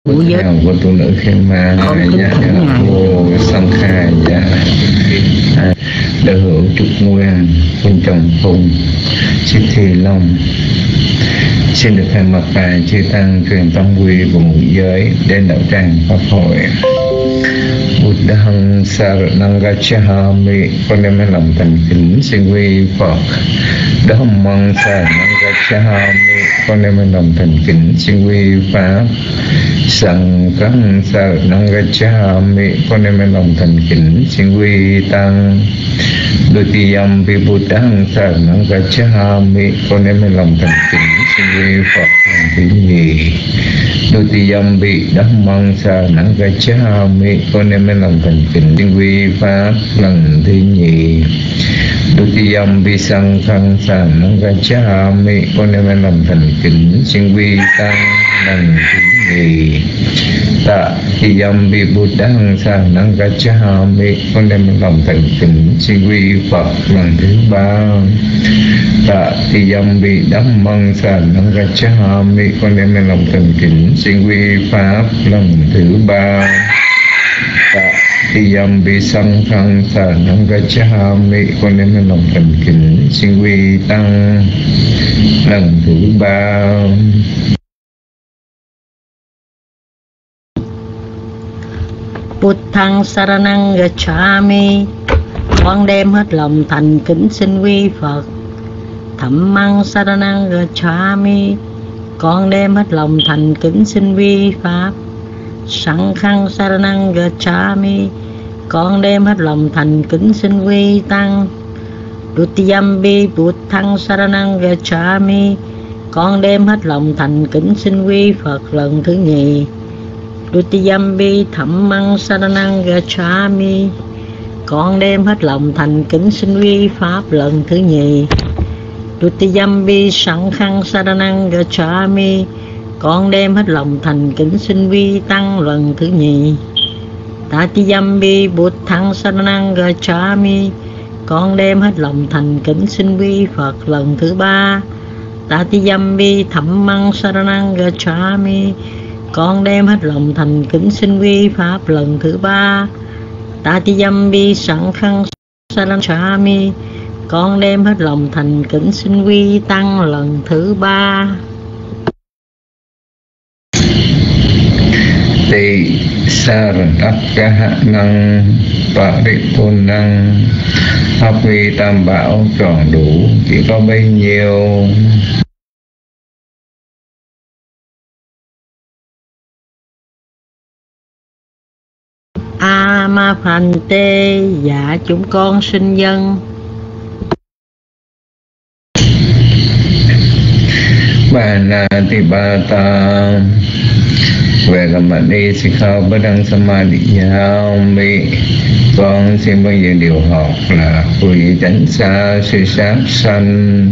của giới của tu nữ Khmer dạ vô song khai dạ đời hữu trúc nguyên quân trồng phùng chiếc thi long xin được thay mặt bài chư tăng truyền tâm quy của ngũ giới đến đạo tràng pháp hội. Buddhang Saranang Gacchami, con đem lòng thành kính xin quy Phật. Dhammang Saranang Gacchami, con đem lòng thành kính xin quy Pháp. Sanghang Saranang Gacchami, con đem lòng thành kính xin quy Tăng. Dutiyampi Buddhang Saranang Gacchami, con đem lòng thành kính xin quy Phật lần thứ nhì. Dutiyampi Dhammang Saranang Gacchami, con đem lòng thành kính xin quy Pháp lần thứ nhì. Dutiyampi Sanghang Saranang Gacchami, con đem lòng thành kính xin quy Tăng lần thứ nhì. Tatiyampi Buddhang Saranang Gacchami, con đem lòng thành kính xin quy Phật lần thứ ba. Tatiyampi Dhammang Saranang Gacchami, con đem lòng thành kính xin quy Pháp lần thứ ba. Tatiyampi Sanghang Saranang Gacchami, con đem lòng thành kính xin quy Tăng lần thứ ba. Buddhang Saranang Gacchami, con đem hết lòng thành kính xin quy Phật. Dhammang Saranang Gacchami, con đem hết lòng thành kính xin quy Pháp. Sanghang Saranang Gacchami, con đem hết lòng thành kính xin quy Tăng. Dutiyampi Buddhang Saranang Gacchami, con đem hết lòng thành kính xin quy Phật lần thứ nhì. Dutiyampi Dhammang Saranang Gacchami, con đem hết lòng thành kính xin quy Pháp lần thứ nhì. Dutiyampi Sanghang Saranang Gacchami, con đem hết lòng thành kính xin quy Tăng lần thứ nhì. Tatiyampi Buddhang Saranang Gacchami, con đem hết lòng thành kính xin quy Phật lần thứ ba. Tatiyampi Dhammang Saranang Gacchami, con đem hết lòng thành kính xin quy Pháp lần thứ ba. Tatiyampi Sanghang Saranang Gacchami, con đem hết lòng thành kính xin quy Tăng lần thứ ba. Tỳ Saranakkahanang Paripunang, pháp huy tam bảo tròn đủ, chỉ có bấy nhiêu. Amaphante, dạ chúng con xin dân. Banatipata Veramani Sikkhapadang Samadhiyami, con xin bao giờ điều học là hủy tránh xa sự sát sanh.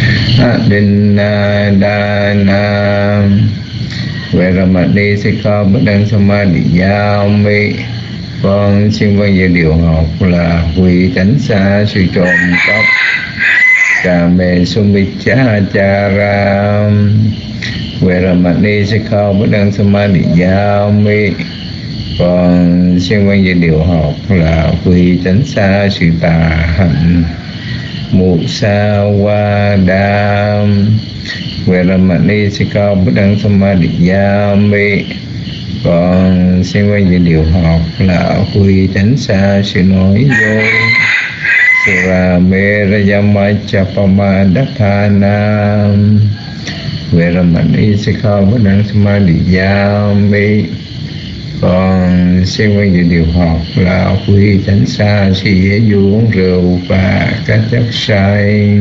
Adinadana Veramani Sikkhapadang Samadhiyami, con xin bao giờ điều học là hủy tránh xa sự trộm cắp. Kame Sumichachara Veramani Sikkhapadang Samadhiyami, con xin bao giờ điều học là quy tránh xa sự tà hạnh. Musawada Veramani Sikkhapadang Samadhiyami, con xin bao giờ điều học là quy tránh xa sự nói dối. Suramerayamachapamadatthana Veramani Sikkhapadang Samadhiyami, con xin bao giờ điều học là quy tránh xa sự dễ dụ uống rượu và các chất say.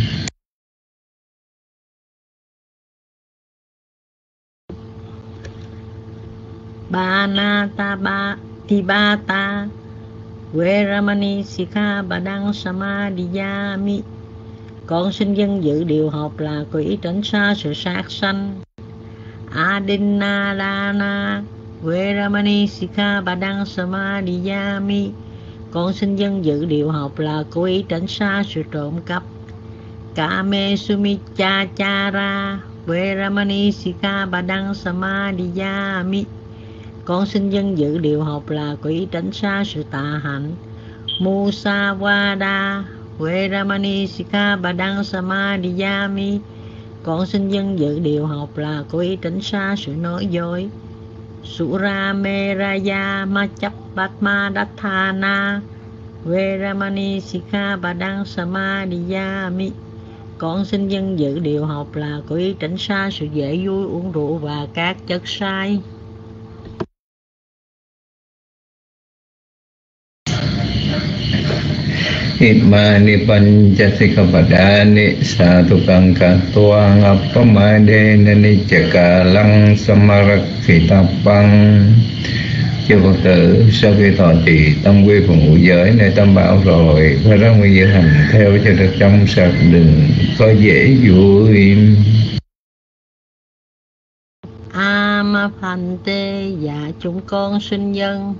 Banatibata Veramani Sikkhapadang Samadhiyami, con xin dân dự điều học là quỷ tránh xa sự sát sanh. Adinadana Veramani Sikkhapadang Samadhiyami, con xin dân dự điều học là quỷ tránh xa sự trộm cắp. Kame Sumichachara Veramani Sikkhapadang Samadhiyami. Con xin dân dự điều học là quỷ tránh xa sự tà hạnh. Musavada Veramani Sikkhapadang Samadhiyami. Con xin dân dự điều học là quỷ tránh xa sự nói dối. Surameraya Machappatma Dathana Veramani Sikkhapadang Samadhiyami. Con xin dân dự điều học là quỷ tránh xa sự dễ vui uống rượu và các chất sai. Imani Panchasikhapadani Satukang Katuang Appamadena Nichakalang Samarakkhitapang. Chư Phật tử, sau khi thọ trì tâm quy phụng ngũ giới nơi tam bảo rồi, phải ra nguyên giới hành theo cho được trong sạch, đừng có dễ vui. Amaphante, dạ chúng con xin dân.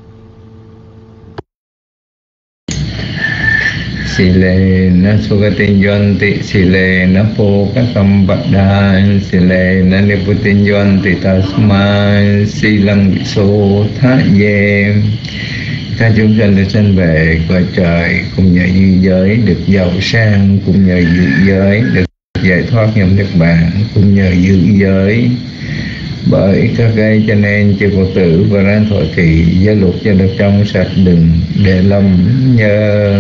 Silena Sugatinyanti Silena Pokasampada Silena Niputinyanti Tasma Silang Viso Thá Ye. Các chúng sanh được sanh về cõi trời cùng nhờ dư giới được giàu sang, cùng nhờ dư giới được giải thoát nhập Niết Bàn, cùng nhờ dư giới. Bởi các cái cho nên chư Phật tử và ráng thọ trì giới luật cho được trong sạch, đừng để lầm nhờ.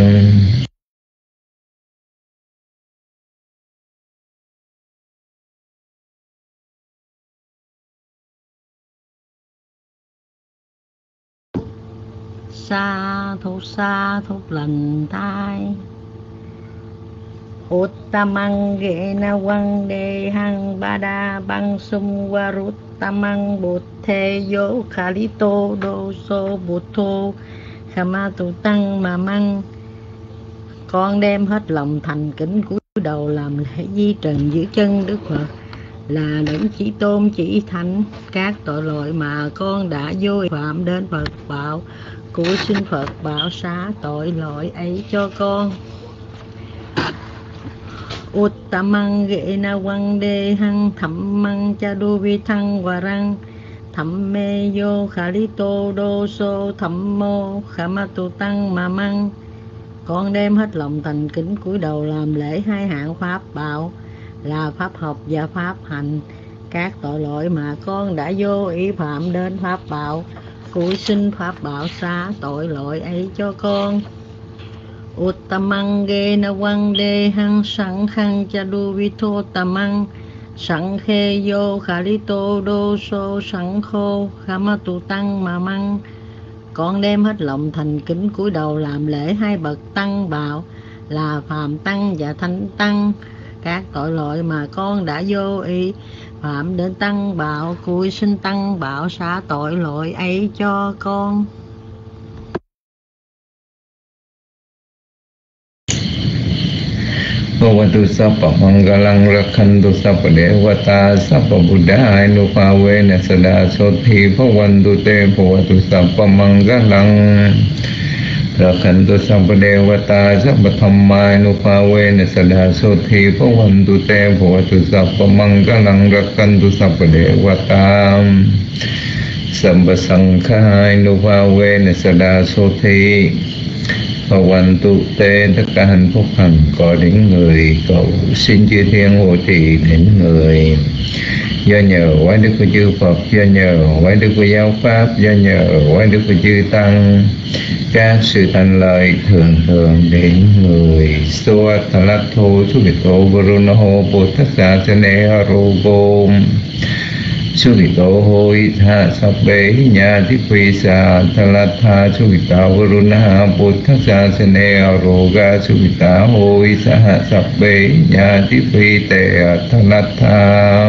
Sa thúc lành thai. Uttamang Gena Wang De Hang Bada Bang Sum Varuttamang Buddhe Yo Khalito Doso Buddho Khamatu Tăng Mamang. Con đem hết lòng thành kính cúi đầu làm lễ di trần giữ chân Đức Phật là đấng chỉ tôn chỉ thánh. Các tội lỗi mà con đã vô phạm đến Phật bảo, cúi xin Phật bảo xá tội lỗi ấy cho con. Uttamang Gena Wang De Hang Thammang Chaduvi Thăng Varang Thamme Yo Khalito Doso Thammo Khamatu Tăng Mamang. Con đem hết lòng thành kính cúi đầu làm lễ hai hạng pháp bảo là pháp học và pháp hành. Các tội lỗi mà con đã vô ý phạm đến pháp bảo, cúi xin pháp bảo xá tội lỗi ấy cho con. Uttamang Gena Wang De Hang Sankhang Chaduvitho Tamang Sankhe Yo Khalito Doso Sankho Khamatu Tăng Mamang. Con đem hết lòng thành kính cúi đầu làm lễ hai bậc tăng bảo là phàm tăng và thánh tăng. Các tội lỗi mà con đã vô ý phạm đến tăng bảo, cúi xin tăng bảo xá tội lỗi ấy cho con. Bhavatu Sappa Mangalang Rakhantu Sappa Devata Sappa Buddha Anupavena Sada Sothi Bhavantu Te Bhavatu Sappa Mangalang Rakhantu Sappa Devata Sappa Dhamma Anupavena Sada Sothi Bhavantu Te Bhavatu Sappa Mangalang Rakhantu Sappa Devata Sappa Sankha Anupavena Sada Sothi Bhavantu Te. Tất cả hạnh phúc hằng có đến người, cầu xin chư thiên hộ trì đến người. Do nhờ quái đức của chư Phật, do nhờ quái đức của giáo pháp, do nhờ quái đức của chư tăng, các sự thành lợi thường thường đến người. Suatalatho Sukito Varunaho Bodhassa Sane Arogo Sukito Hoi Tha Sabbe Nhà Thi Phi Sa Thalatha Sukita Varunaha Bodhassa Sane Aroga Sukita Hoi Saha Sabbe Nhà Thi Phi Te Thalatha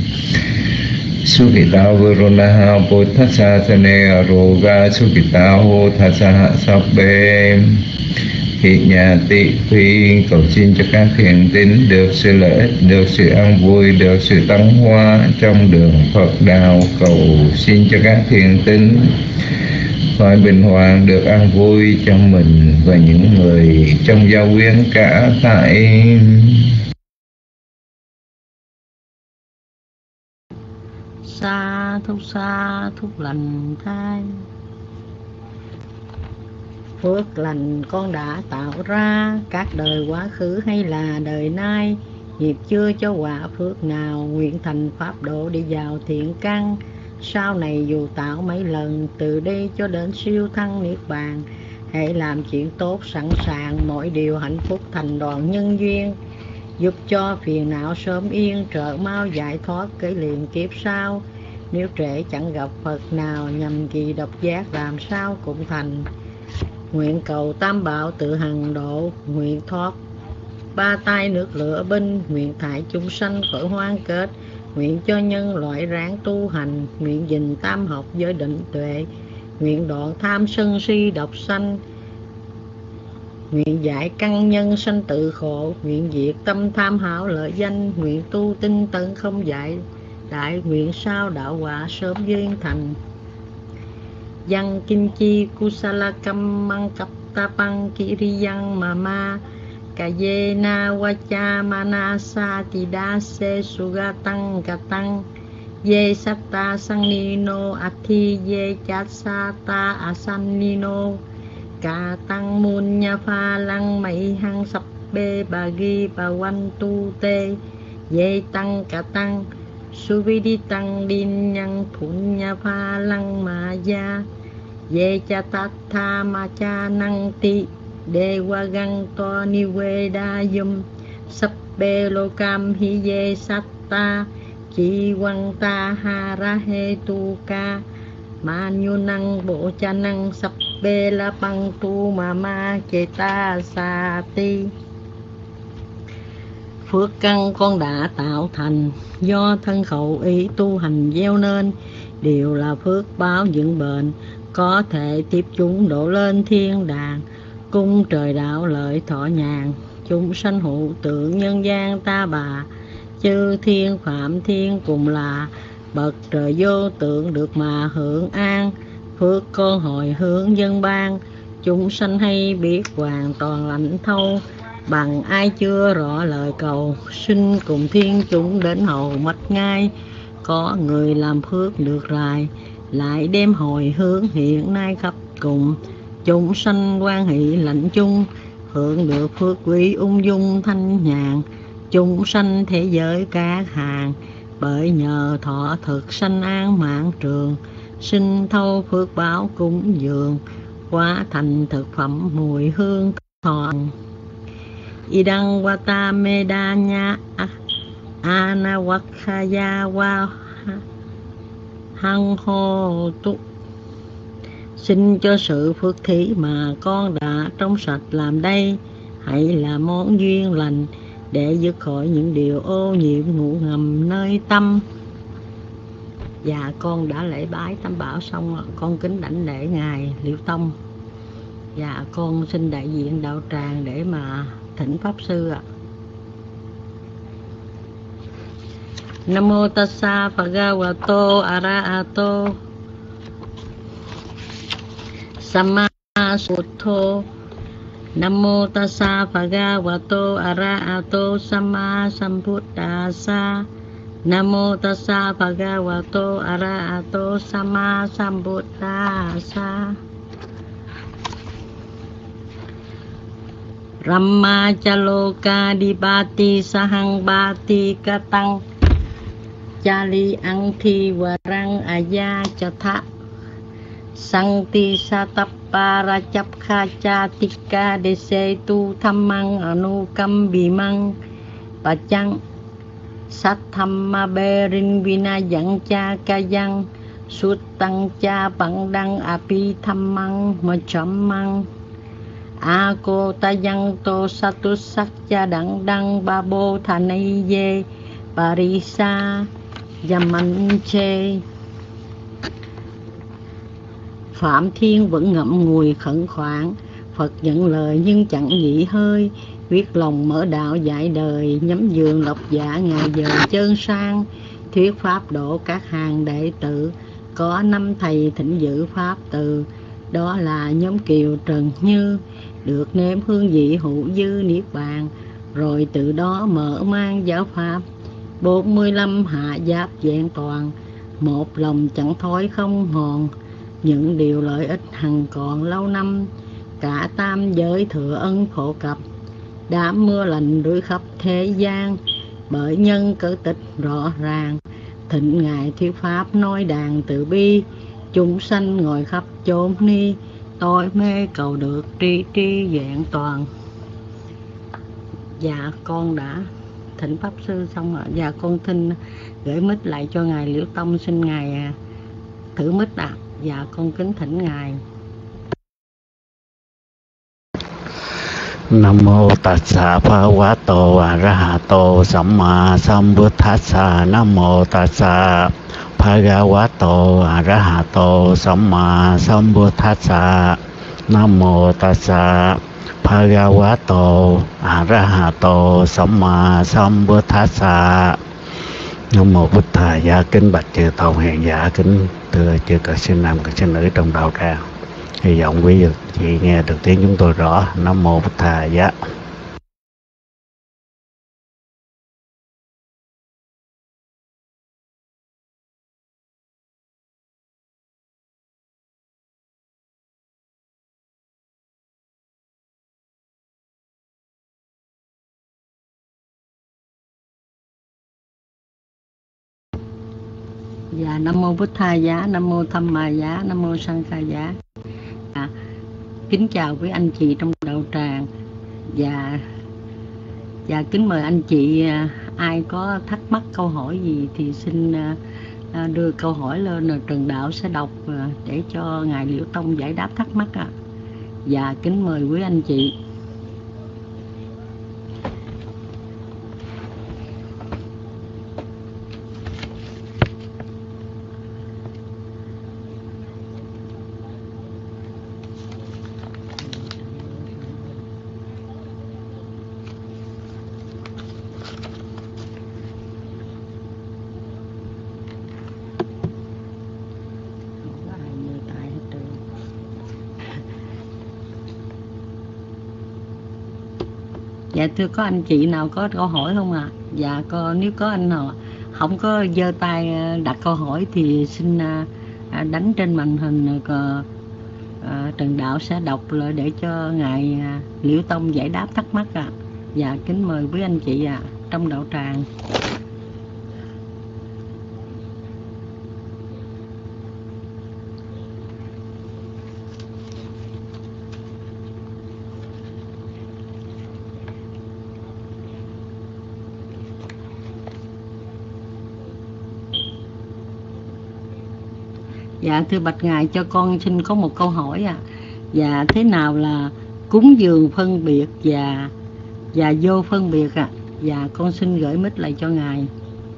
Sukita Varunaha Bodhassa Sane Aroga Sukita Ho Thasaha Sabbe. Hiện nhà tị phi cầu xin cho các thiền tín được sự lợi ích, được sự an vui, được sự tăng hoa trong đường Phật đạo. Cầu xin cho các thiền tín phải bình hoàng, được an vui cho mình và những người trong giáo quyến cả tại xa thúc lành thai. Phước lành con đã tạo ra, các đời quá khứ hay là đời nay, nghiệp chưa cho quả phước nào, nguyện thành pháp độ đi vào thiện căn. Sau này dù tạo mấy lần, từ đây cho đến siêu thăng niết bàn, hãy làm chuyện tốt sẵn sàng, mọi điều hạnh phúc thành đoàn nhân duyên, giúp cho phiền não sớm yên, trợ mau giải thoát cái liền kiếp sau. Nếu trễ chẳng gặp Phật nào, nhằm kỳ độc giác làm sao cũng thành. Nguyện cầu tam bảo tự hằng độ, nguyện thoát ba tai nước lửa binh, nguyện thải chúng sanh khỏi hoang kết, nguyện cho nhân loại ráng tu hành, nguyện gìn tam học giới định tuệ, nguyện đoạn tham sân si độc sanh, nguyện giải căn nhân sanh tự khổ, nguyện diệt tâm tham hảo lợi danh, nguyện tu tinh tấn không dại đại, nguyện sao đạo quả sớm duyên thành. Văn kim chi kusalakam mang cấp ta băng kiriyang mama kayena vacha manasa tidase sugatang gatang ye satta sangino athi ye chatsata asannino ca tăng munya pha lăng mây hăng sập bê bà ghi bà quanh tu tê ye tăng cả tăng suvidi tăng din nhân phun nha pha lăng ma gia ye cha tát tha ma cha năng ti đề qua găng to ni quê đa yum sắp bê lô cam hi ye satta chi quăng ta ha ra he tu ca ma nhu năng bộ cha năng sắp bê la băng tu ma kê ta sa ti. Phước căn con đã tạo thành, do thân khẩu ý tu hành gieo nên, đều là phước báo vững bền, có thể tiếp chúng độ lên thiên đàng, cung trời đạo lợi thọ nhàn, chúng sanh hữu tượng nhân gian ta bà, chư thiên phạm thiên cùng là, bậc trời vô tượng được mà hưởng an. Phước con hồi hướng dân ban, chúng sanh hay biết hoàn toàn lãnh thâu, bằng ai chưa rõ lời cầu, xin cùng thiên chúng đến hầu mất ngay. Có người làm phước được lại đem hồi hướng hiện nay khắp cùng, chúng sanh quan hỷ lãnh chung, hưởng được phước quý ung dung thanh nhàn, chúng sanh thế giới các hàng, bởi nhờ thọ thực sanh an mạng trường, sinh thâu phước báo cúng dường, hóa thành thực phẩm mùi hương thọ. Idang vata medanya anavakhaya wa hăng hô tu. Xin cho sự phước thí mà con đã trong sạch làm đây, hãy là món duyên lành để dứt khỏi những điều ô nhiễm ngủ ngầm nơi tâm. Dạ, con đã lễ bái tam bảo xong, con kính đảnh lễ ngài Liễu Tông. Dạ, con xin đại diện đạo tràng để mà thỉnh pháp sư ạ. Nam mô tassa bhagavato arahato sammasambuddho. Nam mô tassa bhagavato arahato sammasambuddhassa. Nam mô tassa bhagavato arahato sammasambuddhassa. Ramma chaloka dibati sahang bati katang chali ang thi varang aya chatha sangti satapara chapkha chatika dese tu thammang anukam bimang pachang sát thamma berin vina yang cha kayang sut tăng cha bằng đăng api thammang machammang a cô ta yang to satu sắc cha đặng đăng ba bô thanay ye parisa yaman che. Phạm Thiên vẫn ngậm ngùi khẩn khoản, Phật nhận lời nhưng chẳng nghỉ hơi, quyết lòng mở đạo dạy đời, nhắm giường lộc dạ ngày giờ chơn sang, thuyết pháp độ các hàng đệ tử, có 5 thầy thỉnh giữ pháp từ, đó là nhóm Kiều Trần Như, được nếm hương vị hữu dư niết bàn, rồi từ đó mở mang giáo pháp 45 hạ giáp vẹn toàn, một lòng chẳng thói không hồn, những điều lợi ích hằng còn lâu năm. Cả tam giới thừa ân phổ cập, đám mưa lành rưới khắp thế gian. Bởi nhân cử tịch rõ ràng, thịnh ngài thuyết pháp nói đàn từ bi. Chúng sanh ngồi khắp chốn ni, tôi mê cầu được tri tri vẹn toàn. Dạ con đã thỉnh pháp sư xong rồi. Dạ con xin gửi mic lại cho ngài Liễu Tông, xin ngài thử mic ạ. Dạ con kính thỉnh ngài. Nam mô Tassa Bhagavato Arahato Samma Sambuddhassa. Nam mô Tassa Bhagavato Arahato Samma Sambuddhassa. Nam mô Tassa Bhagavato Arahato Samma Sambuddhassa. Nam mô Bụt Thầy. Dạ kính bạch chư tôn hiền giả, kính thưa chư cận sinh nam cận sinh nữ trong đạo tràng. Hy vọng quý vị nghe được tiếng chúng tôi rõ. Nam mô Bụt Thầy. Dạ. Dạ Nam mô Bụt Thầy giá, Nam mô Tham Ma giá, Nam mô Sang Kha giá. Kính chào quý anh chị trong đạo tràng. Dạ kính mời anh chị, ai có thắc mắc câu hỏi gì thì xin đưa câu hỏi lên, rồi Trần Đạo sẽ đọc để cho ngài Liễu Tông giải đáp thắc mắc ạ. Dạ kính mời quý anh chị. Dạ thưa, có anh chị nào có câu hỏi không ạ? Dạ nếu có anh nào không có giơ tay đặt câu hỏi thì xin đánh trên màn hình, Trần Đạo sẽ đọc lại để cho ngài Liễu Tông giải đáp thắc mắc ạ. Dạ kính mời quý anh chị trong đạo tràng. Dạ thưa bạch ngài, cho con xin có một câu hỏi ạ. Dạ thế nào là cúng dường phân biệt và vô phân biệt ạ? Dạ con xin gửi mic lại cho ngài.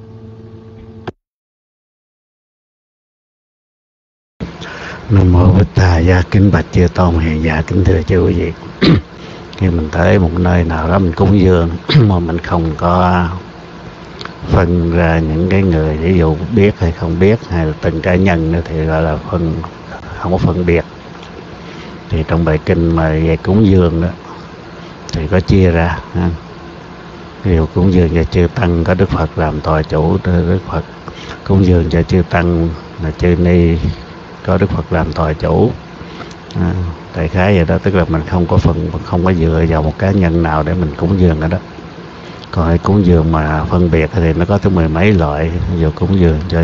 Nam mô Bụt Thầy. Dạ kính bạch chư tôn hiền giả, kính thưa chư quý vị. Khi mình tới một nơi nào đó mình cúng dường mà mình không có phân ra những cái người, ví dụ biết hay không biết, hay là từng cá nhân nữa thì gọi là không có phân biệt. Thì trong bài kinh mà về cúng dường đó thì có chia ra. Ví dụ cúng dường cho chư tăng có Đức Phật làm tòa chủ, Đức Phật cúng dường cho chư tăng là chư ni có Đức Phật làm tòa chủ. Đại khái vậy đó, tức là mình không có dựa vào một cá nhân nào để mình cúng dường ở đó. Còn cúng dường mà phân biệt thì nó có tới 10 mấy loại. Ví dụ cúng dường cho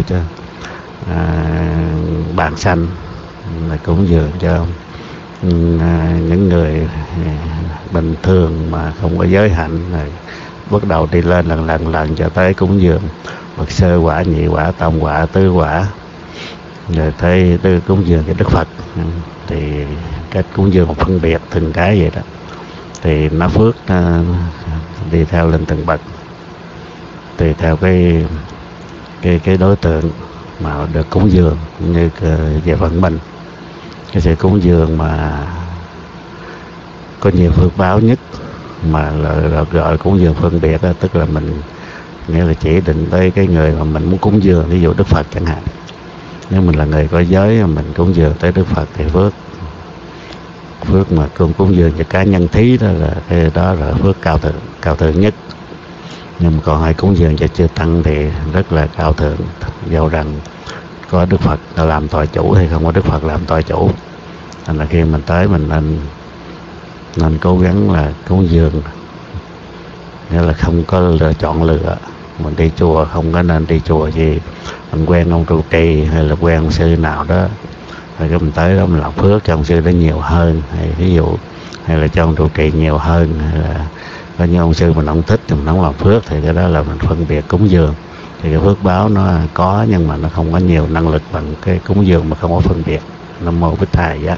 bạn sanh, là cúng dường cho những người bình thường mà không có giới hạnh, rồi bắt đầu đi lên lần cho tới cúng dường Phật sơ quả, nhị quả, tam quả, tứ quả, rồi tới cúng dường cho Đức Phật. Thì cách cúng dường một phân biệt từng cái vậy đó, thì nó phước đi theo lên từng bậc, tùy theo cái đối tượng mà được cúng dường. Như về phần mình, cái sự cúng dường mà có nhiều phước báo nhất mà gọi là cúng dường phân biệt đó, tức là mình nghĩa là chỉ định tới cái người mà mình muốn cúng dường, ví dụ Đức Phật chẳng hạn. Nếu mình là người có giới mà mình cúng dường tới Đức Phật thì phước mà cúng dường cho cá nhân thí đó là cái đó là phước cao thượng nhất. Nhưng mà còn ai cúng dường cho chư tăng thì rất là cao thượng, dầu rằng có Đức Phật làm tòa chủ hay không có Đức Phật làm tòa chủ. Thành là khi mình tới mình nên cố gắng là cúng dường, nghĩa là không có chọn lựa. Mình đi chùa không có nên đi chùa gì mình quen ông trụ trì hay là quen ông sư nào đó, rồi cái mình tới đó mình làm phước cho ông sư đó nhiều hơn, hay ví dụ hay là cho ông trụ trì nhiều hơn, hay là có những ông sư mình không thích thì mình không làm phước, thì cái đó là mình phân biệt cúng dường. Thì cái phước báo nó có nhưng mà nó không có nhiều năng lực bằng cái cúng dường mà không có phân biệt. Nam mô Bích Thầy giá.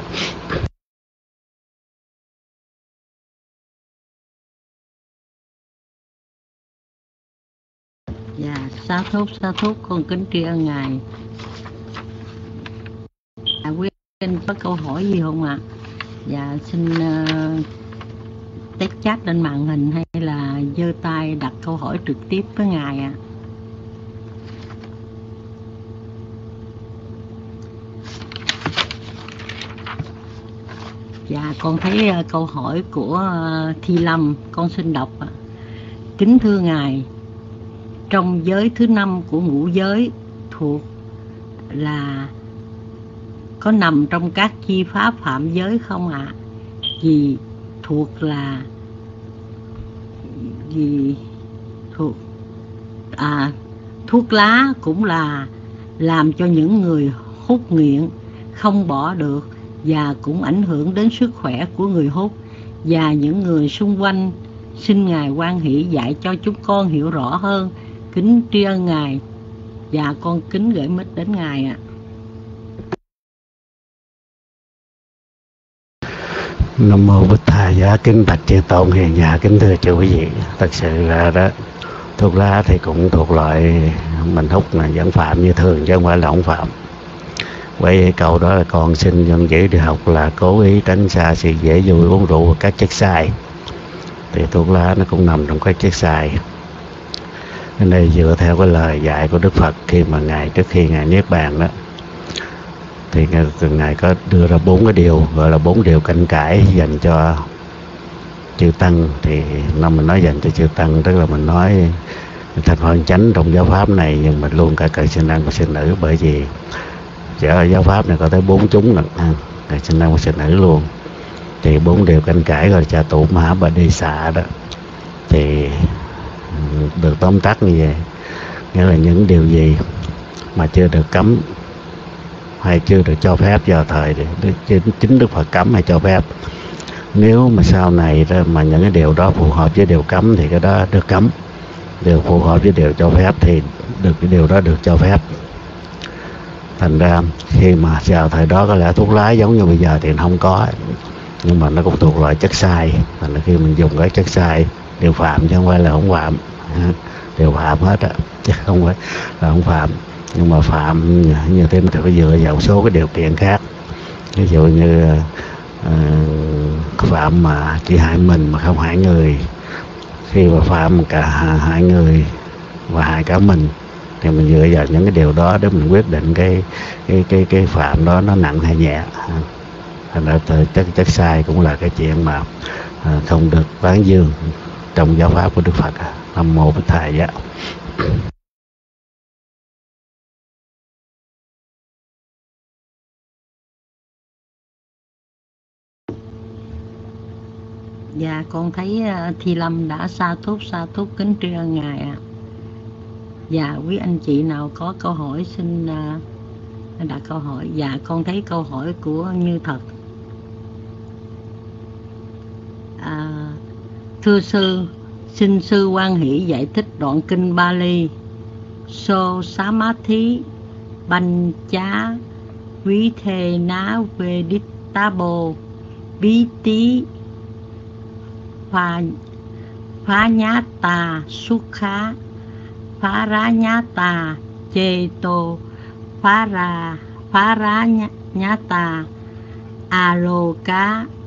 Dạ, sa thúc con kính tri ân ngài. Quý anh có câu hỏi gì không ạ? Dạ, xin text chat lên màn hình hay là giơ tay đặt câu hỏi trực tiếp với ngài ạ. Dạ, con thấy câu hỏi của Thi Lâm, con xin đọc. Kính thưa ngài, trong giới thứ 5 của ngũ giới thuộc là có nằm trong các chi pháp phạm giới không ạ? Vì thuộc là thuốc lá cũng là làm cho những người hút nghiện không bỏ được và cũng ảnh hưởng đến sức khỏe của người hút và những người xung quanh. Xin ngài hoan hỷ dạy cho chúng con hiểu rõ hơn. Kính tri ân ngài. Và con kính gửi mic đến ngài ạ. Nam mô Bích Thầy giá. Kính bạch chư tôn hiền giả, kính thưa chư quý vị, thật sự là đó, thuốc lá thì cũng thuộc loại mình hút là vẫn phạm như thường chứ không phải là không phạm. Vậy câu đó là con xin dân chỉ đi học là cố ý tránh xa sự dễ vui, uống rượu và các chất sai. Thì thuốc lá nó cũng nằm trong các chất sai. Nên đây dựa theo cái lời dạy của Đức Phật khi mà ngài trước khi ngài niết bàn đó, thì ngài có đưa ra 4 cái điều gọi là 4 điều canh cải dành cho chư tăng. Thì năm mình nói dành cho chư tăng tức là mình nói thành phần chánh trong giáo pháp này, nhưng mà luôn cả cận sinh năng và sinh nữ, bởi vì ở giáo pháp này có tới 4 chúng lận, cận sinh năng và sinh nữ luôn. Thì 4 điều canh cải gọi là cha tụ mã bà đi xạ đó, thì được tóm tắt như vậy, nghĩa là những điều gì mà chưa được cấm hay chưa được cho phép vào thời thì chính Đức Phật cấm hay cho phép. Nếu mà sau này đó, mà những cái điều đó phù hợp với điều cấm thì cái đó được cấm, điều phù hợp với điều cho phép thì cái điều đó được cho phép. Thành ra khi mà vào thời đó có lẽ thuốc lá giống như bây giờ thì không có, nhưng mà nó cũng thuộc loại chất sai. Thành ra khi mình dùng cái chất sai đều phạm chứ không phải là không phạm, đều phạm hết á, chứ không phải là không phạm. Nhưng mà phạm như thế thì phải dựa vào số cái điều kiện khác. Ví dụ như phạm mà chỉ hại mình mà không hại người, khi mà phạm cả hại người và hại cả mình thì mình dựa vào những cái điều đó để mình quyết định cái phạm đó nó nặng hay nhẹ. Thành ra chất sai cũng là cái chuyện mà không được tán dương trong giáo pháp của Đức Phật. Nam mô Bích Thầy giá. Dạ, con thấy Thi Lâm đã sa thúc kính tri ân ngài ạ. Dạ, quý anh chị nào có câu hỏi xin đặt câu hỏi. Dạ, con thấy câu hỏi của Như Thật. Thưa sư, xin sư hoan hỷ giải thích đoạn kinh Bali So Samadhi Pancha Vithena Veditabo Viti Phanyata Sukha Pharanyata Cheto Pharanyata Aloka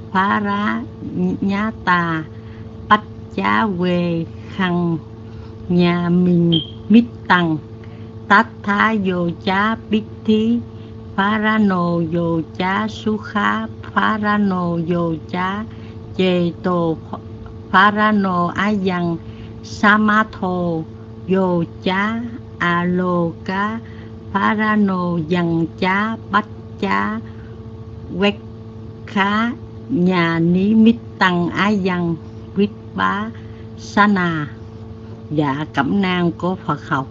Pharanyata Pacha Ve Khăn Nhà Mình Mít Tăng Tát Tha Vô Chá Bích Thí Pharano Vô Chá Sukha Pharano Vô Chá Cheto Pharano Ayang Samatho Vô Chá Aloka Parano Dằng Chá Bách Chá Quét Khá Nhà Ní Mít Tăng Ái Dân Quýt Bá Sana. Dạ, cẩm nang của Phật học,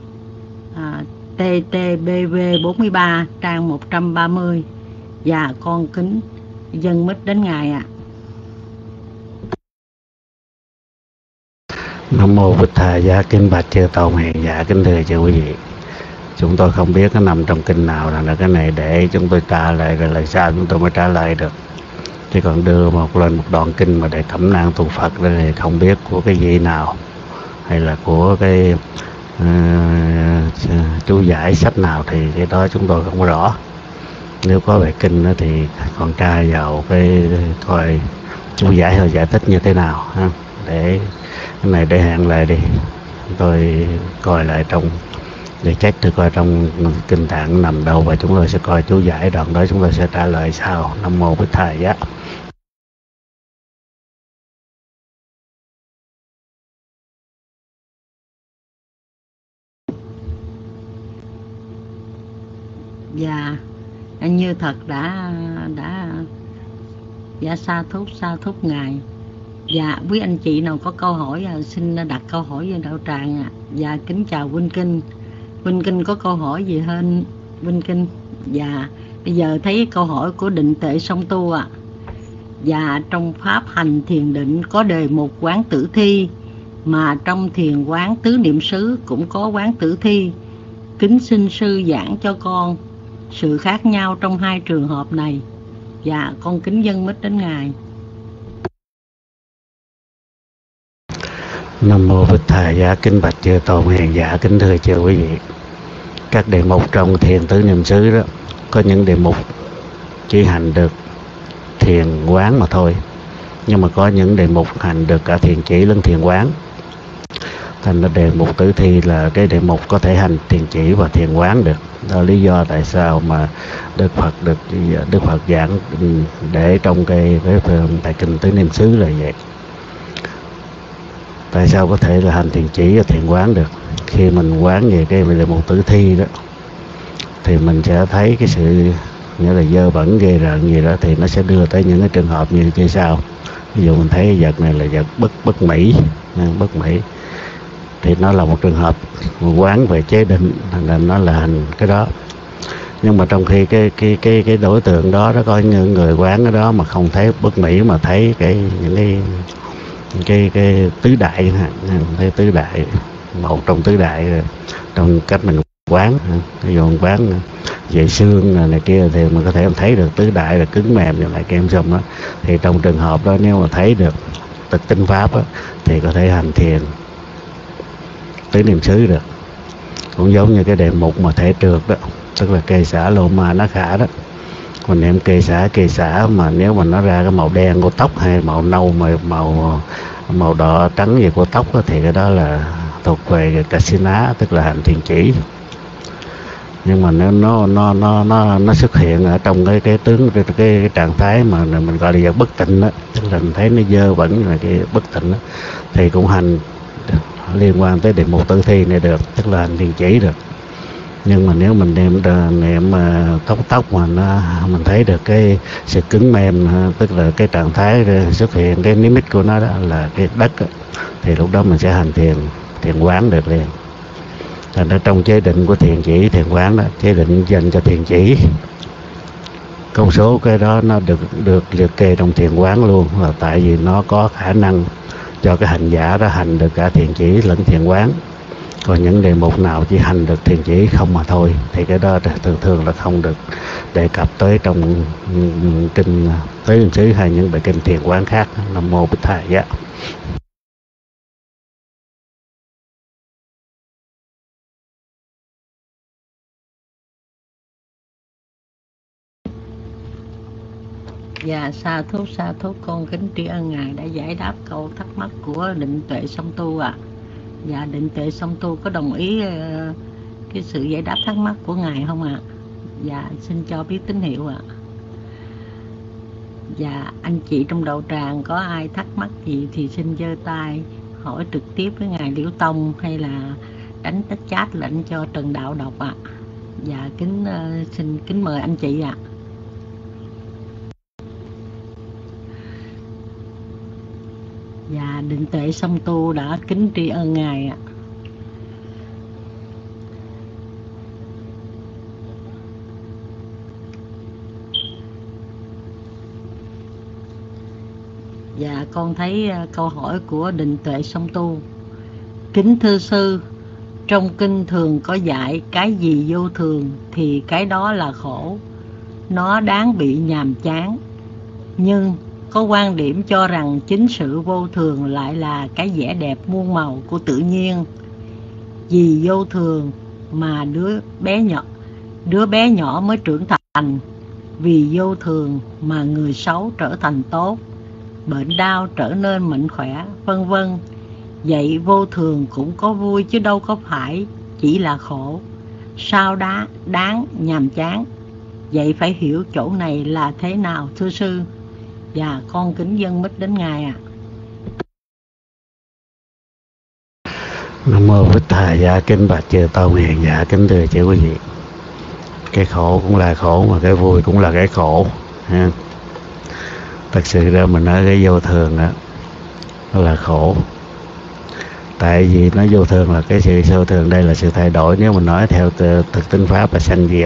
TTBV 43 trang 130. Dạ, con kính dâng mít đến Ngài ạ. Nam mô Bích Thà Giá. Kính bạch chư tôn hiền giả, kính thưa chư quý vị, chúng tôi không biết nó nằm trong kinh nào là cái này để chúng tôi trả lời, rồi là sao chúng tôi mới trả lời được. Chứ còn đưa lên một đoạn kinh mà để cẩm nang tu Phật thì không biết của cái vị nào, hay là của cái chú giải sách nào thì cái đó chúng tôi không rõ. Nếu có bài kinh đó thì con tra vào cái coi chú giải họ giải thích như thế nào ha. Để cái này để hẹn lại đi, tôi coi lại trong để check thử coi trong kinh tạng nằm đâu, và chúng tôi sẽ coi chú giải đoạn đó, chúng tôi sẽ trả lời sau. Nam mô Bích Thầy Giá. Dạ, anh Như Thật đã dạ sa thúc Ngài. Dạ, quý anh chị nào có câu hỏi xin đặt câu hỏi về đạo tràng ạ. Dạ, kính chào Vinh Kinh. Vinh Kinh có câu hỏi gì hơn Vinh Kinh? Dạ, bây giờ thấy câu hỏi của Định Tuệ Song Tu ạ. Dạ, trong pháp hành thiền định có đề mục quán tử thi, mà trong thiền quán tứ niệm xứ cũng có quán tử thi. Kính xin sư giảng cho con sự khác nhau trong hai trường hợp này. Dạ, con kính dâng mít đến Ngài. Nam mô Bích Thầy Giá. Kính bạch chư tôn hiền giả, kính thưa chư quý vị, các đề mục trong thiền tứ niệm xứ đó, có những đề mục chỉ hành được thiền quán mà thôi, nhưng mà có những đề mục hành được cả thiền chỉ lẫn thiền quán. Thành ra đề mục tử thi là cái đề mục có thể hành thiền chỉ và thiền quán được. Đó là lý do tại sao mà Đức Phật giảng để trong cái tại kinh tứ niệm xứ là vậy. Tại sao có thể là hành thiền chỉ và thiền quán được? Khi mình quán về cái đề mục tử thi đó thì mình sẽ thấy cái sự nghĩa là dơ bẩn ghê rợn gì đó, thì nó sẽ đưa tới những cái trường hợp như thế sau. Ví dụ mình thấy vật này là vật bất mỹ, thì nó là một trường hợp quán về chế định, là nó là hành cái đó. Nhưng mà trong khi cái đối tượng đó có những người quán cái đó mà không thấy bất mỹ, mà thấy những cái tứ đại, thấy tứ đại, một trong tứ đại trong cách mình quán. Ví dụ quán về xương này kia thì mình có thể thấy được tứ đại là cứng mềm và lại kem sâm đó. Thì trong trường hợp đó nếu mà thấy được tịch tinh pháp đó, thì có thể hành thiền tứ niệm xứ được. Cũng giống như cái đề mục mà thể trượt đó, tức là kê xả lô ma nó khả đó. Mình niệm kê xả mà nếu mà nó ra cái màu đen của tóc hay màu nâu màu đỏ trắng gì của tóc đó, thì cái đó là thuộc về Kasina, tức là hành thiền chỉ. Nhưng mà nếu nó xuất hiện ở trong cái tướng cái trạng thái mà mình gọi là vật bất tịnh đó, tức là mình thấy nó dơ bẩn là cái bất tịnh đó, thì cũng hành liên quan tới đề mục tử thi này được, tức là hành thiền chỉ được. Nhưng mà nếu mình niệm tóc mà mình thấy được cái sự cứng mềm, tức là cái trạng thái xuất hiện cái nimitz của nó đó là cái đất đó, thì lúc đó mình sẽ hành thiền quán được liền. Thành ra trong chế định của thiền chỉ thiền quán đó, chế định dành cho thiền chỉ, công số cái đó nó được liệt kê trong thiền quán luôn, là tại vì nó có khả năng cho cái hành giả đó hành được cả thiền chỉ lẫn thiền quán. Còn những đề mục nào chỉ hành được thiền chỉ không mà thôi thì cái đó thường là không được đề cập tới trong kinh tứ niệm xứ hay những bài kinh thiền quán khác. Nam mô Bích Thầy Giá. Dạ, sa thúc con kính tri ân Ngài đã giải đáp câu thắc mắc của Định Tuệ Song Tu ạ. Dạ, Định Tuệ Song Tu có đồng ý cái sự giải đáp thắc mắc của Ngài không ạ? Dạ, xin cho biết tín hiệu ạ. Dạ, anh chị trong đạo tràng có ai thắc mắc gì thì xin giơ tay hỏi trực tiếp với Ngài Liễu Tông, hay là đánh tích chat lệnh cho Trần Đạo đọc ạ. Dạ xin kính mời anh chị ạ. Dạ Định Tuệ Song Tu đã kính tri ân Ngài ạ. Dạ con thấy câu hỏi của Định Tuệ Song Tu. Kính thưa sư, trong kinh thường có dạy cái gì vô thường thì cái đó là khổ, nó đáng bị nhàm chán. Nhưng có quan điểm cho rằng chính sự vô thường lại là cái vẻ đẹp muôn màu của tự nhiên. Vì vô thường mà đứa bé nhỏ mới trưởng thành, vì vô thường mà người xấu trở thành tốt, bệnh đau trở nên mạnh khỏe, vân vân. Vậy vô thường cũng có vui chứ đâu có phải chỉ là khổ, sao đáng nhàm chán. Vậy phải hiểu chỗ này là thế nào thưa sư? Và con kính dâng mít đến Ngài ạ. Nam mô Bích Thầy. Dạ kính bạch chư tôn hiền. Dạ kính thưa chư quý vị, cái khổ cũng là khổ mà cái vui cũng là cái khổ ha. Thật sự ra mình nói cái vô thường đó, nó là khổ. Tại vì nó vô thường là cái sự vô thường, đây là sự thay đổi. Nếu mình nói theo thực tính pháp là sanh diệt.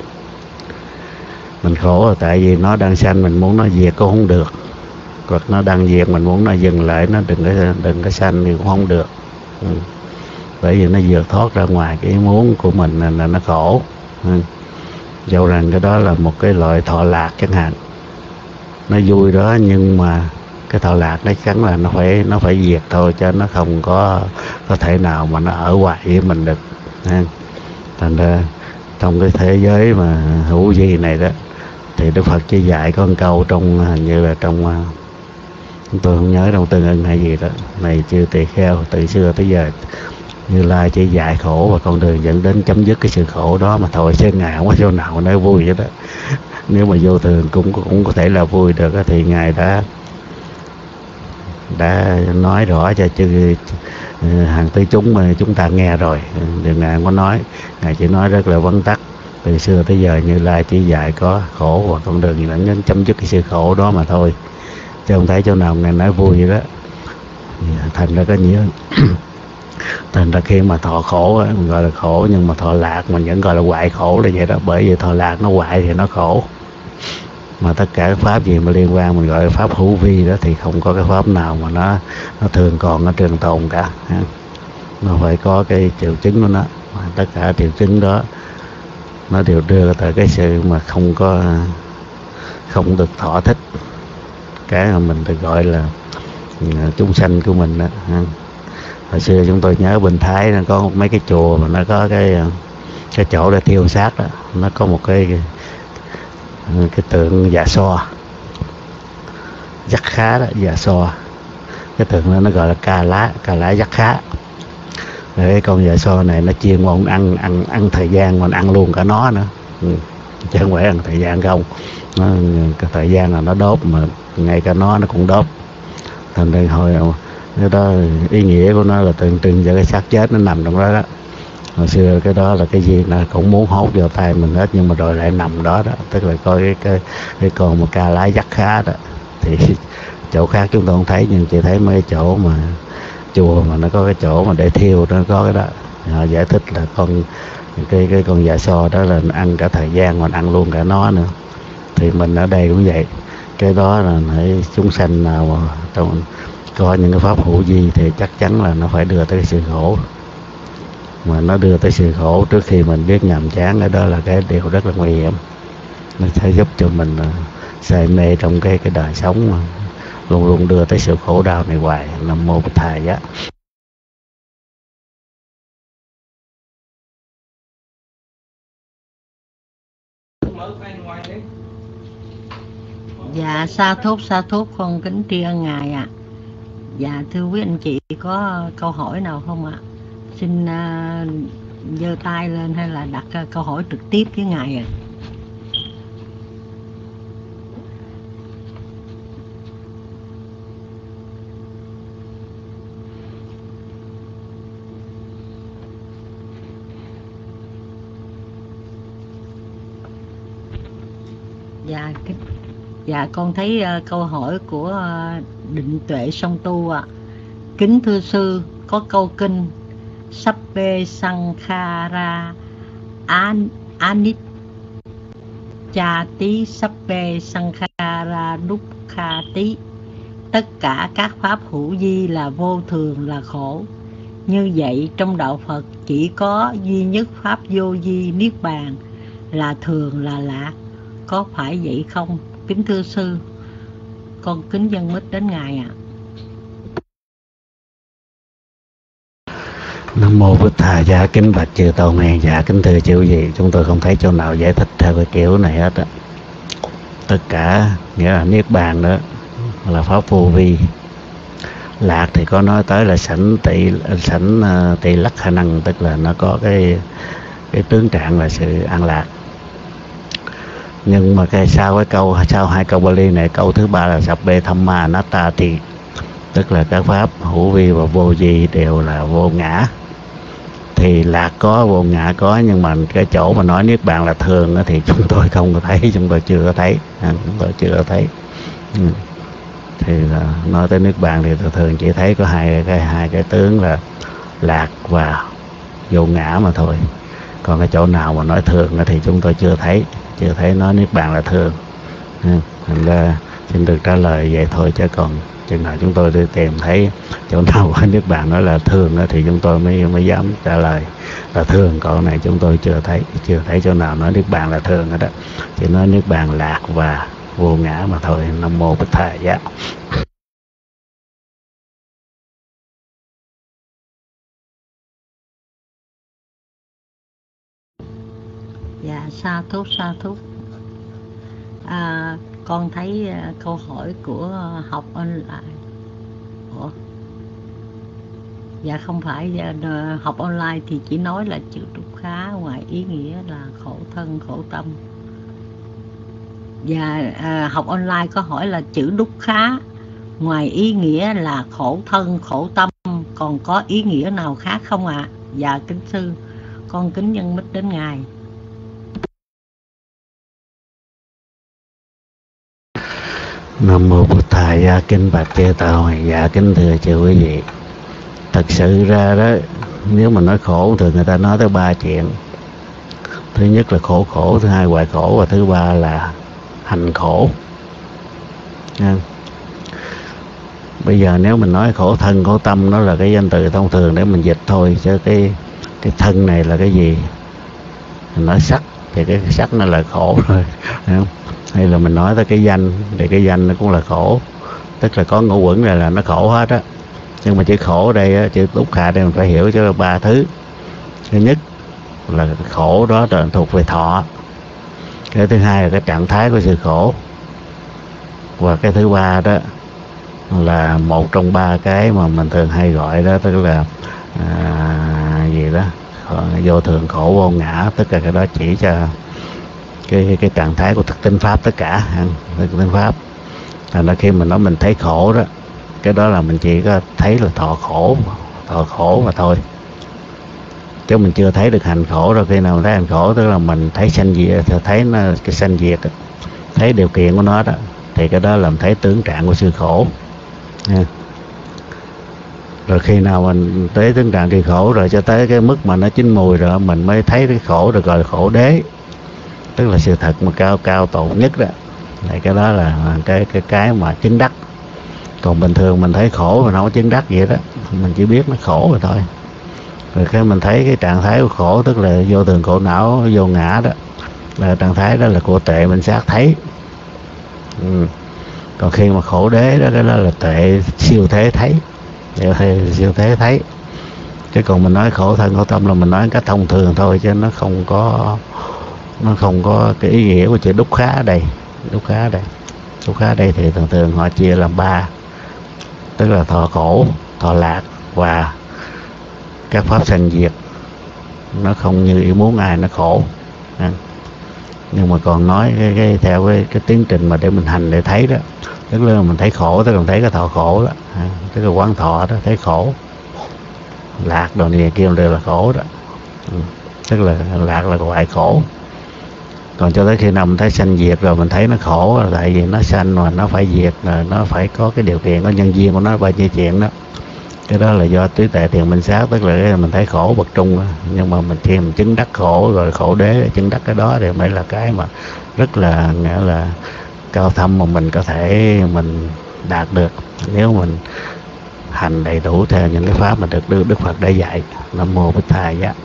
Mình khổ là tại vì nó đang sanh, mình muốn nó diệt cũng không được, hoặc nó đang diệt mình muốn nó dừng lại, nó đừng có sanh thì cũng không được. Bởi vì nó vượt thoát ra ngoài cái ý muốn của mình là nó khổ. Dẫu rằng cái đó là một cái loại thọ lạc chẳng hạn, nó vui đó, nhưng mà cái thọ lạc nó chắn là nó phải diệt thôi, chứ nó không có thể nào mà nó ở hoài với mình được. Thành ra trong cái thế giới mà hữu vi này đó, thì Đức Phật chỉ dạy có một câu trong, như là trong, tôi không nhớ trong Tương Ưng hay gì đó, này chư tỳ kheo, từ xưa tới giờ Như Lai chỉ dạy khổ và con đường dẫn đến chấm dứt cái sự khổ đó mà thôi, chứ Ngài không có chỗ nào nói vui vậy đó. Nếu mà vô thường cũng có thể là vui được thì Ngài đã nói rõ cho chư hàng tứ chúng mà chúng ta nghe rồi. Điều Ngài không có nói, Ngài chỉ nói rất là vắn tắt. Từ xưa tới giờ Như Lai chỉ dạy có khổ và con đường dẫn đến chấm dứt cái sự khổ đó mà thôi, chứ không thấy chỗ nào Ngài nói vui vậy đó. Thành ra có nhiều thành ra khi mà thọ khổ mình gọi là khổ, nhưng mà thọ lạc mình vẫn gọi là hoại khổ là vậy đó. Bởi vì thọ lạc nó hoại thì nó khổ. Mà tất cả các pháp gì mà liên quan mình gọi là pháp hữu vi đó, thì không có cái pháp nào mà nó thường còn, nó trường tồn cả. Nó phải có cái triệu chứng của nó. Mà tất cả triệu chứng đó nó đều đưa tới cái sự mà không được thọ thích cái mà mình được gọi là chúng sanh của mình đó. Hồi xưa chúng tôi nhớ bên Thái nó có mấy cái chùa mà nó có cái chỗ để thiêu xác đó, nó có một cái tượng Dạ So, Giác Khá đó, Dạ So. Cái tượng đó nó gọi là Ca Lá Giác Khá. Rồi cái con Dạ So này nó chuyên môn ăn thời gian, mà ăn luôn cả nó nữa. Chứ không phải ăn thời gian không. Cái thời gian là nó đốt, mà ngay cả nó cũng đốt. Thành ra hồi cái đó ý nghĩa của nó là tượng trưng cho cái xác chết nó nằm trong đó đó. Hồi xưa cái đó là cái gì là cũng muốn hốt vào tay mình hết, nhưng mà rồi lại nằm đó đó. Tức là coi cái con một Ca Lá Giác Khá đó. Thì chỗ khác chúng tôi không thấy, nhưng chỉ thấy mấy chỗ mà chùa mà nó có cái chỗ mà để thiêu, nó có cái đó. Họ giải thích là cái con Dạ So đó là ăn cả thời gian, mà ăn luôn cả nó nữa. Thì mình ở đây cũng vậy. Cái đó là phải chúng sanh nào mà có những cái pháp hữu vi thì chắc chắn là nó phải đưa tới sự khổ. Mà nó đưa tới sự khổ trước khi mình biết nhàm chán, cái đó là cái điều rất là nguy hiểm. Nó sẽ giúp cho mình say mê trong cái đời sống mà luôn luôn đưa tới sự khổ đau này hoài. Nam mô Bích Thầy á. Dạ sa thốt con kính tri ân Ngài ạ. Dạ thưa quý anh chị, có câu hỏi nào không ạ? Xin giơ tay lên hay là đặt câu hỏi trực tiếp với Ngài ạ. Dạ, dạ con thấy câu hỏi của Định Tuệ Song Tu ạ. Kính thưa sư, có câu kinh Sabbe Sankhara Anicchati Sabbe Sankhara Dukkhati. Tất cả các pháp hữu vi là vô thường, là khổ. Như vậy trong đạo Phật chỉ có duy nhất pháp vô vi niết bàn là thường, là lạc. Có phải vậy không? Kính thưa sư, con kính dâng mít đến ngài ạ. Nam mô Bụt Thầy. Dạ kính bạch chư Tôn Ngàn. Dạ kính thưa chư gì, chúng tôi không thấy chỗ nào giải thích theo cái kiểu này hết á. Tất cả nghĩa là niết bàn đó là pháp vô vi. Lạc thì có nói tới là sảnh tỳ lắc khả năng, tức là nó có cái tướng trạng là sự an lạc. Nhưng mà sau hai câu Bali này, câu thứ ba là Sabbe Thamma Anattati, tức là các pháp hữu vi và vô vi đều là vô ngã. Thì lạc có, vô ngã có, nhưng mà cái chỗ mà nói niết bàn là thường đó, thì chúng tôi không có thấy, chúng tôi chưa có thấy. Thì là nói tới niết bàn thì thường chỉ thấy có hai cái tướng là lạc và vô ngã mà thôi. Còn cái chỗ nào mà nói thường đó thì chúng tôi chưa thấy nói niết bàn là thường. Thành ra xin được trả lời vậy thôi, chứ còn chừng nào chúng tôi đi tìm thấy chỗ nào có niết bàn nói là thường đó thì chúng tôi mới dám trả lời là thường. Còn này chúng tôi chưa thấy chỗ nào nói niết bàn là thường hết đó, chỉ nói niết bàn lạc và vô ngã mà thôi. Nam mô Bụt Thầy. Dạ. Dạ, sa thúc. Con thấy câu hỏi của học online. Dạ không phải, học online thì chỉ nói là chữ dukkha, ngoài ý nghĩa là khổ thân khổ tâm. Và học online có hỏi là chữ dukkha ngoài ý nghĩa là khổ thân khổ tâm còn có ý nghĩa nào khác không ạ? Dạ kính sư, con kính nhân mít đến ngài. Nam mô Bụt Thầy. Dạ kính bạch chư Tôn. Dạ kính thưa chư quý vị, thật sự ra đó, nếu mà nói khổ thì người ta nói tới ba chuyện. Thứ nhất là khổ, thứ hai hoại khổ, và thứ ba là hành khổ. Bây giờ nếu mình nói khổ thân khổ tâm, nó là cái danh từ thông thường để mình dịch thôi, chứ cái thân này là cái gì? Mình nói sắc thì cái sắc nó là khổ rồi, hay là mình nói tới cái danh thì cái danh nó cũng là khổ, tức là có ngũ uẩn là nó khổ hết á. Nhưng mà chữ khổ ở đây, chữ dukkha đây mình phải hiểu cho ba thứ. Thứ nhất là khổ đó thuộc về thọ. Cái thứ hai là cái trạng thái của sự khổ. Và cái thứ ba đó là một trong ba cái mà mình thường hay gọi đó, tức là gì đó, vô thường khổ vô ngã. Tất cả cái đó chỉ cho cái trạng thái của thực tinh pháp tất cả, thực tinh pháp. Thành ra khi mình nói mình thấy khổ đó, cái đó là mình chỉ có thấy là thọ khổ mà thôi, chứ mình chưa thấy được hành khổ. Rồi khi nào mình thấy hành khổ, tức là mình thấy sanh diệt, thấy nó cái sanh diệt, thấy điều kiện của nó đó, thì cái đó là mình thấy tướng trạng của sự khổ. Rồi khi nào mình tới tướng trạng thì khổ rồi, cho tới cái mức mà nó chín mùi rồi, mình mới thấy cái khổ được gọi là khổ đế, tức là sự thật mà cao tột nhất đó. Thì cái đó là cái mà chứng đắc. Còn bình thường mình thấy khổ mà không có chứng đắc vậy đó, mình chỉ biết nó khổ rồi thôi. Rồi khi mình thấy cái trạng thái của khổ, tức là vô thường khổ não vô ngã đó, là trạng thái đó là của tuệ minh sát thấy. Còn khi mà khổ đế đó, cái đó là tuệ siêu thế thấy, siêu thế thấy. Chứ còn mình nói khổ thân khổ tâm là mình nói cách thông thường thôi, chứ nó không có cái ý nghĩa của chữ dukkha ở đây. Dukkha ở đây thì thường họ chia làm ba, tức là thọ khổ, thọ lạc và các pháp sanh diệt. Nó không như ý muốn ai nó khổ. Nhưng mà còn nói cái theo cái tiến trình mà để mình hành để thấy đó, tức là mình thấy khổ, tức là mình thấy cái thọ khổ đó, tức là quán thọ đó, thấy khổ. Lạc đồ này kia đều là khổ đó, tức là lạc là hoại khổ. Còn cho tới khi nào mình thấy sanh diệt rồi mình thấy nó khổ, là tại vì nó sanh mà nó phải diệt, là nó phải có cái điều kiện, có nhân duyên của nó, bao nhiêu chuyện đó. Cái đó là do trí tuệ thiền minh sát, tức là mình thấy khổ bậc trung. Nhưng mà mình khi mình chứng đắc khổ rồi, khổ đế chứng đắc cái đó thì mới là cái mà rất là, nghĩa là cao thâm mà mình có thể mình đạt được nếu mình hành đầy đủ theo những cái pháp mà được Đức Phật đã dạy. Nam mô Bích Thầy Giá.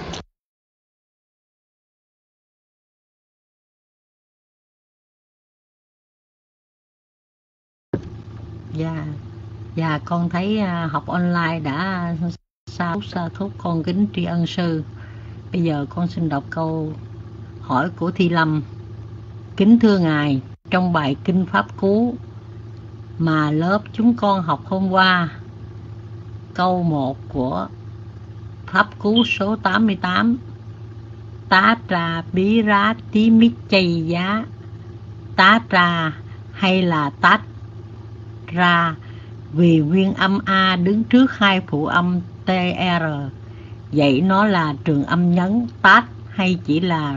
Dạ con thấy học online đã xa thúc, con kính tri ân sư. Bây giờ con xin đọc câu hỏi của Thi Lâm. Kính thưa Ngài, trong bài Kinh Pháp Cú mà lớp chúng con học hôm qua, câu 1 của Pháp Cú số 88, tá trà bí rá tí mít chay giá, tá trà hay là tát ra, vì nguyên âm A đứng trước hai phụ âm TR, vậy nó là trường âm nhấn tát hay chỉ là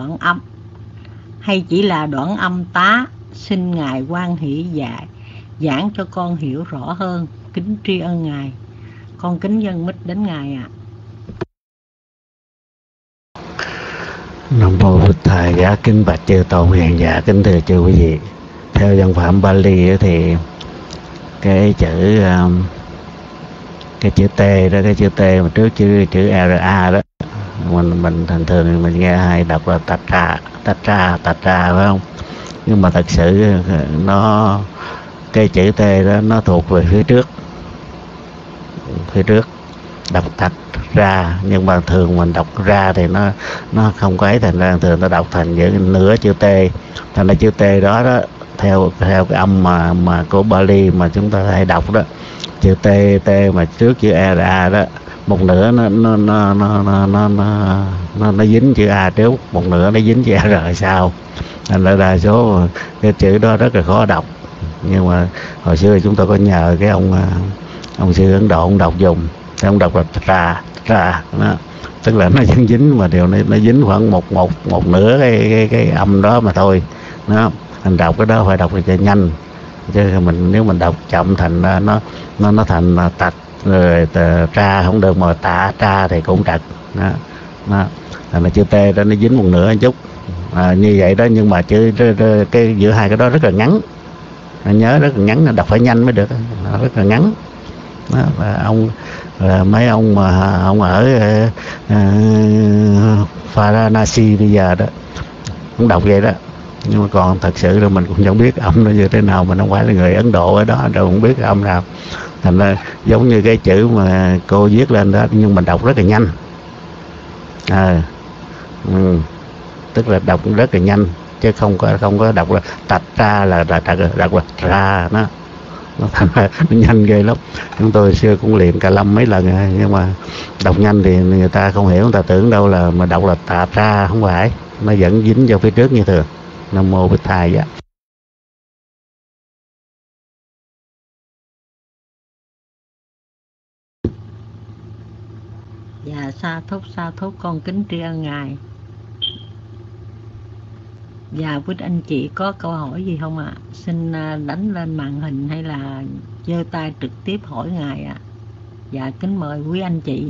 đoạn âm tá? Xin Ngài hoan hỷ giảng cho con hiểu rõ hơn, kính tri ân Ngài. Con kính dâng mic đến Ngài ạ. Nam mô Bụt Thầy Giá. Kính bạch chư tôn hiền giả, kính thưa chư quý vị, theo văn phạm Bali thì cái chữ T đó, cái chữ T mà trước chữ RA đó, mình thường mình nghe hay đọc là tát ra phải không? Nhưng mà thật sự nó, cái chữ T đó nó thuộc về phía trước đọc tát ra, nhưng mà thường mình đọc ra thì nó không có ấy, thành ra thường nó đọc thành nửa chữ T. Thành ra chữ T đó theo cái âm mà của Bali mà chúng ta hay đọc đó, chữ T mà trước chữ RA đó, một nửa nó dính chữ A trước, một nửa nó dính chữ R sau. Thành ra đa số cái chữ đó rất là khó đọc. Nhưng mà hồi xưa chúng tôi có nhờ cái ông sư Ấn Độ, ông đọc dùng, thì ông đọc là ra đó. Tức là nó dính mà điều này nó dính khoảng một nửa cái âm đó mà thôi đó. Mình đọc cái đó phải đọc cho nhanh, chứ mình nếu mình đọc chậm thành nó thành tạch rồi tra không được, mà tạ tra thì cũng trật đó. Thành là chữ T đó nó dính một nửa chút như vậy đó. Nhưng mà chữ cái giữa hai cái đó rất là ngắn, nhớ rất là ngắn, đọc phải nhanh mới được, rất là ngắn đó. Và mấy ông mà ông ở Varanasi bây giờ đó cũng đọc vậy đó. Nhưng mà còn thật sự là mình cũng không biết âm nó như thế nào, mình không phải là người Ấn Độ ở đó, đâu không biết âm nào. Thành ra giống như cái chữ mà cô viết lên đó, nhưng mình đọc rất là nhanh. Tức là đọc rất là nhanh, chứ không có đọc là tạch ra là đọc là ra nó thành ra nó nhanh ghê lắm. Chúng tôi xưa cũng luyện cả lâm mấy lần rồi, nhưng mà đọc nhanh thì người ta không hiểu, người ta tưởng đâu là mà đọc là tà ra, không phải, nó vẫn dính vào phía trước như thường. Nam mô Bích Thầy Giá. Dạ sa thúc con kính tri ân Ngài. Dạ quý anh chị có câu hỏi gì không ạ? Xin đánh lên màn hình hay là giơ tay trực tiếp hỏi Ngài ạ. Dạ kính mời quý anh chị.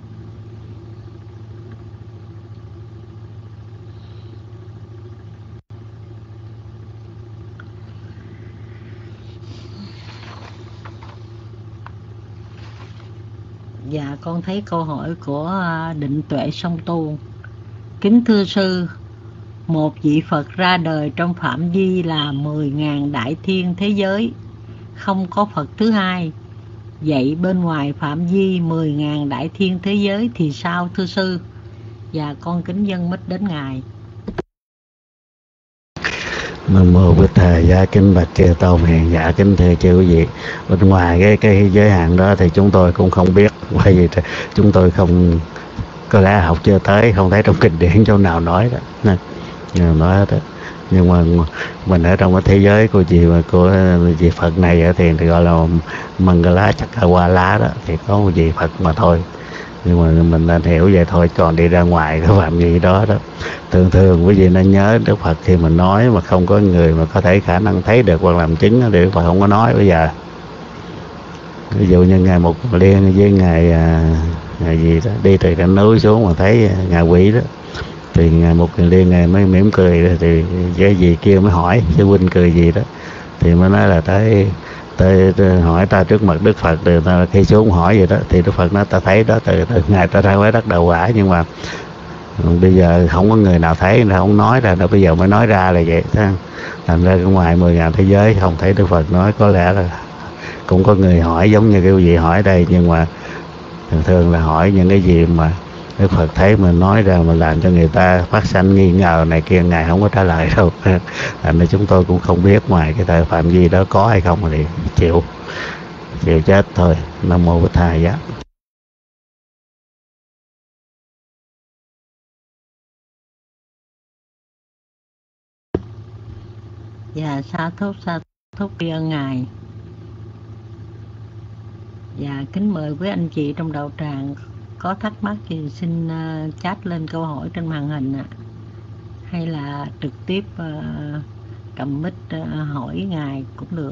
Dạ con thấy câu hỏi của Định Tuệ Song Tu. Kính thưa sư, một vị Phật ra đời trong phạm vi là 10.000 đại thiên thế giới, không có Phật thứ hai. Vậy bên ngoài phạm vi 10.000 đại thiên thế giới thì sao thưa sư? Và con kính dâng mic đến Ngài. Nam mô Bích Thầy Giá. Kính bạch chư tôn hiền giả, kính thưa chư quý vị, bên ngoài cái giới hạn đó thì chúng tôi cũng không biết, bởi vì chúng tôi không có lẽ học chưa tới, không thấy trong kinh điển chỗ nào nói đó, nói đó. Nhưng mà mình ở trong cái thế giới của vị Phật này thì gọi là Mangala Chakrawala đó, thì có một vị Phật mà thôi. Nhưng mà mình nên hiểu vậy thôi, còn đi ra ngoài cái phạm vi đó đó, thường thường quý vị nên nhớ Đức Phật khi mình nói mà không có người mà có thể khả năng thấy được hoặc làm chứng thì Đức Phật không có nói bây giờ. Ví dụ như ngài Mục Liên với ngài gì đó đi từ trên núi xuống mà thấy ngài quỷ đó, thì ngài Mục Liên ngài mới mỉm cười, thì cái gì kia mới hỏi sư huynh cười gì đó, thì mới nói là tới hỏi ta trước mặt Đức Phật, từ ta khi xuống hỏi vậy đó, thì Đức Phật nói ta thấy đó, từ ngày ta ra với đất đầu quả, nhưng mà bây giờ không có người nào thấy, người không nói ra đâu, bây giờ mới nói ra là vậy. Thành ra ngoài 10.000 thế giới không thấy Đức Phật nói, có lẽ là cũng có người hỏi giống như cái vị hỏi đây, nhưng mà thường là hỏi những cái gì mà Đức Phật thấy mình nói ra mà làm cho người ta phát sanh nghi ngờ này kia, ngài không có trả lời đâu. Thành ra chúng tôi cũng không biết ngoài cái thời phạm vi đó có hay không thì chịu chết thôi. Nam mô Bổn Thầy Giá. Dạ sa thúc tri ân ngài. Dạ kính mời quý anh chị trong đạo tràng có thắc mắc thì xin chat lên câu hỏi trên màn hình ạ, hay là trực tiếp cầm mic hỏi ngài cũng được.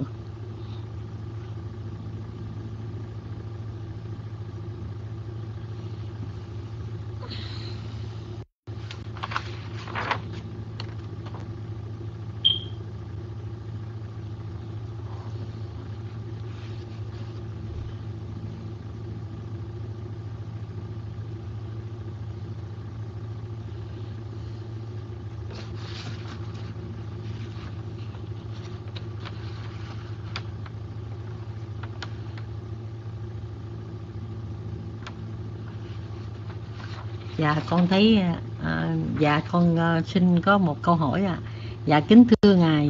Dạ con thấy dạ con xin có một câu hỏi ạ. Dạ kính thưa ngài,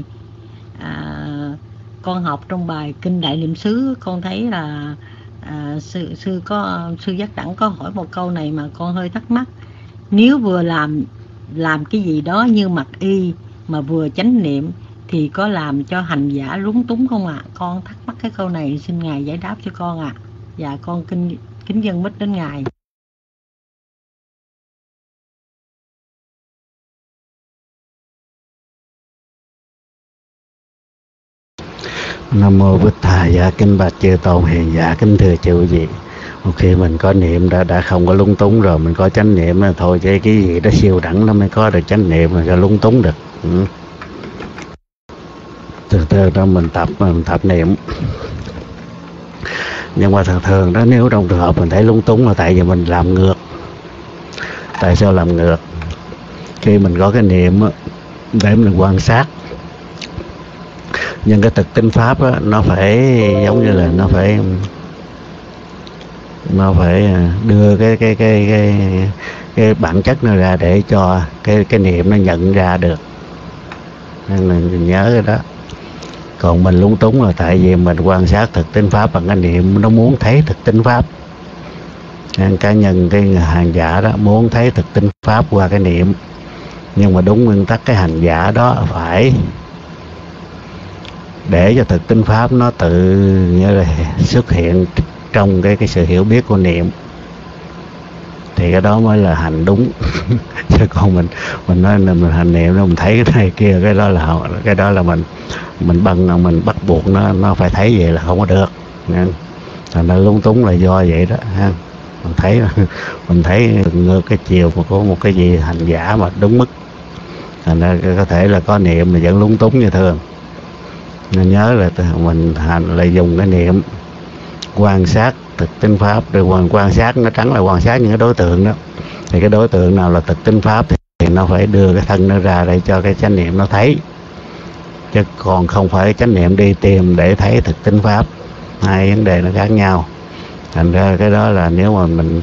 con học trong bài kinh Đại Niệm xứ, con thấy là sư Giác Đẳng có hỏi một câu này mà con hơi thắc mắc. Nếu vừa làm cái gì đó như mặc y mà vừa chánh niệm thì có làm cho hành giả lúng túng không ạ? Con thắc mắc cái câu này, xin ngài giải đáp cho con ạ. Dạ con kính dâng mic đến ngài. Nam mô Bổn Thầy Giá. Kính bạch chư tôn hiền giả, kính thưa chư vị, một khi mình có niệm đã không có lung túng rồi, mình có chánh niệm là thôi, chứ cái gì đó siêu đẳng nó mới có được chánh niệm mà cho lung túng được. Từ từ đó mình tập niệm. Nhưng mà thường đó, nếu trong trường hợp mình thấy lung túng là tại vì mình làm ngược. Tại sao làm ngược? Khi mình có cái niệm để mình quan sát, nhưng cái thực tinh pháp đó, nó phải giống như là nó phải đưa cái bản chất nó ra để cho cái niệm nó nhận ra được, nên mình nhớ cái đó. Còn mình lúng túng là tại vì mình quan sát thực tinh pháp bằng cái niệm, nó muốn thấy thực tinh pháp. Nên cá nhân cái hành giả đó muốn thấy thực tinh pháp qua cái niệm, nhưng mà đúng nguyên tắc cái hành giả đó phải để cho thực tinh pháp nó tự như là xuất hiện trong cái sự hiểu biết của niệm, thì cái đó mới là hành đúng. Chứ còn mình nói là mình hành niệm nó mình thấy cái này kia, cái đó là mình bắt buộc nó phải thấy vậy là không có được. Thành ra lung túng là do vậy đó ha. Mình thấy ngược cái chiều của một cái gì hành giả mà đúng mức, thành ra có thể là có niệm mà vẫn lung túng như thường. Nên nhớ là mình hành là dùng cái niệm quan sát thực tinh pháp, rồi quan sát nó trắng là quan sát những cái đối tượng đó, thì cái đối tượng nào là thực tinh pháp thì nó phải đưa cái thân nó ra để cho cái chánh niệm nó thấy, chứ còn không phải chánh niệm đi tìm để thấy thực tinh pháp. Hai vấn đề nó khác nhau. Thành ra cái đó là nếu mà mình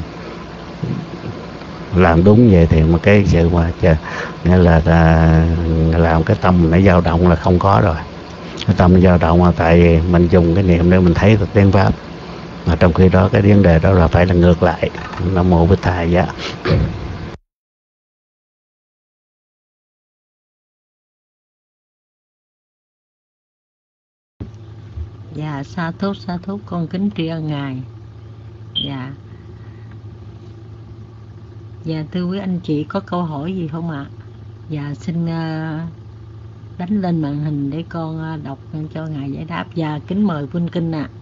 làm đúng vậy thì một cái sự mà nghĩa là làm cái tâm nó dao động là không có rồi. Cái tâm dao động là tại vì mình dùng cái niệm để mình thấy thực tiên pháp, mà trong khi đó cái vấn đề đó là phải là ngược lại. Nam mô Bổn Thầy Giá. Dạ sa thúc con kính tri ân ngài. Dạ Dạ thưa quý anh chị, có câu hỏi gì không ạ? Dạ xin đánh lên màn hình để con đọc cho ngài giải đáp. Và kính mời Vinh Kinh ạ.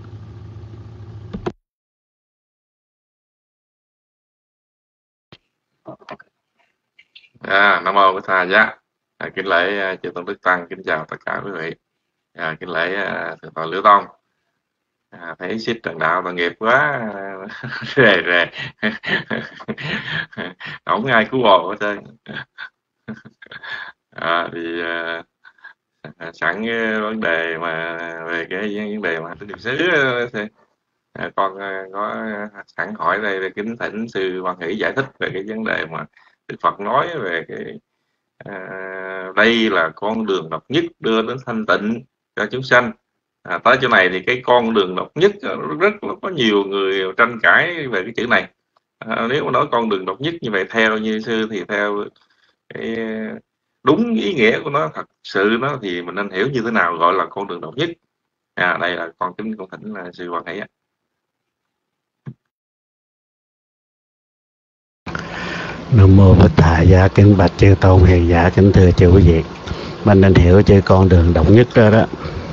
Nam mô Bổn Thầy giá. Kính lễ chư tôn đức tăng, kính chào tất cả quý vị. Kính lễ thượng tọa Liễu Tông. Thấy xích trần đạo tội nghiệp quá, rề rề, không ai cứu bồ hết trơn. Thì sẵn cái vấn đề mà về cái vấn đề mà niệm xứ thì con có sẵn hỏi đây về kính thỉnh sư Văn Hỷ giải thích về cái vấn đề mà Đức Phật nói về cái đây là con đường độc nhất đưa đến thanh tịnh cho chúng sanh. Tới chỗ này thì cái con đường độc nhất rất là có nhiều người tranh cãi về cái chữ này. Nếu mà nói con đường độc nhất như vậy theo như sư thì theo cái đúng ý nghĩa của nó thật sự nó thì mình nên hiểu như thế nào gọi là con đường độc nhất. Đây là con kính con thỉnh là sư Hoàng Hỷ. Nam mô Bổn Thầy giá, kính bạch chư tôn hiền giả, kính thưa chư quý vị. Mình nên hiểu chữ con đường độc nhất đó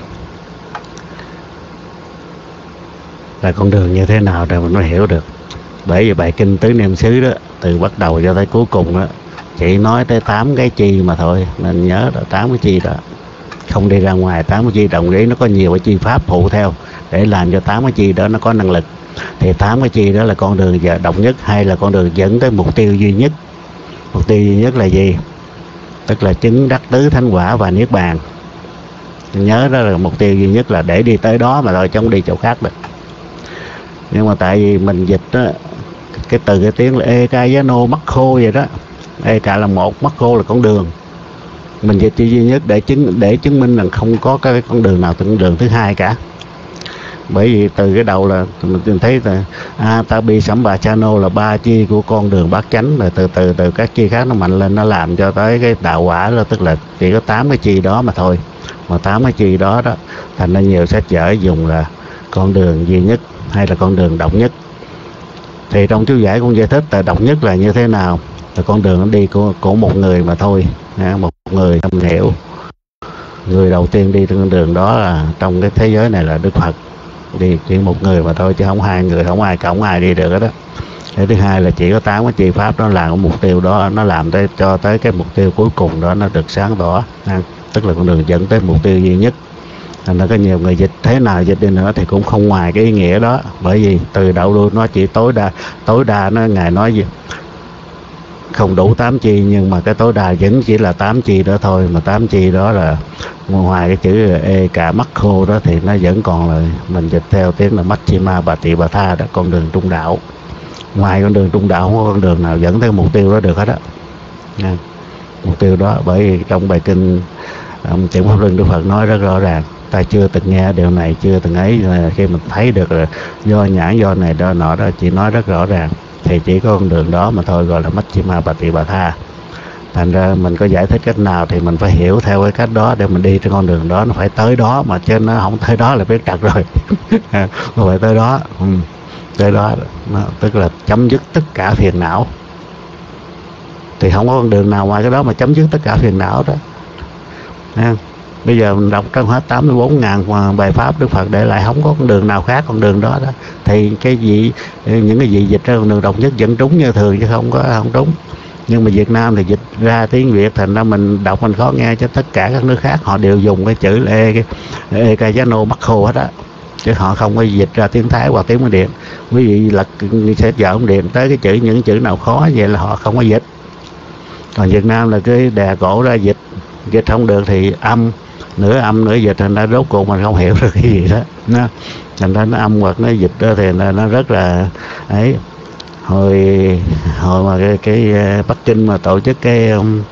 là con đường như thế nào để mình mới hiểu được. Bởi vì bài kinh tứ niệm xứ đó, từ bắt đầu cho tới cuối cùng đó, chỉ nói tới 8 cái chi mà thôi. Mình nhớ là 8 cái chi đó, không đi ra ngoài 8 cái chi. Đồng ý nó có nhiều cái chi pháp phụ theo để làm cho 8 cái chi đó nó có năng lực. Thì 8 cái chi đó là con đường độc nhất, hay là con đường dẫn tới mục tiêu duy nhất. Mục tiêu duy nhất là gì? Tức là chứng đắc tứ thánh quả và niết bàn. Nhớ đó là mục tiêu duy nhất, là để đi tới đó mà thôi, chứ không đi chỗ khác được. Nhưng mà tại vì mình dịch đó, cái từ cái tiếng là Ekayano mắc khô vậy đó. Eka là một, mắc khô là con đường. Mình dịch duy nhất để chứng minh là không có cái con đường nào con đường thứ hai cả. Bởi vì từ cái đầu là mình thấy là Atabi Sambhachano là 3 chi của con đường bát chánh, rồi từ các chi khác nó mạnh lên, nó làm cho tới cái đạo quả đó, tức là chỉ có 8 cái chi đó mà thôi. Mà 8 cái chi đó thành ra nhiều sách vở dùng là con đường duy nhất hay là con đường độc nhất. Thì trong chú giải cũng giải thích là độc nhất là như thế nào, là con đường nó đi của một người mà thôi, một người tâm hiểu. Người đầu tiên đi trên con đường đó là trong cái thế giới này là Đức Phật, đi chỉ một người mà thôi, chứ không hai người, không ai đi được đó. Cái thứ hai là chỉ có 8 cái chi pháp nó làm cái mục tiêu đó, nó làm cho tới cái mục tiêu cuối cùng đó nó được sáng tỏ, tức là con đường dẫn tới mục tiêu duy nhất. Thành ra có nhiều người dịch thế nào dịch đi nữa thì cũng không ngoài cái ý nghĩa đó. Bởi vì từ đầu luôn nó chỉ tối đa nó Ngài nói gì không đủ 8 chi, nhưng mà cái tối đa vẫn chỉ là 8 chi đó thôi. Mà 8 chi đó là ngoài cái chữ Eka mắc khô đó thì nó vẫn còn là mình dịch theo tiếng là Majjhima Patipada đó, con đường trung đạo. Ngoài con đường trung đạo không có con đường nào dẫn tới mục tiêu đó được hết á. Mục tiêu đó, bởi vì trong bài kinh Chuyển Pháp Luân Đức Phật nói rất rõ ràng, ta chưa từng nghe điều này, chưa từng ấy. Khi mình thấy được là do nhãn do này đó nọ đó, chỉ nói rất rõ ràng, thì chỉ có con đường đó mà thôi, gọi là Majjhima Patipada. Thành ra mình có giải thích cách nào thì mình phải hiểu theo cái cách đó để mình đi trên con đường đó. Nó phải tới đó, mà trên nó không tới đó là biết trật rồi. Nó phải tới đó. Tới đó tức là chấm dứt tất cả phiền não. Thì không có con đường nào ngoài cái đó mà chấm dứt tất cả phiền não đó. Bây giờ mình đọc trong hết 84.000 bài pháp Đức Phật để lại, không có con đường nào khác con đường đó đó. Thì những cái gì dịch ra con đường độc nhất vẫn trúng như thường, chứ không trúng. Nhưng mà Việt Nam thì dịch ra tiếng Việt, thành ra mình đọc mình khó nghe, cho tất cả các nước khác họ đều dùng cái chữ Ekayano mắc khô hết á, chứ họ không có dịch ra tiếng Thái hoặc tiếng Miến Điện. Quý vị là sẽ dở ông Điện tới cái những chữ nào khó vậy là họ không có dịch. Còn Việt Nam là cái đè cổ ra dịch không được thì nửa dịch, thành ra rốt cuộc mình không hiểu được cái gì đó. Thành ra nó âm hoặc nó dịch đó thì nó rất là ấy. Hồi mà cái Bắc Kinh mà tổ chức cái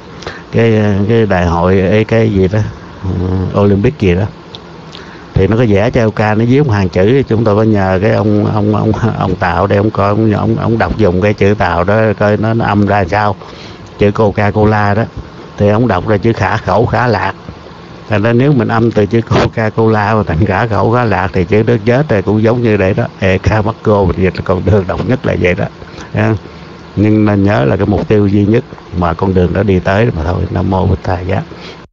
đại hội cái gì đó Olympic gì đó, thì nó có vẽ cho ca, nó viết một hàng chữ. Chúng tôi có nhờ cái ông Tàu để ông coi, ông đọc dùng cái chữ Tàu đó coi nó âm ra sao. Chữ Coca-Cola đó thì ông đọc ra chữ khả khẩu khả lạc. Thành ra nếu mình âm từ chữ Coca-Cola và thành khả khẩu khả lạc thì chữ đó chết rồi, cũng giống như vậy đó. Eka mắc cô mình dịch là con đường độc nhất là vậy đó. nhưng nên nhớ là cái mục tiêu duy nhất mà con đường đó đi tới mà thôi. Nam mô Bích Thầy Giá.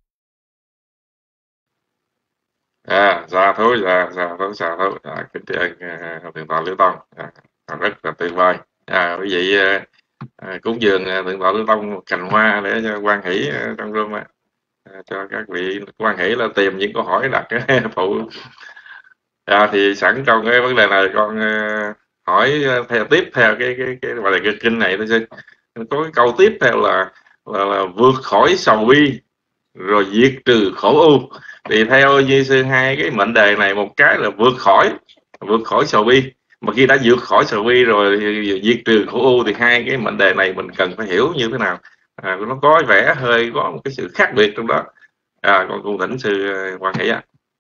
Dạ thú, dạ thú. Kính tri ân thượng tọa Liễu Tông, rất là tuyệt vời. Quý vị cúng dường thượng tọa Liễu Tông cành hoa để cho quan hỷ trong room, cho các vị quan hỷ là tìm những câu hỏi đặt phụ. Thì sẵn trong cái vấn đề này con hỏi tiếp theo cái bài cái kinh này thôi. Có cái câu tiếp theo là vượt khỏi sầu bi rồi diệt trừ khổ ưu. Thì theo như sư hai cái mệnh đề này, một cái là vượt khỏi sầu bi, mà khi đã vượt khỏi sầu bi rồi thì diệt trừ khổ ưu, thì hai cái mệnh đề này mình cần phải hiểu như thế nào. Nó có vẻ hơi có một cái sự khác biệt trong đó. Con cung thỉnh sư quan hệ.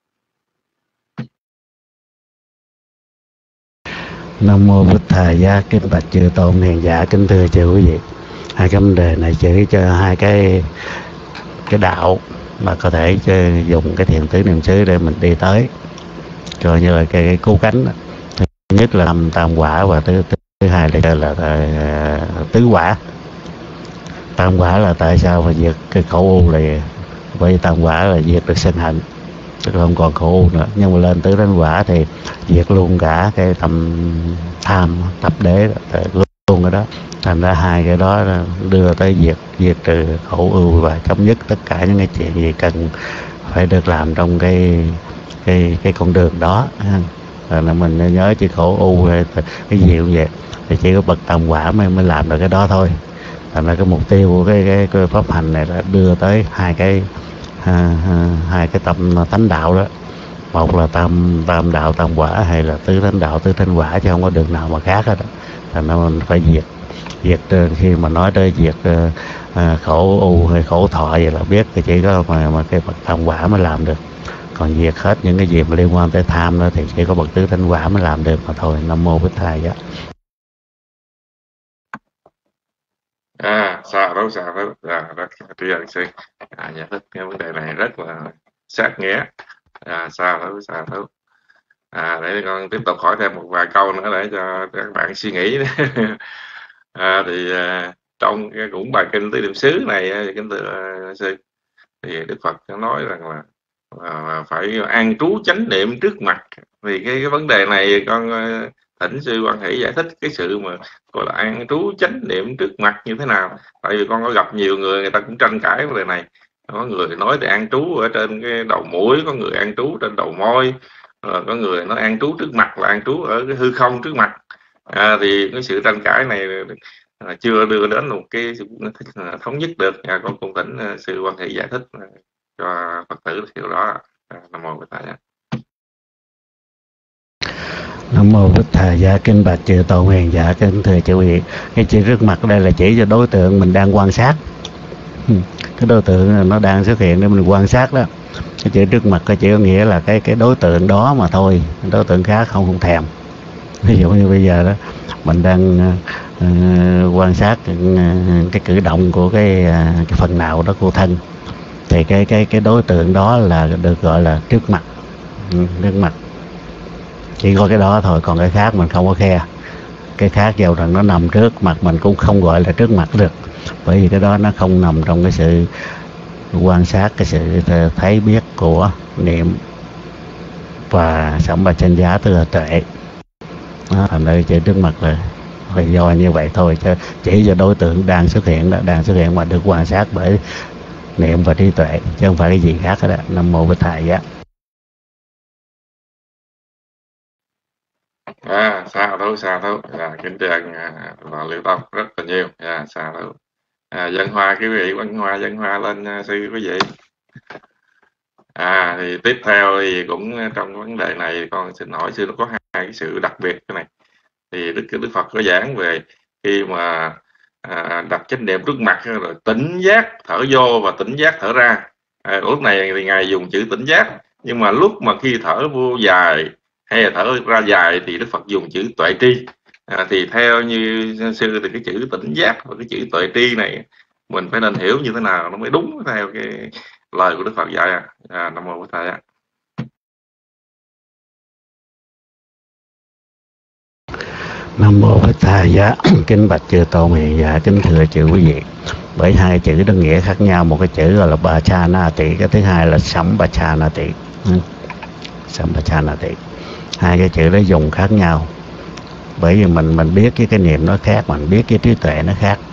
Nam mô Bích Thầy Giá. Kính bạch chư tôn hiền giả, kính thưa chư quý vị, hai cái vấn đề này chỉ cho hai cái đạo mà có thể dùng cái thiền tứ niệm xứ để mình đi tới, coi như là cái cứu cánh. Thứ nhất là tam quả, và thứ hai là tứ quả. Tam quả là tại sao mà diệt cái khổ u, là bởi vì tam quả là diệt được sân hận, tức là không còn khổ u nữa. Nhưng mà lên tứ thánh quả thì diệt luôn cả cái tâm tham tập đế luôn cái đó. Thành ra hai cái đó đưa tới diệt trừ khổ ưu và chấm dứt tất cả những cái chuyện gì cần phải được làm trong cái con đường đó. Rồi là mình nhớ chỉ khổ ưu hay cái gì cũng vậy, thì chỉ có bậc tam quả mới làm được cái đó thôi. Thành ra cái mục tiêu của cái pháp hành này là đưa tới hai cái tâm tánh đạo đó. Một là tam đạo tam quả, hay là tứ thánh đạo tứ thánh quả, chứ không có đường nào mà khác hết đó. Thành ra mình phải diệt khi mà nói tới diệt khổ u hay khổ thọ vậy là biết thì chỉ có mà cái bậc tam quả mới làm được. Còn diệt hết những cái gì mà liên quan tới tham đó thì chỉ có bậc tứ thánh quả mới làm được mà thôi. Nam mô Bích Thầy Giá. Xa đấu rất tri ân sư giải thích cái vấn đề này rất là sát nghĩa. Xa đấu. Để con tiếp tục hỏi thêm một vài câu nữa để cho các bạn suy nghĩ. Thì trong cái cũng bài kinh tứ niệm xứ này, kính thưa sư, thì Đức Phật nói rằng là phải an trú chánh niệm trước mặt. Thì cái vấn đề này con thỉnh sư quan hỷ giải thích cái sự mà gọi là an trú chánh niệm trước mặt như thế nào. Tại vì con có gặp nhiều người ta cũng tranh cãi vấn đề này. Có người nói thì an trú ở trên cái đầu mũi, có người an trú trên đầu môi, có người nói an trú trước mặt là an trú ở cái hư không trước mặt. Thì cái sự tranh cãi này chưa đưa đến một cái thống nhất được. Con cũng thỉnh sư quan hệ giải thích cho Phật tử hiểu đó. Nam mô Bích Thầy. Nam mô Bích Thầy Giá. Kính bạch chư tôn hiền giả, kính thưa chư vị, cái chữ trước mặt đây là chỉ cho đối tượng mình đang quan sát. Cái đối tượng nó đang xuất hiện để mình quan sát đó. Cái chữ trước mặt cái chỉ có nghĩa là cái đối tượng đó mà thôi, đối tượng khác không thèm. Ví dụ như bây giờ đó mình đang quan sát cái cử động của cái phần nào đó của thân, thì cái đối tượng đó là được gọi là trước mặt. Trước mặt chỉ có cái đó thôi, còn cái khác mình không có khe. Cái khác dầu rằng nó nằm trước mặt mình cũng không gọi là trước mặt được, bởi vì cái đó nó không nằm trong cái sự quan sát, cái sự thấy biết của niệm và Sampajanya, tức là tuệ. Thành ra chỉ trước mặt là do như vậy thôi, chứ chỉ cho đối tượng đang xuất hiện đó, đang xuất hiện mà được quan sát bởi niệm và trí tuệ, chứ không phải cái gì khác hết đó. Nam mô Bích Thầy Giá. Xa thấu. Kính tri ân và Liễu Tông rất là nhiều. Xa thấu. Dân hoa quý vị, dân hoa lên sư quý vị. Thì tiếp theo thì cũng trong vấn đề này con xin hỏi sư, nó có hai cái sự đặc biệt cái này. Thì Đức Phật có giảng về khi mà đặt chánh niệm trước mặt rồi tỉnh giác thở vô và tỉnh giác thở ra. Lúc này thì ngài dùng chữ tỉnh giác, nhưng mà lúc mà khi thở vô dài hay là thở ra dài thì Đức Phật dùng chữ tuệ tri. Thì theo như sư thì cái chữ tỉnh giác và cái chữ tuệ tri này mình phải nên hiểu như thế nào nó mới đúng theo cái lời của Đức Phật dạy. Nam mô Bích Thầy. Nam mô Bích Tha Giá. Kính bạch chư tôn hiền giả, kính thưa chư quý vị. Bởi hai chữ đó nghĩa khác nhau, một cái chữ gọi là Bachanati, cái thứ hai là Sambachanati. Sambachanati, hai cái chữ đó dùng khác nhau. Bởi vì mình biết cái niệm nó khác, mình biết cái trí tuệ nó khác.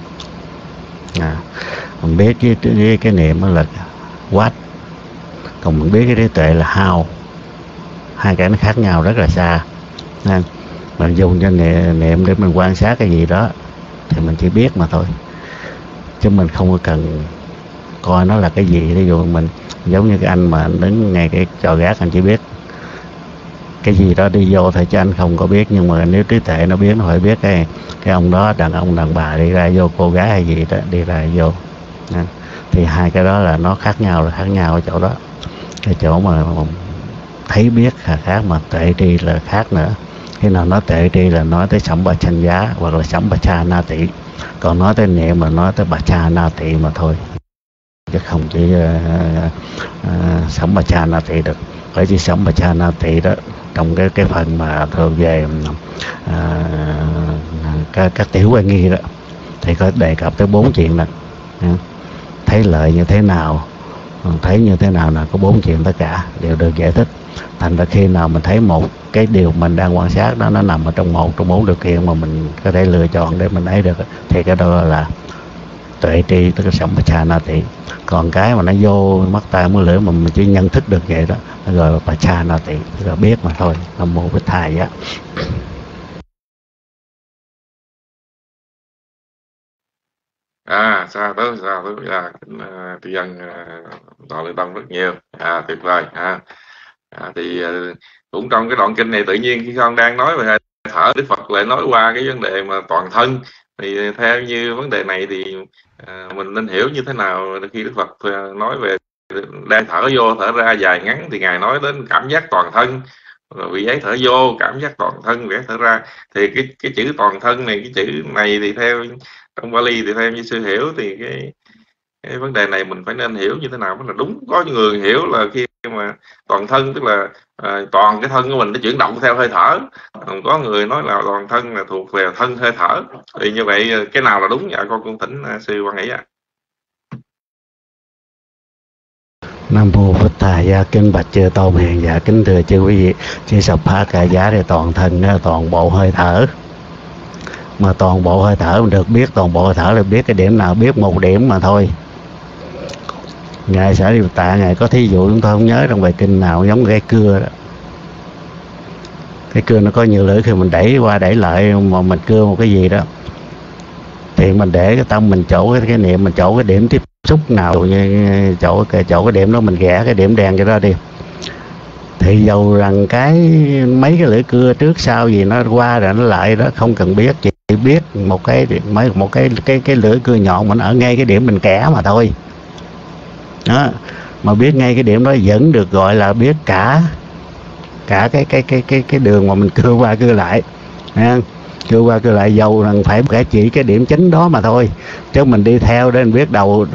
Mình biết cái niệm là what, còn mình biết cái trí tuệ là how. Hai cái nó khác nhau rất là xa. Mình dùng cho niệm để mình quan sát cái gì đó thì mình chỉ biết mà thôi, chứ mình không có cần coi nó là cái gì. Ví dụ mình giống như cái anh mà đứng ngay cái chò gác, anh chỉ biết cái gì đó đi vô thôi, chứ anh không có biết. Nhưng mà nếu trí tuệ nó biết, nó phải biết cái ông đó, đàn ông đàn bà đi ra vô, cô gái hay gì đó đi ra vô. Thì hai cái đó là nó khác nhau, là khác nhau ở chỗ đó. Cái chỗ mà thấy biết là khác, mà tuệ tri là khác nữa. Khi nào nói tuệ tri là nói tới Sambachangiá hoặc là Sambachanati, còn nói tới niệm là nói tới Bachanati mà thôi, chứ không chỉ Sambachanati được. Bởi vì Sambachanati đó, trong cái phần mà thường về các tiểu quan nghi đó, thì có đề cập tới 4 chuyện đó. Thấy lợi như thế nào, thấy như thế nào là có 4 chuyện, tất cả đều được giải thích. Thành ra khi nào mình thấy một cái điều mình đang quan sát đó nó nằm ở trong một trong 4 điều kiện mà mình có thể lựa chọn để mình ấy được, thì cái đó là tuệ tri, tức là Sambachanati. Còn cái mà nó vô mắt tai mũi lưỡi mà mình chỉ nhận thức được vậy đó, nó gọi là Bachanati, tức là biết mà thôi. Nam mô Bích Tha Giá. Xa tới tri dân Toàn Lương Tâm rất nhiều, tuyệt vời. Thì cũng trong cái đoạn kinh này, tự nhiên khi con đang nói về hơi thở, Đức Phật lại nói qua cái vấn đề mà toàn thân. Thì theo như vấn đề này thì mình nên hiểu như thế nào khi Đức Phật nói về đang thở vô thở ra dài ngắn, thì Ngài nói đến cảm giác toàn thân, rồi vị ấy thở vô cảm giác toàn thân, vị ấy thở ra. Thì cái chữ toàn thân này, cái chữ này thì theo trong Bali, thì theo như sư hiểu thì cái vấn đề này mình phải nên hiểu như thế nào mới là đúng. Có người hiểu là khi mà toàn thân tức là toàn cái thân của mình nó chuyển động theo hơi thở, còn có người nói là toàn thân là thuộc về thân hơi thở. Thì như vậy cái nào là đúng? Dạ con thỉnh sư quan nghĩ Nam mô Bích Tha Giá. Kính bạch chư tôn hiền giả, kính thưa chư quý vị. Chư Sập Phá Cả Giá thì toàn thân, toàn bộ hơi thở. Mà toàn bộ hơi thở mình được biết, toàn bộ hơi thở là biết cái điểm nào, biết một điểm mà thôi. Ngài Sở Địa Tạ Ngài có thí dụ, chúng tôi không nhớ trong bài kinh nào, giống cái cưa đó. Cái cưa nó có nhiều lưỡi, khi mình đẩy qua đẩy lại mà mình cưa một cái gì đó, thì mình để cái tâm mình chỗ cái niệm, mình chỗ cái điểm tiếp xúc nào, như chỗ cái điểm đó mình ghẻ cái điểm đen cho đó đi. Thì dầu rằng mấy cái lưỡi cưa trước sau gì nó qua rồi nó lại đó, không cần biết, chỉ biết một cái lưỡi cưa nhọn mình ở ngay cái điểm mình kẻ mà thôi. Đó, mà biết ngay cái điểm đó vẫn được gọi là biết cả cái đường mà mình cưa qua cưa lại. Cưa qua cưa lại, dầu rằng phải cả chỉ cái điểm chính đó mà thôi, chứ mình đi theo để mình biết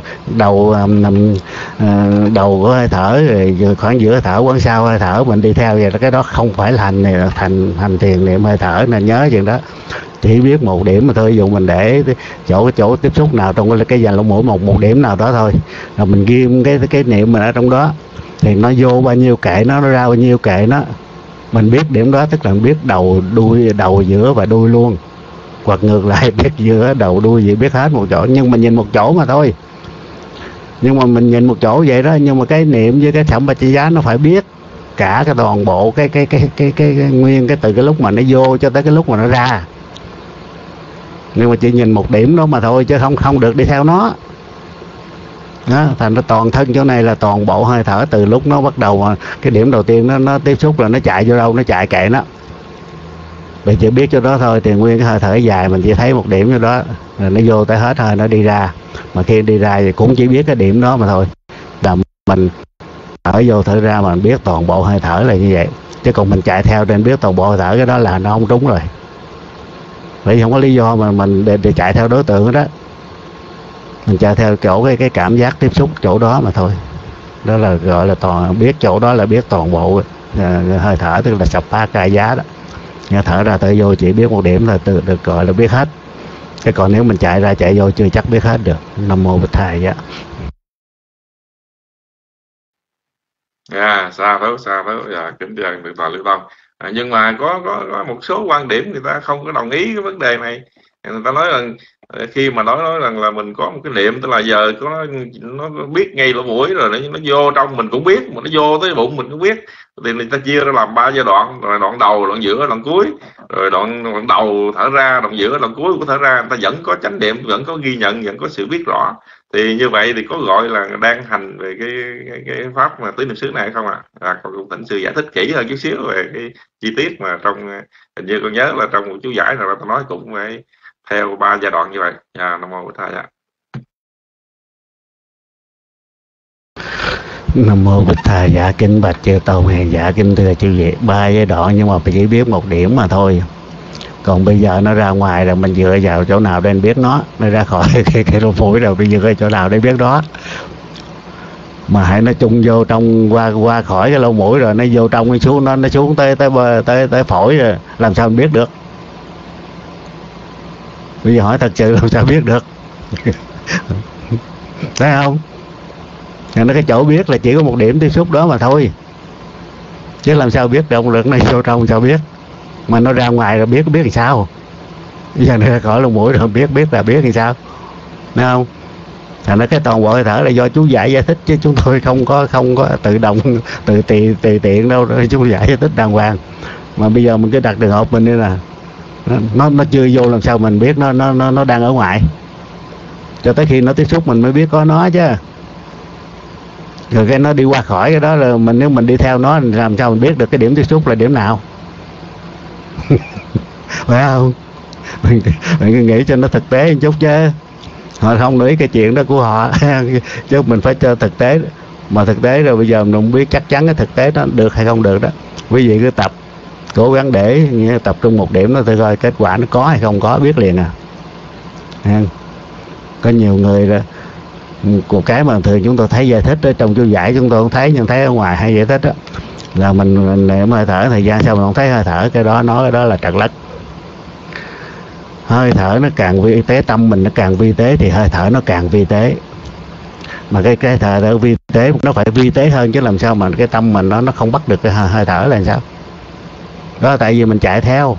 đầu của hơi thở, rồi khoảng giữa thở, khoảng sau hơi thở, mình đi theo vậy. Cái đó không phải là hành thiền niệm hơi thở, nên nhớ chuyện đó. Chỉ biết một điểm mà thôi, dùng mình để chỗ tiếp xúc nào trong cái dàn lỗ mũi một điểm nào đó thôi, rồi mình ghim cái niệm mình ở trong đó, thì nó vô bao nhiêu kệ nó ra bao nhiêu kệ nó, mình biết điểm đó, tức là mình biết đầu đuôi, đầu giữa và đuôi luôn, hoặc ngược lại biết giữa đầu đuôi gì, biết hết một chỗ, nhưng mà nhìn một chỗ mà thôi. Nhưng mà mình nhìn một chỗ vậy đó, nhưng mà cái niệm với cái Sambachangiá nó phải biết cả cái toàn bộ cái nguyên cái từ cái lúc mà nó vô cho tới cái lúc mà nó ra. Nhưng mà chỉ nhìn một điểm đó mà thôi, chứ không được đi theo nó. Đó, thành ra toàn thân chỗ này là toàn bộ hơi thở, từ lúc nó bắt đầu mà cái điểm đầu tiên nó tiếp xúc là nó chạy vô đâu, nó chạy kệ nó. Vì chỉ biết chỗ đó thôi, thì nguyên cái hơi thở dài mình chỉ thấy một điểm chỗ đó, rồi nó vô tới hết hơi nó đi ra. Mà khi đi ra thì cũng chỉ biết cái điểm đó mà thôi. Là mình thở vô thở ra mà mình biết toàn bộ hơi thở là như vậy. Chứ còn mình chạy theo nên biết toàn bộ hơi thở, cái đó là nó không trúng rồi. Vậy không có lý do mà mình để chạy theo đối tượng đó. Mình chạy theo chỗ cái cảm giác tiếp xúc chỗ đó mà thôi. Đó là gọi là biết chỗ đó là biết toàn bộ hơi thở, tức là Sập Phá Cả Giá đó. Nghe thở ra thở vô chỉ biết một điểm là được gọi là biết hết. Cái còn nếu mình chạy ra chạy vô chưa chắc biết hết được. Nam mô Bích Thầy vậy. Xa thấu, kính thưa Thượng tọa Lưu Tông. Nhưng mà có một số quan điểm người ta không có đồng ý cái vấn đề này. Người ta nói rằng khi mà nói rằng là mình có một cái niệm, tức là giờ nó biết ngay lỗ mũi rồi nó vô trong mình cũng biết, mà nó vô tới bụng mình cũng biết. Thì người ta chia ra làm 3 giai đoạn, rồi đoạn đầu, đoạn giữa, đoạn cuối. Rồi đoạn đầu thở ra, đoạn giữa, đoạn cuối của thở ra, người ta vẫn có chánh niệm, vẫn có ghi nhận, vẫn có sự biết rõ. Thì như vậy thì có gọi là đang hành về cái pháp mà tứ niệm xứ này không con cũng thỉnh sư giải thích kỹ hơn chút xíu về cái chi tiết mà trong, hình như con nhớ là trong một chú giải nào ta nói cũng phải theo 3 giai đoạn như vậy. Nam mô Bổn Thầy ạ. Nam mô Bích Thầy. Dạ kính bạch chư tôn hiền. Dạ kính thưa chư vị, 3 giai đoạn nhưng mà chỉ biết một điểm mà thôi. Còn bây giờ nó ra ngoài rồi mình dựa vào chỗ nào để anh biết nó ra khỏi cái lỗ mũi rồi bây giờ cái chỗ nào để biết đó. Mà hãy nó chung vô trong qua khỏi cái lỗ mũi rồi nó vô trong, nó xuống tới phổi rồi làm sao mình biết được. Bây giờ hỏi thật sự làm sao biết được. Thấy không? Nó cái chỗ biết là chỉ có một điểm tiếp xúc đó mà thôi, chứ làm sao biết được nó vô trong sao biết. Mà nó ra ngoài rồi biết thì sao. Bây giờ nó ra khỏi lỗ mũi rồi biết là biết thì sao, thấy không? Thành ra cái toàn bộ hơi thở là do chú giải thích, chứ chúng tôi không có tự động tự tiện đâu. Chú giải thích đàng hoàng. Mà bây giờ mình cứ đặt trường hợp mình như là nó chưa vô làm sao mình biết nó đang ở ngoài. Cho tới khi nó tiếp xúc mình mới biết có nó chứ. Rồi cái nó đi qua khỏi cái đó rồi nếu mình đi theo nó làm sao mình biết được cái điểm tiếp xúc là điểm nào. Phải không? Mình nghĩ cho nó thực tế một chút chứ. Họ không nói cái chuyện đó của họ. Chứ mình phải cho thực tế. Mà thực tế rồi bây giờ mình không biết chắc chắn cái thực tế đó được hay không được đó. Quý vị cứ tập, cố gắng để tập trung một điểm đó tôi coi kết quả nó có hay không có biết liền à. Có nhiều người là một cái mà thường chúng tôi thấy giải thích ở trong chú giải chúng tôi không thấy, nhưng thấy ở ngoài hay giải thích đó là mình niệm hơi thở thời gian sau mình không thấy hơi thở, cái đó nói cái đó là trật lất. Hơi thở nó càng vi tế, tâm mình nó càng vi tế thì hơi thở nó càng vi tế. Mà cái thở thở vi tế nó phải vi tế hơn, chứ làm sao mà cái tâm mình nó không bắt được cái hơi thở là sao. Đó là tại vì mình chạy theo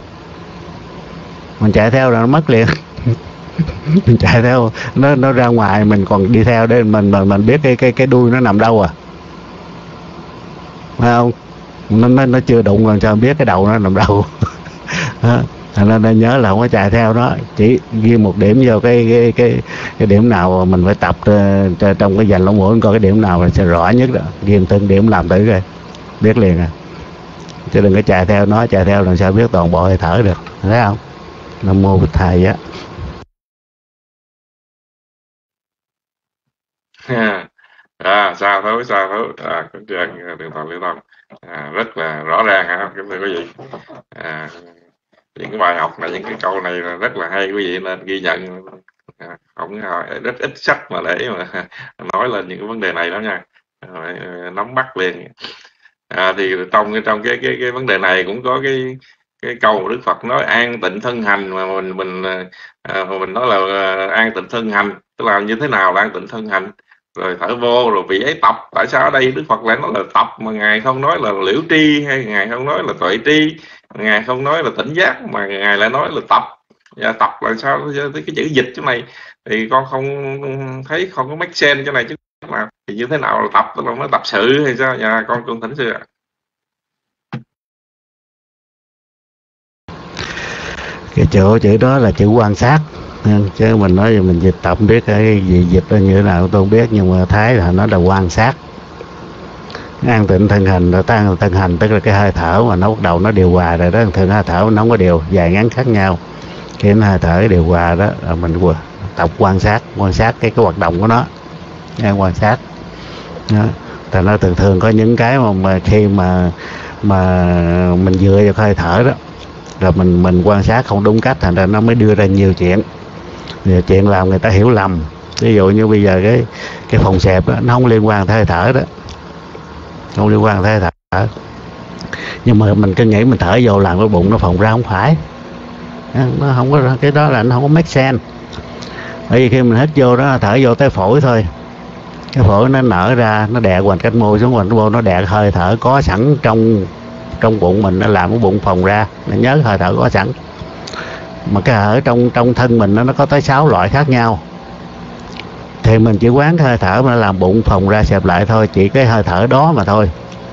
rồi nó mất liền. Mình chạy theo nó ra ngoài mình còn đi theo để mình biết cái đuôi nó nằm đâu à, phải không? Nó chưa đụng làm sao biết cái đầu nó nằm đâu. Thành ra nhớ là không có chạy theo nó, chỉ ghi một điểm vô cái điểm nào mình phải tập trong cái dành lỗ mũi, coi cái điểm nào là sẽ rõ nhất đó, ghi từng điểm làm thử coi biết liền à. Chứ đừng có chạy theo nó, chạy theo làm sao biết toàn bộ hơi thở được, thấy không? Nam mô Bích Thầy á. Xa thấu kính thưa Thượng tọa Lưu Tông. Rất là rõ ràng ha kính thưa quý vị. Những cái bài học này, những cái câu này là rất là hay, quý vị nên ghi nhận. Không rất ít sách mà để mà nói lên những cái vấn đề này đó nha, nắm bắt liền. Thì trong cái vấn đề này cũng có cái câu mà Đức Phật nói an tịnh thân hành, mà mình nói là an tịnh thân hành tức là như thế nào là an tịnh thân hành, rồi thở vô rồi vị ấy tập. Tại sao ở đây Đức Phật lại nói là tập mà Ngài không nói là liễu tri, hay Ngài không nói là tuệ tri, Ngài không nói là tỉnh giác, mà Ngài lại nói là tập. Tập là sao? Cái chữ dịch chỗ này thì con không thấy không có make sense chỗ này chứ mà. Thì như thế nào là tập, tức là mới tập sự hay sao? Con thỉnh sư ạ. Cái chữ đó là chữ quan sát, chứ mình nói mình dịch tập biết cái gì dịch như thế nào tôi không biết, nhưng mà Thái là nó là quan sát. An tịnh thân hành là thân hành tức là cái hơi thở mà nó bắt đầu nó điều hòa rồi đó. Thường hơi thở nó không có điều dài ngắn khác nhau, khi nó hơi thở điều hòa đó là mình tập quan sát cái hoạt động của nó, quan sát đó. Tại nó thường có những cái mà khi mà mình dựa vào hơi thở đó rồi mình quan sát không đúng cách, thành ra nó mới đưa ra nhiều chuyện làm người ta hiểu lầm. Ví dụ như bây giờ cái phòng xẹp đó, nó không liên quan tới hơi thở đó, không liên quan tới hơi thở. Nhưng mà mình cứ nghĩ mình thở vô làm cái bụng nó phồng ra, không phải. Nó không có, cái đó là nó không có make sense. Bởi vì khi mình hít vô đó, thở vô tới phổi thôi, cái phổi nó nở ra, nó đè hoành cánh môi xuống, hoành cánh môi nó đè hơi thở có sẵn trong bụng mình, nó làm cái bụng phồng ra. Nó nhớ hơi thở có sẵn. Mà cái ở trong thân mình nó có tới 6 loại khác nhau, thì mình chỉ quán cái hơi thở mà làm bụng phồng ra xẹp lại thôi, chỉ cái hơi thở đó mà thôi.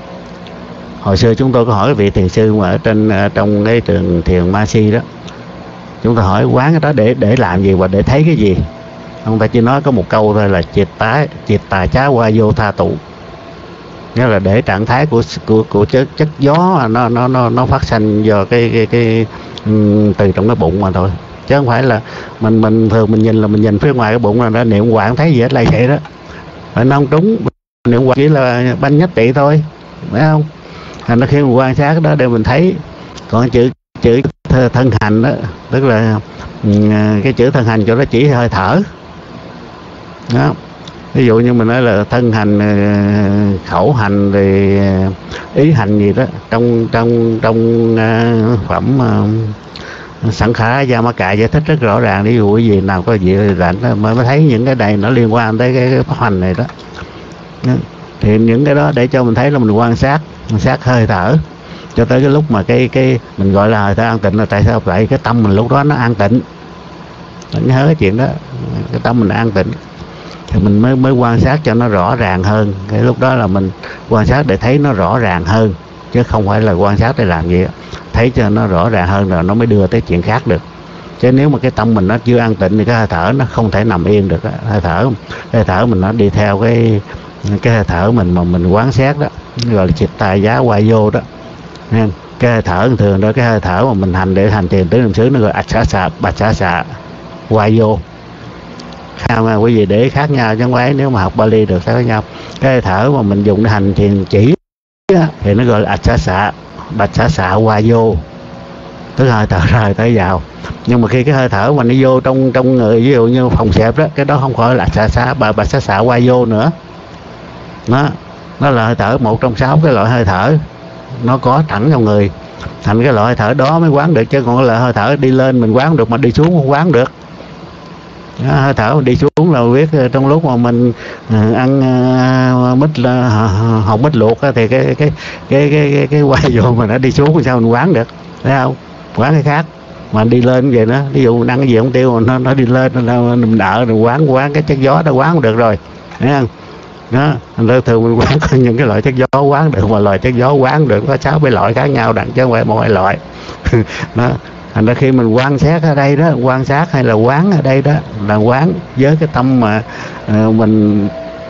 Hồi xưa chúng tôi có hỏi vị thiền sư mà ở trong cái trường thiền Ma Si đó, chúng tôi hỏi quán cái đó để làm gì và để thấy cái gì. Ông ta chỉ nói có một câu thôi là chiệt tà chá qua vô tha tụ, nghĩa là để trạng thái của chất gió nó phát sinh do cái từ trong cái bụng mà thôi, chứ không phải là mình thường mình nhìn phía ngoài cái bụng là nó niệm quán thấy gì hết là vậy đó. Nó không đúng, niệm quán chỉ là banh nhất trị thôi, phải không? Thành ra khi mình quan sát đó để mình thấy. Còn chữ thân hành đó, tức là cái chữ thân hành cho nó chỉ hơi thở đó. Ví dụ như mình nói là thân hành, khẩu hành, thì ý hành gì đó, trong phẩm Sẵn Khả Gia Ma Cà giải thích rất rõ ràng. Ví dụ cái gì nào có gì rảnh mới thấy những cái này nó liên quan tới cái pháp hành này đó. Thì những cái đó để cho mình thấy là mình quan sát hơi thở cho tới cái lúc mà cái mình gọi là hơi thở an tịnh. Là tại sao vậy? Cái tâm mình lúc đó nó an tịnh. Mình nhớ cái chuyện đó, cái tâm mình an tịnh thì mình mới quan sát cho nó rõ ràng hơn. Cái lúc đó là mình quan sát để thấy nó rõ ràng hơn, chứ không phải là quan sát để làm gì. Thấy cho nó rõ ràng hơn rồi nó mới đưa tới chuyện khác được. Chứ nếu mà cái tâm mình nó chưa an tịnh thì cái hơi thở nó không thể nằm yên được. Hơi thở mình nó đi theo cái hơi thở mình mà mình quán xét đó, gọi là chiệt tài giá qua vô đó. Nên cái hơi thở thường đó, cái hơi thở mà mình hành để hành thiền tứ niệm xứ nó gọi Acchasa Bachasa qua vô. Mà quý vị để khác nhau chứ không phải nếu mà học Bali được khác nhau. Cái hơi thở mà mình dùng để hành thiền chỉ thì nó gọi là Acchasa Bachasa qua vô, tức hơi thở ra hơi thở vào. Nhưng mà khi cái hơi thở mà nó vô trong người, ví dụ như phòng xẹp đó, cái đó không phải là Acchasa Bachasa qua vô nữa. Nó là hơi thở một trong 6 cái loại hơi thở nó có thẳng trong người. Thành cái loại hơi thở đó mới quán được, chứ còn là hơi thở đi lên mình quán được mà đi xuống không quán được. Hơi thở mình đi xuống là biết trong lúc mà mình ăn hột mít luộc thì cái quay vô mà nó đi xuống sao mình quán được, thấy không? Quán cái khác mà đi lên vậy đó. Ví dụ mình ăn cái gì không tiêu mà nó đi lên, mình đợi mình quán cái chất gió đó quán không được rồi, thấy không? Đó, thường mình quán có những cái loại chất gió quán được, mà loại chất gió quán được có 6 loại khác nhau đặng, chứ không phải một loại. Đó. Thành ra khi mình quan sát ở đây đó, quan sát hay là quán ở đây đó là quán với cái tâm mà mình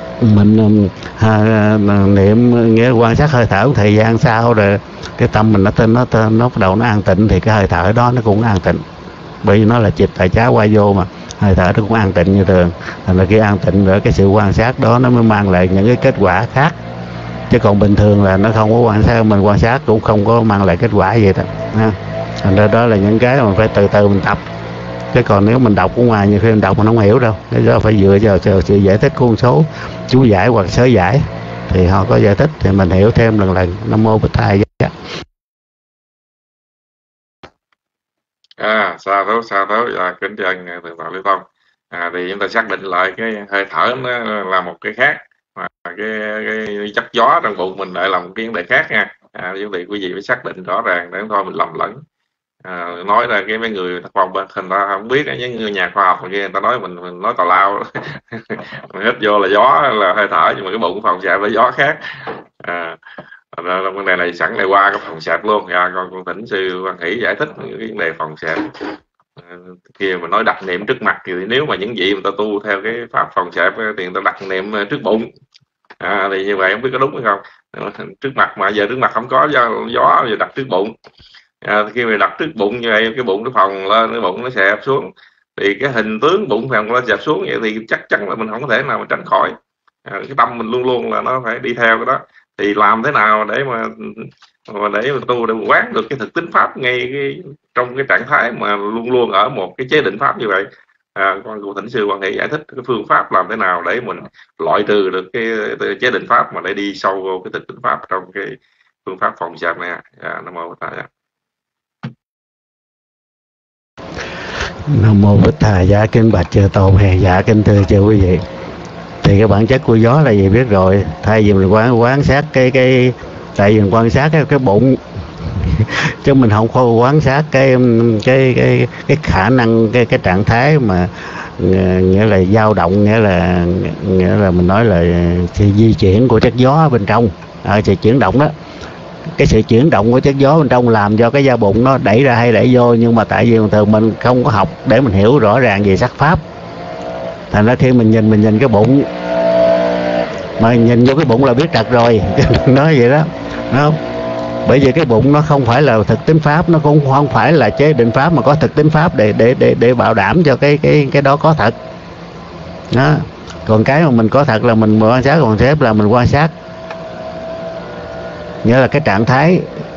niệm, nghĩa quan sát hơi thở một thời gian sau rồi cái tâm mình nó bắt đầu nó an tịnh, thì cái hơi thở đó nó cũng an tịnh, bởi vì nó là chiệt tại chá qua vô mà, hơi thở nó cũng an tịnh như thường. Thành ra cái an tịnh rồi cái sự quan sát đó nó mới mang lại những cái kết quả khác, chứ còn bình thường là nó không có quan sát, mình quan sát cũng không có mang lại kết quả gì đó. Thành ra đó là những cái mà phải từ từ mình tập, chứ còn nếu mình đọc ở ngoài nhiều khi mình đọc mình không hiểu đâu. Cái đó phải dựa vào sự giải thích của một số chú giải hoặc sớ giải, thì họ có giải thích thì mình hiểu thêm lần. Nam mô Bích Thầy. Sa thấu kính chân thượng tọa Lý Tông. Thì chúng ta xác định lại cái hơi thở nó là một cái khác, mà cái chất gió trong bụng mình lại là một cái vấn đề khác nha. Quý vị phải xác định rõ ràng để thôi mình lầm lẫn. Nói ra cái mấy người khoa học người ta không biết, những người nhà khoa học người ta nói mình nói tào lao. Mình hít vô là gió là hơi thở, nhưng mà cái bụng phòng xẹp là gió khác. Vấn đề này sẵn này qua cái phòng xẹp luôn. Con thỉnh sư Văn Hỷ giải thích cái vấn đề phòng xẹp. Khi mà nói đặt niệm trước mặt thì nếu mà những vị người ta tu theo cái pháp phòng xẹp thì người ta đặt niệm trước bụng. Thì như vậy không biết có đúng hay không. Trước mặt mà giờ trước mặt không có gió giờ đặt trước bụng. Khi mà đặt trước bụng như vậy, cái bụng nó phồng lên, cái bụng nó xẹp xuống, thì cái hình tướng bụng phồng lên xẹp xuống vậy thì chắc chắn là mình không có thể nào mà tránh khỏi. Cái tâm mình luôn luôn là nó phải đi theo cái đó. Thì làm thế nào để mà tu để quán được cái thực tính pháp ngay trong cái trạng thái mà luôn luôn ở một cái chế định pháp như vậy. Con cụ thỉnh sư Quan Hệ giải thích cái phương pháp làm thế nào để mình loại trừ được cái chế định pháp mà để đi sâu vô cái thực tính pháp trong phương pháp phòng xẹp này. Nam mô Bổn Thầy. Nam mô Bích Thà. Dạ kính bạch chư Tôn Hiền. Dạ kính thưa chư quý vị, thì cái bản chất của gió là gì biết rồi. Thay vì mình quan sát cái tại vì mình quan sát cái bụng chứ mình không có quan sát cái khả năng cái trạng thái mà nghĩa là dao động, nghĩa là mình nói là sự di chuyển của chất gió bên trong, sự chuyển động đó. Cái sự chuyển động của chất gió bên trong làm cho cái da bụng nó đẩy ra hay đẩy vô, nhưng mà tại vì thường mình không có học để mình hiểu rõ ràng về sắc pháp, thành ra khi mình nhìn cái bụng mà nhìn vô cái bụng là biết trật rồi nói vậy đó, đúng không? Bởi vì cái bụng nó không phải là thực tính pháp, nó cũng không phải là chế định pháp, mà có thực tính pháp để bảo đảm cho cái đó có thật đó. Còn cái mà mình có thật là mình quan sát, còn xếp là mình quan sát, nghĩa là cái trạng thái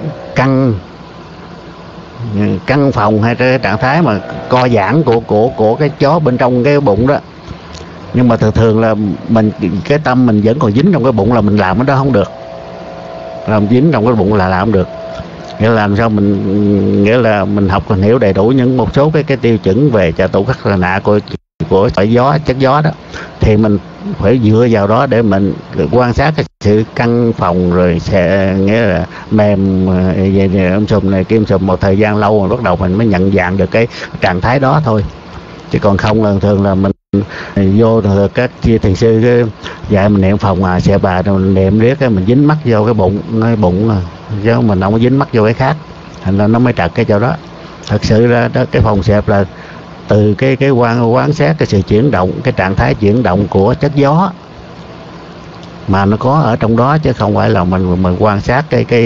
căng phòng hay cái trạng thái mà co giãn của cái chó bên trong cái bụng đó. Nhưng mà thường là mình cái tâm mình vẫn còn dính trong cái bụng là mình làm cái đó không được, làm dính trong cái bụng là làm không được. Nghĩa là làm sao nghĩa là mình học mình hiểu đầy đủ những một số cái tiêu chuẩn về trà tụ khắc là nạ của gió, chất gió đó, thì mình phải dựa vào đó để mình quan sát cái sự căng phòng, rồi sẽ nghĩa là mềm về âm sùm này kim sùm một thời gian lâu rồi bắt đầu mình mới nhận dạng được cái trạng thái đó thôi. Chứ còn không là thường là mình vô rồi các thiền sư dạy mình niệm phòng xe bà rồi mình niệm riết cái mình dính mắt vô cái bụng chứ mình không có dính mắt vô cái khác, thành ra nó mới trật cái chỗ đó. Thật sự ra đó, cái phòng xẹp là từ cái quan sát cái sự chuyển động, cái trạng thái chuyển động của chất gió mà nó có ở trong đó, chứ không phải là mình quan sát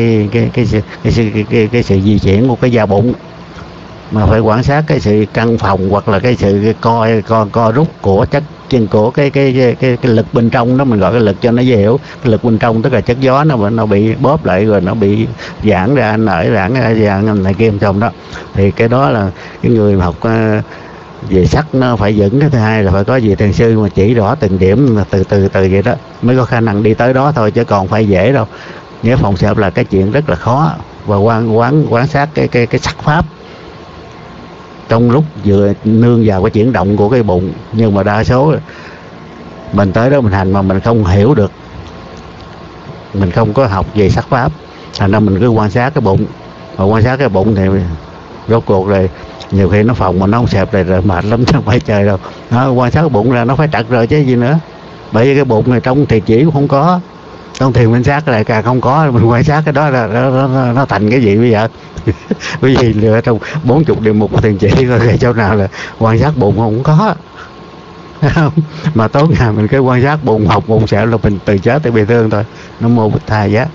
cái sự di chuyển của cái da bụng, mà phải quan sát cái sự căng phòng hoặc là cái sự co rút của chất chân của cái lực bên trong đó. Mình gọi cái lực cho nó dễ hiểu, cái lực bên trong tức là chất gió nó bị bóp lại rồi nó bị giãn ra, nở giãn ra này kia trong đó. Thì cái đó là cái người mà học về sắc nó phải vững. Cái thứ hai là phải có gì thiền sư mà chỉ rõ từng điểm từ vậy đó mới có khả năng đi tới đó thôi, chứ còn phải dễ đâu. Nhớ phòng xẹp là cái chuyện rất là khó, và quan sát cái sắc pháp trong lúc vừa nương vào cái chuyển động của cái bụng. Nhưng mà đa số mình tới đó mình hành mà mình không hiểu được, mình không có học về sắc pháp, thành ra mình cứ quan sát cái bụng. Mà quan sát cái bụng thì rốt cuộc rồi nhiều khi nó phòng mà nó không xẹp rồi mệt lắm chứ không phải chơi đâu. Nó quan sát cái bụng ra nó phải trật rồi chứ gì nữa. Bởi vì cái bụng này trong thiền chỉ cũng không có, trong thiền minh sát lại càng không có. Mình quan sát cái đó là nó thành cái gì bây giờ? Bởi vì lựa trong 40 điều mục của thiền chỉ coi chỗ nào là quan sát bụng không có. Mà tối ngày mình cứ quan sát bụng, học bụng sẽ là mình từ chết tới bị thương thôi. Nam mô Bích Thầy giá.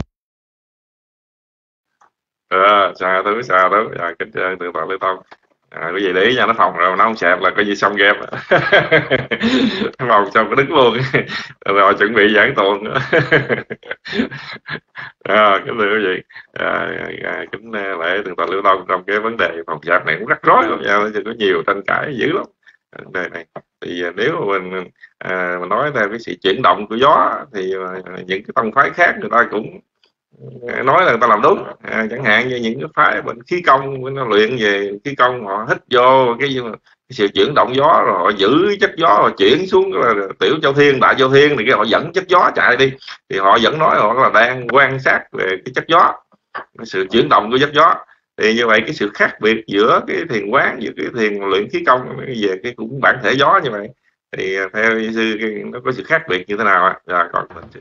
Xa thứ kính thưa Thượng tọa Lê Tông. Quý vị để ý nha, nó phòng rồi nó không xẹp là coi như xong game. Phòng xong cái đứng luôn rồi chuẩn bị giảng tuồng. Kính thưa quý vị, kính lễ Thượng tọa Lê Tông, trong cái vấn đề phòng xẹp này cũng rắc rối lắm nha, có nhiều tranh cãi dữ lắm vấn đề này. Thì nếu mà mình nói theo cái sự chuyển động của gió thì những cái tông phái khác người ta cũng nói là người ta làm đúng. Chẳng hạn như những cái phái bên khí công, nó luyện về khí công, họ hít vô cái sự chuyển động gió rồi họ giữ chất gió, họ chuyển xuống là tiểu châu thiên, đại châu thiên, thì cái họ dẫn chất gió chạy đi, thì họ vẫn nói họ là đang quan sát về cái chất gió, cái sự chuyển động của chất gió. Thì như vậy cái sự khác biệt giữa cái thiền quán, giữa cái thiền luyện khí công về cái cũng bản thể gió như vậy, thì theo sư nó có sự khác biệt như thế nào ạ? Còn mình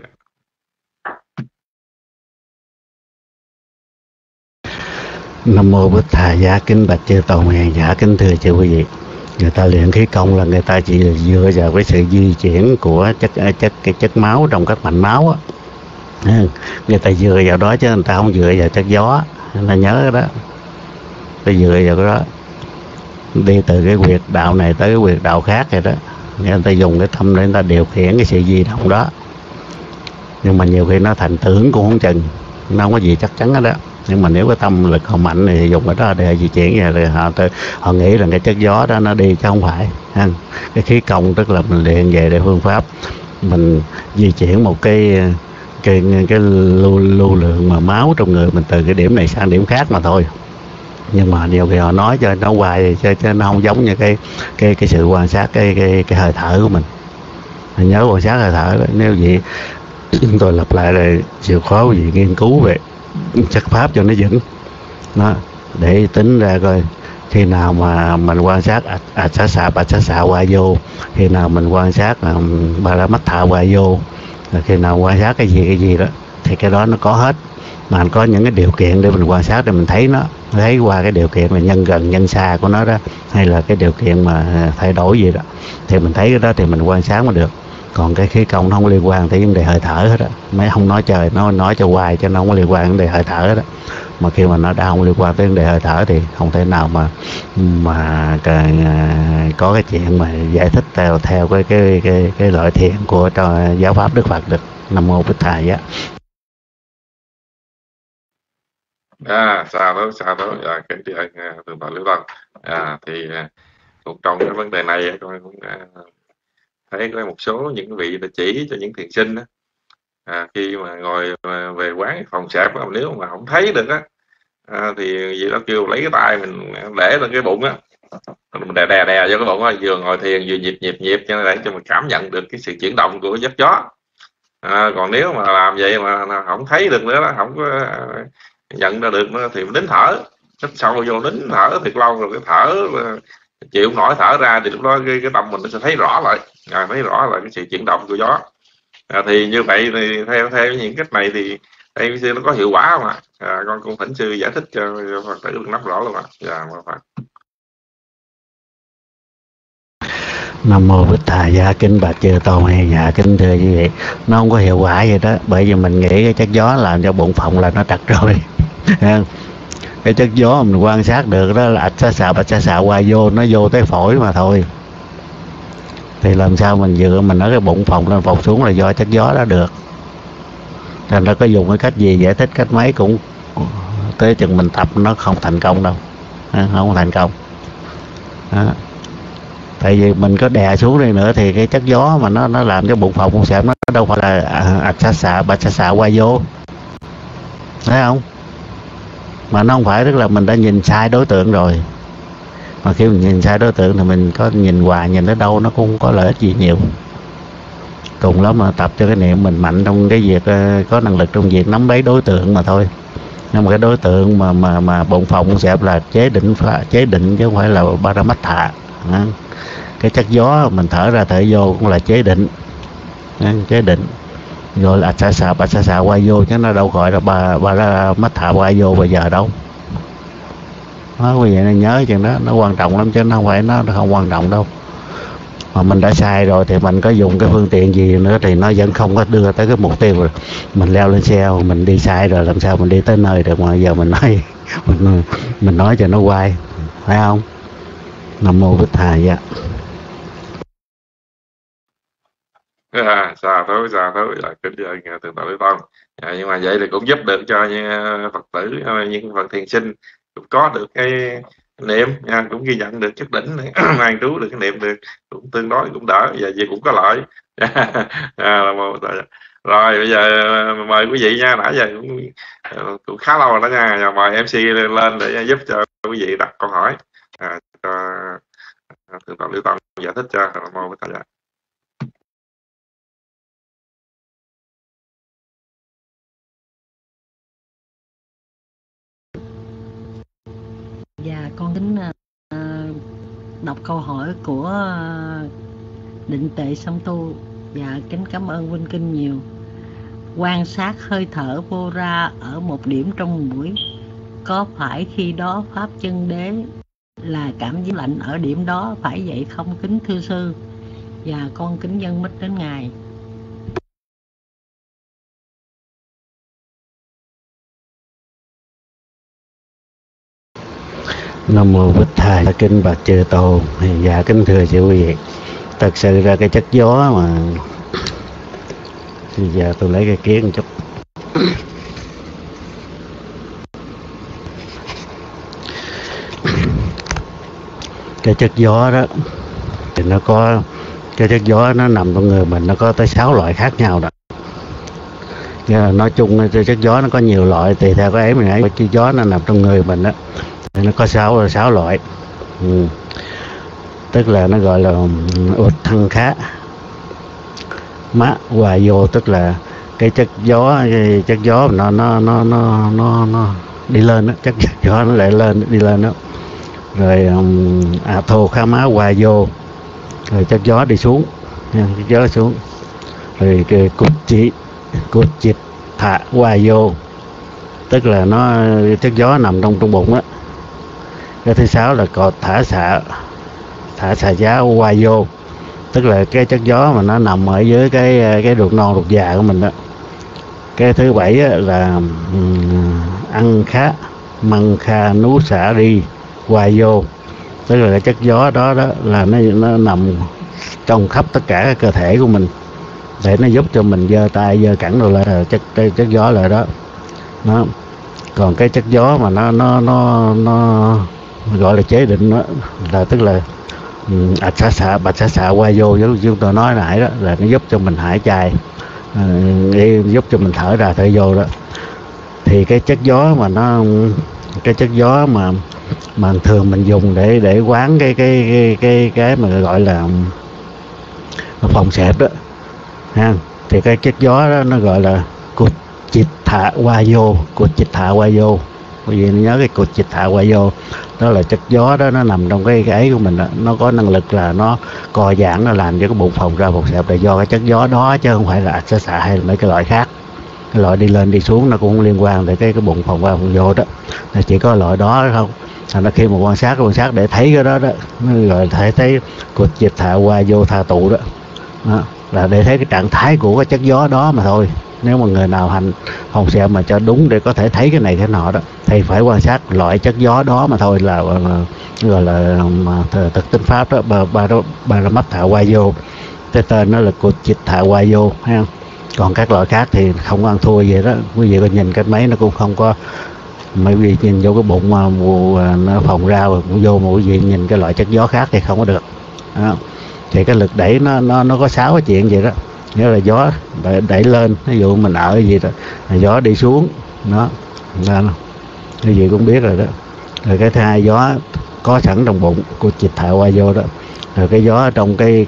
Nam mô Bích Thầy giá. Kính bạch chư Tôn Hiền. Dạ kính thưa chư quý vị, người ta luyện khí công là người ta chỉ dựa vào cái sự di chuyển của chất máu trong các mạch máu á. Người ta dựa vào đó chứ người ta không dựa vào chất gió. Người ta nhớ cái đó, phải dựa vào cái đó, đi từ cái huyệt đạo này tới cái huyệt đạo khác rồi đó. Người ta dùng cái tâm để người ta điều khiển cái sự di động đó. Nhưng mà nhiều khi nó thành tưởng cũng không chừng, nó không có gì chắc chắn hết đó. Nhưng mà nếu cái tâm lực họ mạnh thì dùng cái đó để di chuyển về, thì họ nghĩ là cái chất gió đó nó đi chứ không phải. Cái khí công tức là mình luyện về để phương pháp mình di chuyển một cái cái lưu lượng mà máu trong người mình từ cái điểm này sang điểm khác mà thôi. Nhưng mà nhiều khi họ nói cho nó hoài cho nó không giống như cái sự quan sát cái hơi thở của mình nhớ quan sát hơi thở đó. Nếu vậy tôi lặp lại là chịu khó gì nghiên cứu về chất pháp cho nó vững đó, để tính ra coi khi nào mà mình quan sát Ajasa qua vô, khi nào mình quan sát Paramatha qua vô, rồi khi nào quan sát cái gì đó thì cái đó nó có hết. Mà có những cái điều kiện để mình quan sát để mình thấy nó, thấy qua cái điều kiện là nhân gần nhân xa của nó đó, hay là cái điều kiện mà thay đổi gì đó thì mình thấy cái đó thì mình quan sát mới được. Còn cái khí công nó không liên quan tới vấn đề hơi thở hết á, mấy không nói trời, nó nói cho hoài cho nó không có liên quan đến vấn đề hơi thở đó. Mà khi mà nó đã không liên quan tới vấn đề hơi thở thì không thể nào mà có cái chuyện mà giải thích theo cái loại thiền của giáo pháp Đức Phật được. Nam mô Bích Thầy á. Sao đó kính thưa anh Thượng tọa Liễu Tân. Thì cũng trong cái vấn đề này con cũng thấy có một số những vị là chỉ cho những thiền sinh đó, khi mà ngồi về quán phòng xẹp đó, nếu mà không thấy được á thì vị đó kêu lấy cái tay mình để lên cái bụng á, mình đè vô cái bụng á, vừa ngồi thiền vừa nhịp cho để cho mình cảm nhận được cái sự chuyển động của giấc gió. Còn nếu mà làm vậy mà không thấy được nữa đó, không có nhận ra được nữa thì mình nín thở, hít sâu vô nín thở thiệt lâu rồi cái thở chịu không nổi thở ra thì lúc đó cái tâm mình nó sẽ thấy rõ lại, thấy rõ lại cái sự chuyển động của gió. Thì như vậy thì theo những cách này thì ABC nó có hiệu quả không ạ? Con cũng thỉnh sư giải thích cho Phật tử được nắm rõ luôn ạ. Nam mô Bích Thầy. Dạ kính bạch chư tôn. Dạ kính thưa như vậy, nó không có hiệu quả vậy đó, bởi vì mình nghĩ cái chất gió làm cho bụng phồng là nó trật rồi. Cái chất gió mình quan sát được đó là Ajasa qua vô, nó vô tới phổi mà thôi. Thì làm sao mình nói cái bụng phồng lên phồng xuống là do chất gió đó được. Thành ra có dùng cái cách gì giải thích cách mấy cũng tới chừng mình tập nó không thành công đâu, không thành công đó. Tại vì mình có đè xuống đi nữa thì cái chất gió mà nó làm cho bụng phồng bụng xẹp nó đâu phải là Ajasa qua vô, thấy không? Mà nó không phải, tức là mình đã nhìn sai đối tượng rồi. Mà khi mình nhìn sai đối tượng thì mình có nhìn hoài nhìn tới đâu nó cũng không có lợi ích gì nhiều. Cùng lắm mà tập cho cái niệm mình mạnh trong cái việc có năng lực trong việc nắm lấy đối tượng mà thôi. Nhưng mà cái đối tượng mà bụng phồng bụng xẹp là chế định chứ không phải là Paramatha. Cái chất gió mình thở ra thở vô cũng là chế định, rồi là Ajasa qua vô chứ nó đâu gọi là Paramatha qua vô bây giờ đâu. Quý vị nên nhớ chuyện đó, nó quan trọng lắm chứ nó không phải nó không quan trọng đâu. Mà mình đã sai rồi thì mình có dùng cái phương tiện gì nữa thì nó vẫn không có đưa tới cái mục tiêu rồi. Mình leo lên xe mình đi sai rồi làm sao mình đi tới nơi được, mà giờ mình nói mình nói cho nó quay, phải không? Nam mô Bích Thầy ạ. Xa thối kính thưa anh Thượng tọa Liễu Tân. Nhưng mà vậy thì cũng giúp được cho những Phật tử, những Phật thiền sinh cũng có được cái niệm, cũng ghi nhận được chất đỉnh này, mang trú được cái niệm được cũng tương đối cũng đỡ, và vậy cũng có lợi. Rồi bây giờ mời quý vị nha, nãy giờ cũng khá lâu rồi đó nha, mời MC lên để giúp cho quý vị đặt câu hỏi cho Thượng tọa Liễu Tân giải thích cho mô với thầy. Và con tính đọc câu hỏi của Định Tệ Song Tu. Và kính cảm ơn Vinh Kinh nhiều. Quan sát hơi thở vô ra ở một điểm trong mũi, có phải khi đó pháp chân đế là cảm giác lạnh ở điểm đó phải vậy không kính thưa sư? Và con kính dâng mít đến ngài. Nam mô Bích Thầy. Kính bạch chư tôn. Dạ kính thưa chư quý vị, thật sự ra cái chất gió mà thì giờ tôi lấy cái kiến một chút. Cái chất gió đó thì nó có, cái chất gió nó nằm trong người mình nó có tới 6 loại khác nhau đó. Nói chung chất gió nó có nhiều loại, tùy theo cái ấy mình ấy. Chất gió nó nằm trong người mình đó thì nó có 6 loại. Tức là nó gọi là ụt thăng khá má hòa vô, tức là cái chất gió nó đi lên đó, chất gió nó lại đi lên đó. Rồi thô khá má hòa vô, rồi chất gió đi xuống, chất gió xuống. Rồi cái cột chít thả hòa vô, tức là nó chất gió nằm trong bụng á. Cái thứ 6 là cột thả xạ giá hòa vô, tức là cái chất gió mà nó nằm ở dưới cái ruột non ruột già của mình đó. Cái thứ 7 là ăn khá măng kha nú xả đi hòa vô, tức là cái chất gió đó là nó nằm trong khắp tất cả cái cơ thể của mình, để nó giúp cho mình giơ tay giơ cẳng rồi là chất gió lại đó. Còn cái chất gió mà nó gọi là chế định đó, là tức là bạch xạ qua vô, giống chúng tôi nói nãy đó, là nó giúp cho mình hải chai, giúp cho mình thở ra thở vô đó. Thì cái chất gió mà thường mình dùng để quán cái mà gọi là phòng xẹp đó ha, thì cái chất gió đó nó gọi là cột chít thả qua vô. Bởi vì nhớ cái cột chít thả qua vô đó là chất gió đó, nó nằm trong cái ấy của mình đó. Nó có năng lực là nó co giãn, nó làm cho cái bụng phòng ra phòng xẹp là do cái chất gió đó, chứ không phải là ạch xạ hay là mấy cái loại khác. Cái loại đi lên đi xuống nó cũng không liên quan tới cái bụng phòng ra phòng vô đó, là chỉ có loại đó không. Thành ra khi mà quan sát để thấy cái đó nó gọi là thấy cột chít thả qua vô tha tụ đó, là để thấy cái trạng thái của cái chất gió đó mà thôi. Nếu mà người nào hành phòng xẹp mà cho đúng để có thể thấy cái này cái nọ đó, thì phải quan sát loại chất gió đó mà thôi, là gọi là thực tinh pháp đó, ba ra mắt thả qua vô. Cái tên nó là cột chít thả qua vô ha. Còn các loại khác thì không ăn thua gì đó. Quý vị có nhìn cái máy nó cũng không có, mấy vị nhìn vô cái bụng mà nó phòng ra và cũng vô, mà quý vị nhìn cái loại chất gió khác thì không có được đó. Thì cái lực đẩy nó có 6 cái chuyện vậy đó. Nghĩa là gió đẩy lên, ví dụ mình ở gì đó, gió đi xuống đó, quý vị cũng biết rồi đó. Rồi cái thứ 2 gió có sẵn trong bụng của chịch thả qua vô đó. Rồi cái gió trong cái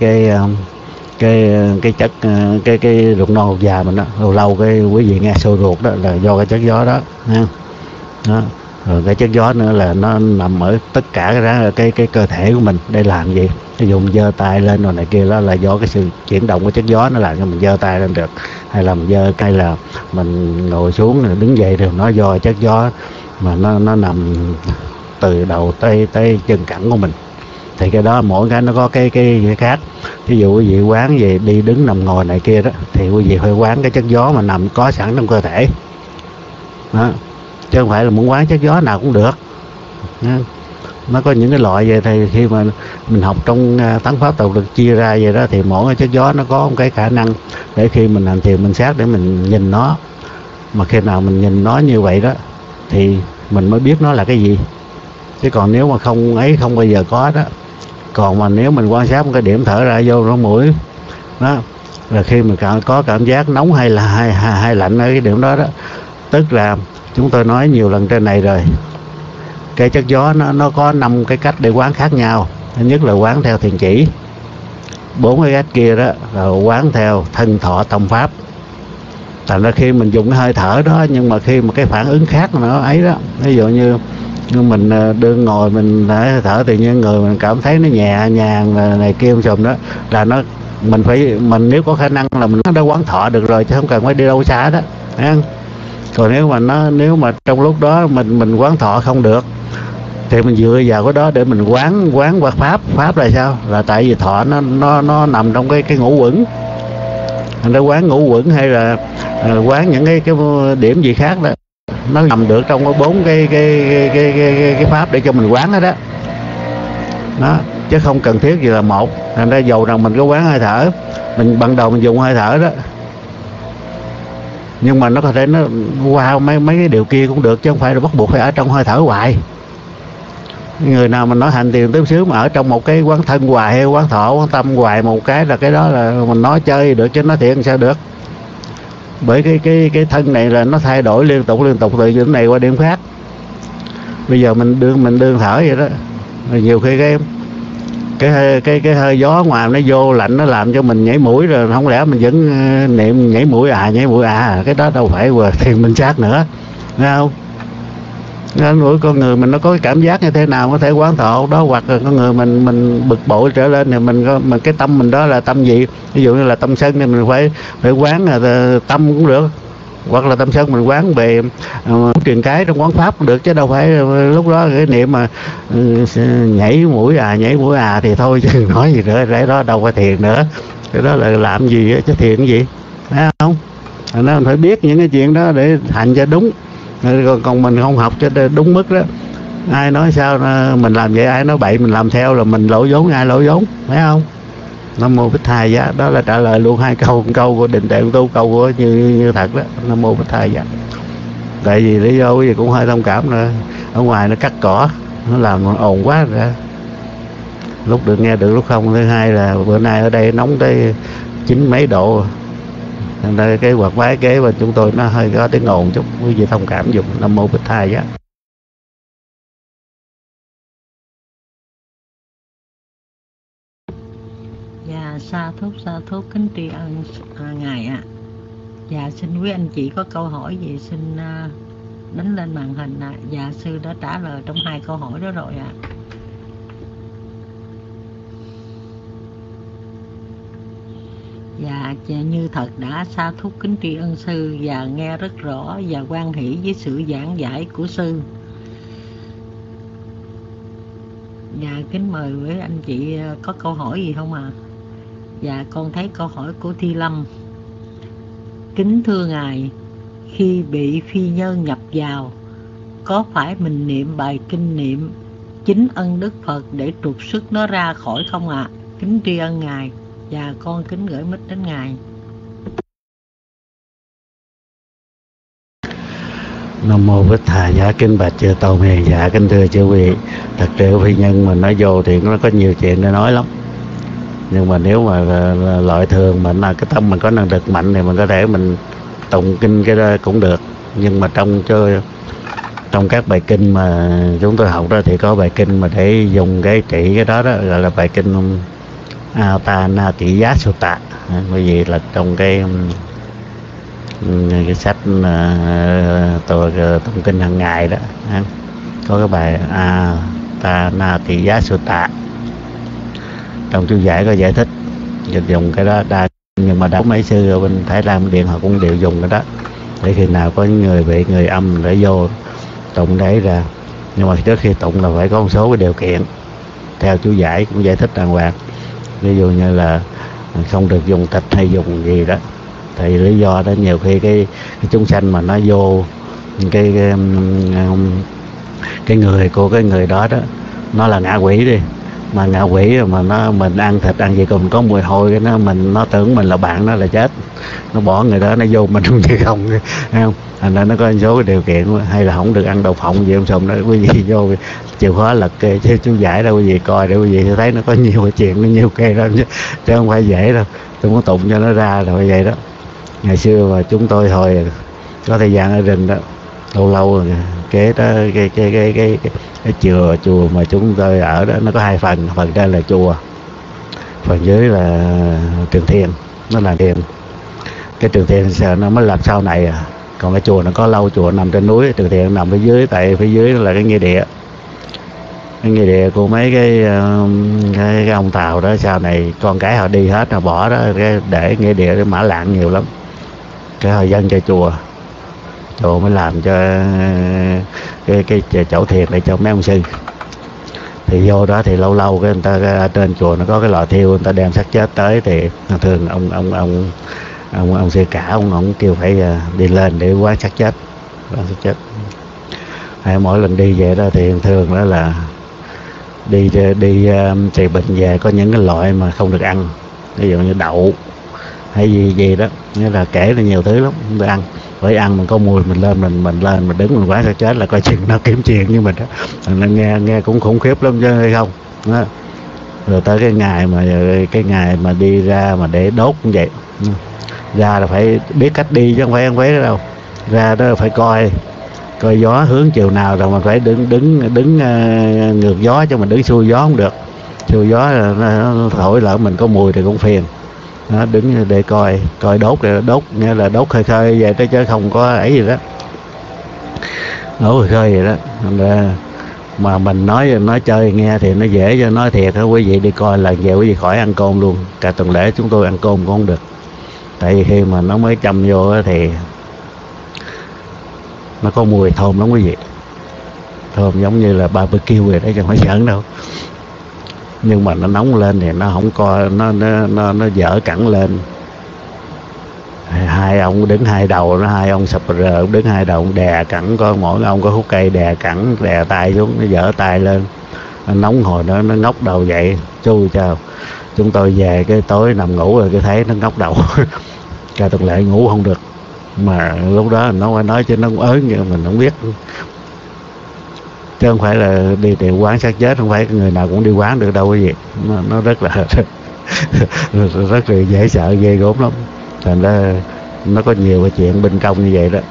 chất cái ruột non ruột già mình đó, lâu cái quý vị nghe sôi ruột đó là do cái chất gió đó ha. Đó. Rồi cái chất gió nữa là nó nằm ở tất cả cái cơ thể của mình để làm gì. Ví dụ mình giơ tay lên rồi này kia, đó là do cái sự chuyển động của chất gió nó làm cho mình giơ tay lên được, hay là mình giơ cây, là mình ngồi xuống rồi đứng dậy, rồi nó do chất gió mà nó nằm từ đầu tới chân cẳng của mình. Thì cái đó mỗi cái nó có cái khác. Ví dụ quý vị quán về đi đứng nằm ngồi này kia đó, thì quý vị phải quán cái chất gió mà nằm có sẵn trong cơ thể đó, chứ không phải là muốn quán chất gió nào cũng được. Nó có những cái loại vậy, thì khi mà mình học trong tấn pháp tự lực chia ra vậy đó, thì mỗi cái chất gió nó có một cái khả năng để khi mình hành thiền mình sát để mình nhìn nó. Mà khi nào mình nhìn nó như vậy đó thì mình mới biết nó là cái gì. Chứ còn nếu mà không bao giờ có đó. Còn mà nếu mình quan sát một cái điểm thở ra vô lỗ mũi đó, là khi mình có cảm giác nóng hay là hay lạnh ở cái điểm đó đó, tức là chúng tôi nói nhiều lần trên này rồi, cái chất gió nó có 5 cái cách để quán khác nhau. Thứ nhất là quán theo thiền chỉ, 4 cái cách kia đó là quán theo thân thọ tâm pháp. Thành ra khi mình dùng cái hơi thở đó, nhưng mà khi mà cái phản ứng khác nó ấy đó, ví dụ như mình đương ngồi mình thở, tự nhiên người mình cảm thấy nó nhẹ nhàng này kia sùm đó, là mình nếu có khả năng là mình đã quán thọ được rồi, chứ không cần phải đi đâu xa đó. Còn nếu mà trong lúc đó mình quán thọ không được, thì mình dựa vào cái đó để mình quán qua pháp là sao? Là tại vì thọ nó nằm trong cái ngũ quẩn. Mình đã quán ngũ quẩn hay là quán những cái điểm gì khác đó, nó nằm được trong cái 4 cái pháp để cho mình quán đó đó, chứ không cần thiết gì là một. Thành ra dầu rằng mình có quán hơi thở, mình ban đầu mình dùng hơi thở đó, nhưng mà nó có thể nó qua mấy cái điều kia cũng được, chứ không phải là bắt buộc phải ở trong hơi thở hoài. Người nào mà nói hành thiền tí xíu mà ở trong một cái quán thân hoài hay quán thọ quán tâm hoài một cái, là cái đó là mình nói chơi được, chứ nói thiện sao được. Bởi cái thân này là nó thay đổi liên tục từ điểm này qua điểm khác. Bây giờ mình đương thở vậy đó, nhiều khi cái hơi gió ngoài nó vô lạnh nó làm cho mình nhảy mũi, rồi không lẽ mình vẫn niệm nhảy mũi cái đó đâu phải vừa thiền minh sát nữa, nghe không? Nên mỗi con người mình nó có cái cảm giác như thế nào có thể quán thọ đó, hoặc là con người mình bực bội trở lên thì mình cái tâm mình đó là tâm gì? Ví dụ như là tâm sân thì mình phải quán là tâm cũng được, hoặc là tâm sân mình quán về truyền cái trong quán pháp cũng được, chứ đâu phải lúc đó cái niệm mà nhảy mũi thì thôi chứ nói gì nữa, cái đó đâu phải thiền nữa, cái đó là làm gì chứ thiền cái gì, thấy không? Nó mình phải biết những cái chuyện đó để hành cho đúng, còn mình không học cho đúng mức đó, ai nói sao mình làm vậy, ai nói bậy mình làm theo là mình lỗ vốn, ai lỗ vốn, phải không? Nam mô Bích Thầy Giá, đó là trả lời luôn hai câu, câu của Định Tuệ Tu, câu của như thật đó. Nam mô Bích Thầy Giá. Tại vì lý do gì cũng hơi thông cảm nữa, ở ngoài nó cắt cỏ, nó làm ồn quá rồi, lúc được nghe được lúc không. Thứ hai là bữa nay ở đây nóng tới 9 mấy độ, nên đây cái quạt máy kế bên chúng tôi nó hơi có tiếng ồn chút, quý vị thông cảm dùng. Nam mô Bích Thầy Giá. Dạ sa thúc kính tri ân ngài ạ. Dạ xin quý anh chị có câu hỏi gì xin đánh lên màn hình ạ. Dạ sư đã trả lời trong 2 câu hỏi đó rồi ạ. Dạ như thật đã sa thúc kính tri ân sư và nghe rất rõ và hoan hỷ với sự giảng giải của sư. Dạ kính mời quý anh chị có câu hỏi gì không ạ? Dạ con thấy câu hỏi của Thi Lâm. Kính thưa ngài, khi bị phi nhân nhập vào, có phải mình niệm bài kinh niệm chính ân Đức Phật để trục xuất nó ra khỏi không ạ? Kính tri ân ngài. Và con kính gửi mic đến ngài. Nam mô Bích Thầy Giá. Kính bạch chư tôn hiền dạ, kính thưa chư vị, thật sự phi nhân mình nói vô thì nó có nhiều chuyện để nói lắm, nhưng mà nếu mà loại thường mà cái tâm mình có năng lực mạnh thì mình có thể mình tụng kinh cái đó cũng được. Nhưng mà trong các bài kinh mà chúng tôi học đó thì có bài kinh mà để dùng cái trị cái đó gọi là bài kinh Atanati Sutta. Bởi vì là trong cái sách tôi tụng kinh hàng ngày đó có cái bài Atanati Sutta, trong chú giải có giải thích dùng cái đó đa, nhưng mà đã mấy sư ở bên Thái Lan Điện họ cũng đều dùng cái đó để khi nào có những người bị người âm để vô tụng đấy ra. Nhưng mà trước khi tụng là phải có một số cái điều kiện theo chú giải cũng giải thích đàng hoàng, ví dụ như là không được dùng thịt hay dùng gì đó. Thì lý do đó nhiều khi cái chúng sanh mà nó vô cái người của cái người đó nó là ngạ quỷ đi, mà ngạ quỷ mà mình ăn thịt ăn gì còn có mùi hôi cái nó tưởng mình là bạn nó là chết, nó bỏ người đó nó vô mình không gì không, thấy không? Thành ra nó có một số cái điều kiện, hay là không được ăn đậu phộng gì không xong đó quý vị vô chịu khó lật chứ chú giải đâu quý vị coi để quý vị thấy nó có nhiều cái chuyện, nó nhiều cây đó chứ không phải dễ đâu. Tôi muốn tụng cho nó ra rồi vậy đó. Ngày xưa mà chúng tôi hồi có thời gian ở rừng đó, lâu rồi kế đó cái chùa mà chúng tôi ở đó nó có 2 phần trên là chùa, phần dưới là trường thiền, nó là thiền. Cái trường thiền nó mới lập sau này còn cái chùa nó có lâu, chùa nằm trên núi, trường thiền nằm phía dưới, tại phía dưới là cái nghĩa địa. Cái nghĩa địa của mấy cái ông Tàu đó, sau này con cái họ đi hết, họ bỏ đó để nghĩa địa để mã lạng nhiều lắm, cái họ dâng cho chùa mới làm cho cái chỗ thiền để cho mấy ông sư. Thì vô đó thì lâu cái người ta trên chùa nó có cái lò thiêu, người ta đem xác chết tới thì thường ông sư cả ông kêu phải đi lên để quán xác chết. Mỗi lần đi về đó thì thường đó là đi trị bệnh về có những cái loại mà không được ăn, ví dụ như đậu hay gì đó, nghĩa là kể là nhiều thứ lắm không được ăn. Bởi ăn mình có mùi mình lên mình đứng mình quán xác chết là coi chừng nó kiếm chuyện với mình đó. Nó nghe cũng khủng khiếp lắm chứ hay không đó. Rồi tới cái ngày mà đi ra mà để đốt cũng vậy, Ra là phải biết cách đi chứ không phải ăn vé đâu. Ra đó là phải coi gió hướng chiều nào, rồi mình phải đứng ngược gió, cho mình đứng xuôi gió không được. Xuôi gió là nó thổi lỡ mình có mùi thì cũng phiền. Nó đứng để coi đốt, để đốt nghĩa là đốt khơi vậy đó, chứ không có ấy gì đó, đốt khơi vậy đó. Mà mình nói chơi nghe thì nó dễ, cho nói thiệt đó quý vị đi coi là về quý vị khỏi ăn cơm luôn. Cả tuần lễ chúng tôi ăn cơm cũng không được, tại vì khi mà nó mới châm vô thì nó có mùi thơm lắm quý vị, thơm giống như là barbecue vậy đấy, chứ không phải giỡn đâu. Nhưng mà nó nóng lên thì nó không coi, nó dở cẳng lên. Hai ông đứng hai đầu, hai ông sập rờ đứng hai đầu đè cẳng, coi mỗi ông có hút cây đè cẳng, đè tay xuống, nó dở tay lên. Nó nóng hồi đó nó ngóc đầu dậy, chui chào. Chúng tôi về cái tối nằm ngủ rồi cái thấy nó ngóc đầu. Cả tuần lễ ngủ không được. Mà lúc đó nó phải nói chứ nó cũng ớn, nhưng mình không biết. Chứ không phải là đi tìm quán xác chết, không phải người nào cũng đi quán được đâu quý vị. Nó rất là rất là dễ sợ, ghê gớm lắm. Thành ra nó có nhiều cái chuyện bên trong như vậy đó.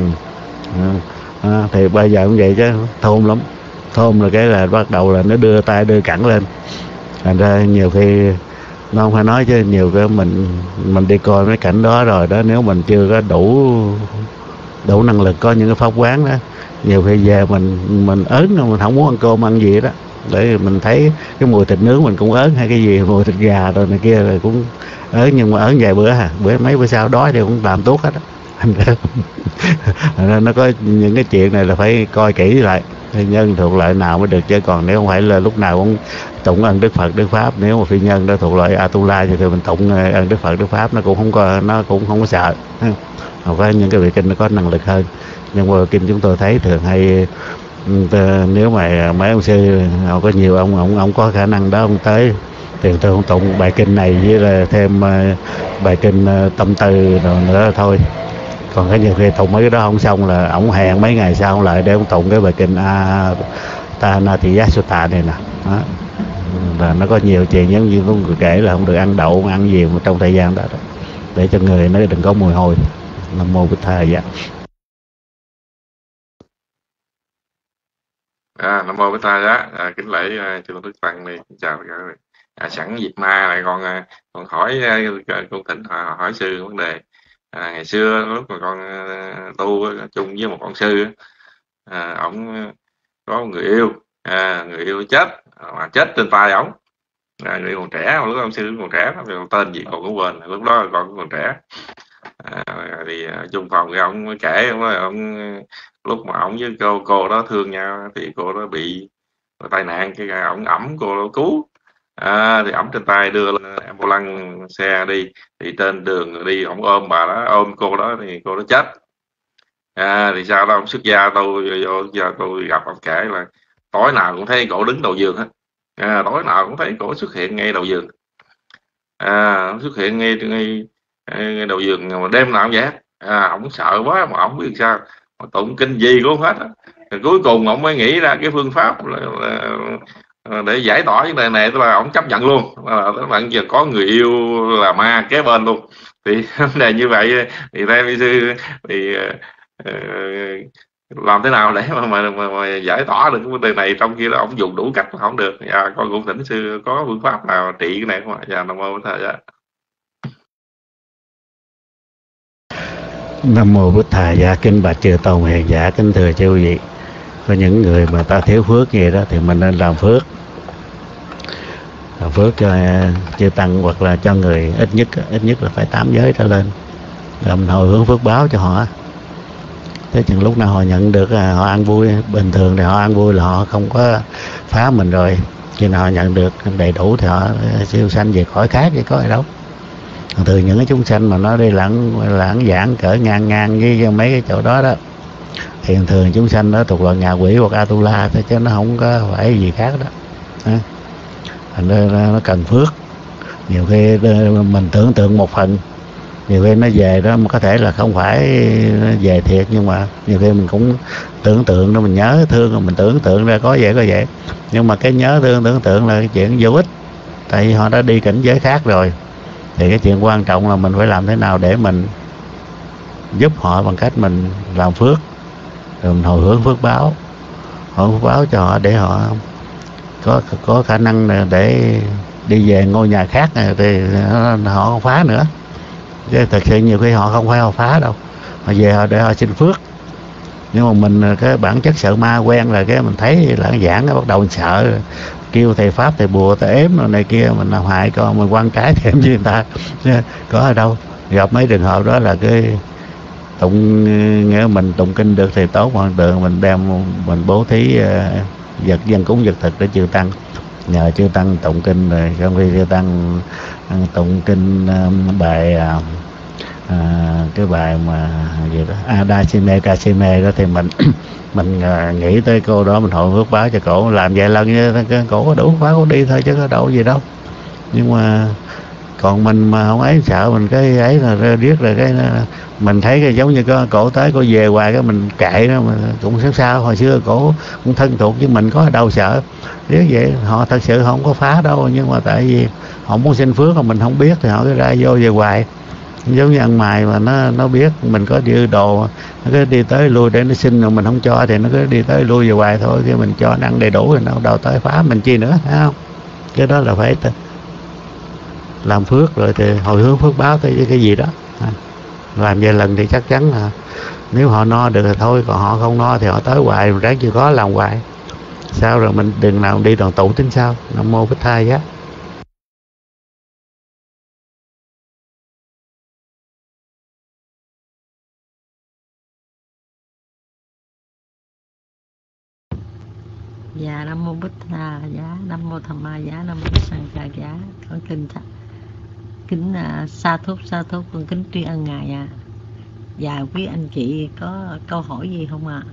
Thì bây giờ cũng vậy chứ, thơm lắm. Thơm là cái là bắt đầu là nó đưa tay đưa cẳng lên. Thành ra nhiều khi nó không phải nói chứ nhiều cái mình đi coi mấy cảnh đó rồi đó, nếu mình chưa có đủ năng lực có những cái pháp quán đó, nhiều khi về mình ớn, mình không muốn ăn cơm ăn gì đó, để mình thấy cái mùi thịt nướng mình cũng ớn, hay cái gì mùi thịt gà rồi này kia rồi cũng ớn. Nhưng mà ớn vài bữa mấy bữa sau đói thì cũng làm tốt hết đó. Nó có những cái chuyện này là phải coi kỹ lại, phi nhân thuộc loại nào mới được, chứ còn nếu không phải là lúc nào cũng tụng ân Đức Phật Đức Pháp. Nếu mà phi nhân đó thuộc loại Atula thì mình tụng ân Đức Phật Đức Pháp nó cũng không có sợ. Hoặc có những cái vị kinh nó có năng lực hơn. Nhưng mà kinh chúng tôi thấy thường hay, nếu mà mấy ông sư có nhiều ông có khả năng đó, ông tới thì thường tụng bài kinh này với là thêm bài kinh tâm tư rồi nữa thôi. Còn cái nhiều khi tụng mấy cái đó không xong là ổng hẹn mấy ngày sau lại để ông tụng cái bài kinh Tanatiyā Sutta này nè. Đó. Là nó có nhiều chuyện giống như có người kể là không được ăn đậu, ăn gì mà trong thời gian đó, để cho người nó đừng có mùi hôi. Nam mô Bụt Thầy dạ. Nam mô Bụt Thầy đó. Kính lễ chư Đức Tăng này, chào cả người. Sẵn dịp ma này con hỏi con Thịnh hỏi sư vấn đề. Ngày xưa lúc mà con tu chung với một con sư, ổng có một người yêu chết, mà chết trên tay ổng. Người yêu còn trẻ, lúc đó ông sư còn trẻ, tên gì còn cũng quên, lúc đó còn còn trẻ. Thì chung phòng thì ông mới kể, ông lúc mà ổng với cô đó thương nhau thì cô đó bị tai nạn, cái ổng ẩm cô đó cứu. Thì ổng trên tay đưa lên ambulance xe đi, thì trên đường đi ổng ôm bà đó, ôm cô đó thì cô đó chết. Thì sau đó ổng xuất gia, tôi gặp ông kể là tối nào cũng thấy cổ đứng đầu giường hết. Tối nào cũng thấy cổ xuất hiện ngay đầu giường, xuất hiện ngay đầu giường, mà đêm nào cũng vậy. Ổng sợ quá mà ổng biết sao, mà tụng kinh gì cũng hết á. Cuối cùng ổng mới nghĩ ra cái phương pháp là để giải tỏa vấn đề này, tức là ổng chấp nhận luôn, tức là giờ có người yêu là ma kế bên luôn. Thì vấn đề như vậy thì theo sư thì làm thế nào để mà giải tỏa được cái vấn đề này, trong khi đó ổng dùng đủ cách mà không được. Con cũng thỉnh sư có phương pháp nào trị cái này không ạ? Nam mô Bụt Thầy. Nam mô Bụt Thầy. Dạ, kính bạch chư tôn hiền giả, kính thưa chư vị. Có những người mà ta thiếu phước gì đó thì mình nên làm phước cho chư tăng, hoặc là cho người ít nhất là phải 8 giới trở lên, rồi mình hồi hướng phước báo cho họ. Thế chừng lúc nào họ nhận được họ ăn vui. Bình thường thì họ ăn vui là họ không có phá mình rồi, khi nào họ nhận được đầy đủ thì họ siêu sanh về cõi khác, chứ có gì đâu. Từ những cái chúng sanh mà nó đi lãng giảng cỡ ngang với mấy cái chỗ đó đó, thì thường chúng sanh đó thuộc loại ngạ quỷ hoặc Atula thôi, chứ nó không có phải gì khác đó. Thành ra nó cần phước. Nhiều khi mình tưởng tượng một phần, nhiều khi nó về đó mà có thể là không phải về thiệt, nhưng mà nhiều khi mình cũng tưởng tượng đó, mình nhớ thương rồi mình tưởng tượng ra có vậy. Nhưng mà cái nhớ thương tưởng tượng là cái chuyện vô ích, tại vì họ đã đi cảnh giới khác rồi. Thì cái chuyện quan trọng là mình phải làm thế nào để mình giúp họ bằng cách mình làm phước, rồi mình hồi hướng phước báo, cho họ để họ có khả năng để đi về ngôi nhà khác này, thì họ không phá nữa. Chứ thật sự nhiều khi họ không phải họ phá đâu, họ về họ để họ xin phước. Nhưng mà mình cái bản chất sợ ma quen là cái mình thấy là giảng bắt đầu mình sợ, kêu thầy pháp thầy bùa thầy ếm rồi này kia, mình làm hại con mình quan trái thêm với người ta. Có ở đâu gặp mấy trường hợp đó là cái tụng, nghĩa mình tụng kinh được thì tốt, hoàn tượng mình đem mình bố thí vật dân cúng vật thực để chư tăng, nhờ chư tăng tụng kinh, rồi trong khi chư tăng tụng kinh bài cái bài mà gì đó Adasime Kasime đó, thì mình mình nghĩ tới cô đó, mình hội phước báo cho cổ, làm vài lần như cổ có đủ khóa cổ đi thôi chứ có đâu gì đâu. Nhưng mà còn mình mà không ấy, sợ mình cái ấy là riết rồi cái mình thấy cái giống như có cổ tới cổ về hoài cái mình kệ nó, mà cũng sao hồi xưa cổ cũng thân thuộc với mình, có ở đâu sợ. Nếu vậy họ thật sự họ không có phá đâu, nhưng mà tại vì họ muốn xin phước mà mình không biết thì họ cứ ra vô về hoài, giống như ăn mày mà nó biết mình có dư đồ, nó cứ đi tới lui để nó xin, rồi mình không cho thì nó cứ đi tới lui về hoài thôi. Khi mình cho nó ăn đầy đủ thì nó đâu tới phá mình chi nữa, phải không? Cái đó là phải làm phước rồi thì hồi hướng phước báo tới cái gì đó. Làm vài lần thì chắc chắn là nếu họ no được thì thôi, còn họ không no thì họ tới hoài, ráng chưa có làm hoài. Sao rồi mình đừng nào đi đoàn tụ tính sao. Nam mô Bích Thai Giá. Dạ Nam mô Bích Tha Giá, Nam mô Tham Ma Giá, Nam mô Sang Ca Giá. Con kính sa thúc con kính tri ân ngài ạ. Dạ quý anh chị có câu hỏi gì không ạ?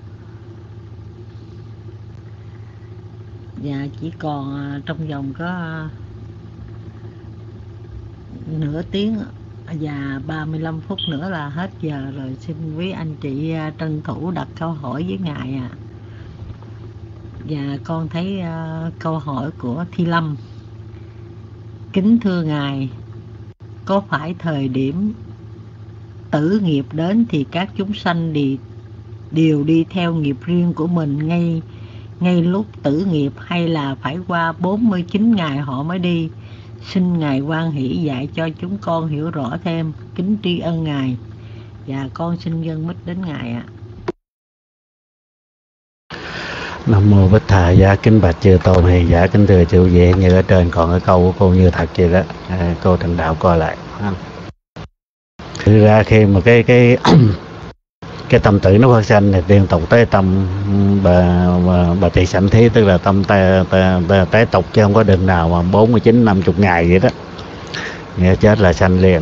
Dạ chỉ còn trong vòng có nửa tiếng và 35 phút nữa là hết giờ rồi. Xin quý anh chị tranh thủ đặt câu hỏi với ngài ạ. Và con thấy câu hỏi của Thi Lâm: kính thưa ngài, có phải thời điểm tử nghiệp đến thì các chúng sanh đều đi theo nghiệp riêng của mình ngay lúc tử nghiệp, hay là phải qua 49 ngày họ mới đi? Xin ngài hoan hỷ dạy cho chúng con hiểu rõ thêm, kính tri ân ngài. Và con xin dâng mic đến ngài ạ. Nam mô Bích Thà Giá. Kính bạch chư tôn hiền giả, kính thưa chư vị, như ở trên còn cái câu của cô Như Thật vậy đó. Cô Trần Đạo coi lại. Thực ra khi mà cái tâm tử nó phát sanh thì liên tục tới tâm bà thị sanh thí, tức là tâm tái tục, chứ không có đường nào mà 49-50 ngày vậy đó. Nghe chết là sanh liền.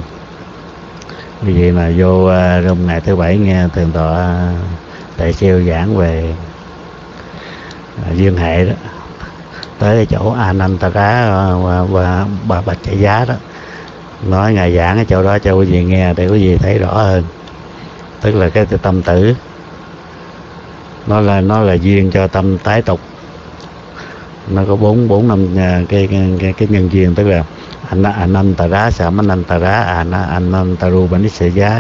Vì vậy mà vô trong ngày thứ 7 nghe thượng tọa Tệ Siêu giảng về duyên hệ đó, tới cái chỗ Anantara và bà Bạch Chạy Giá đó, nói ngài giảng ở chỗ đó cho quý vị nghe để quý vị thấy rõ hơn. Tức là cái tâm tử nó là duyên cho tâm tái tục, nó có bốn năm cái nhân duyên, tức là Anantara, Samanantara, Anantaru Banisaya,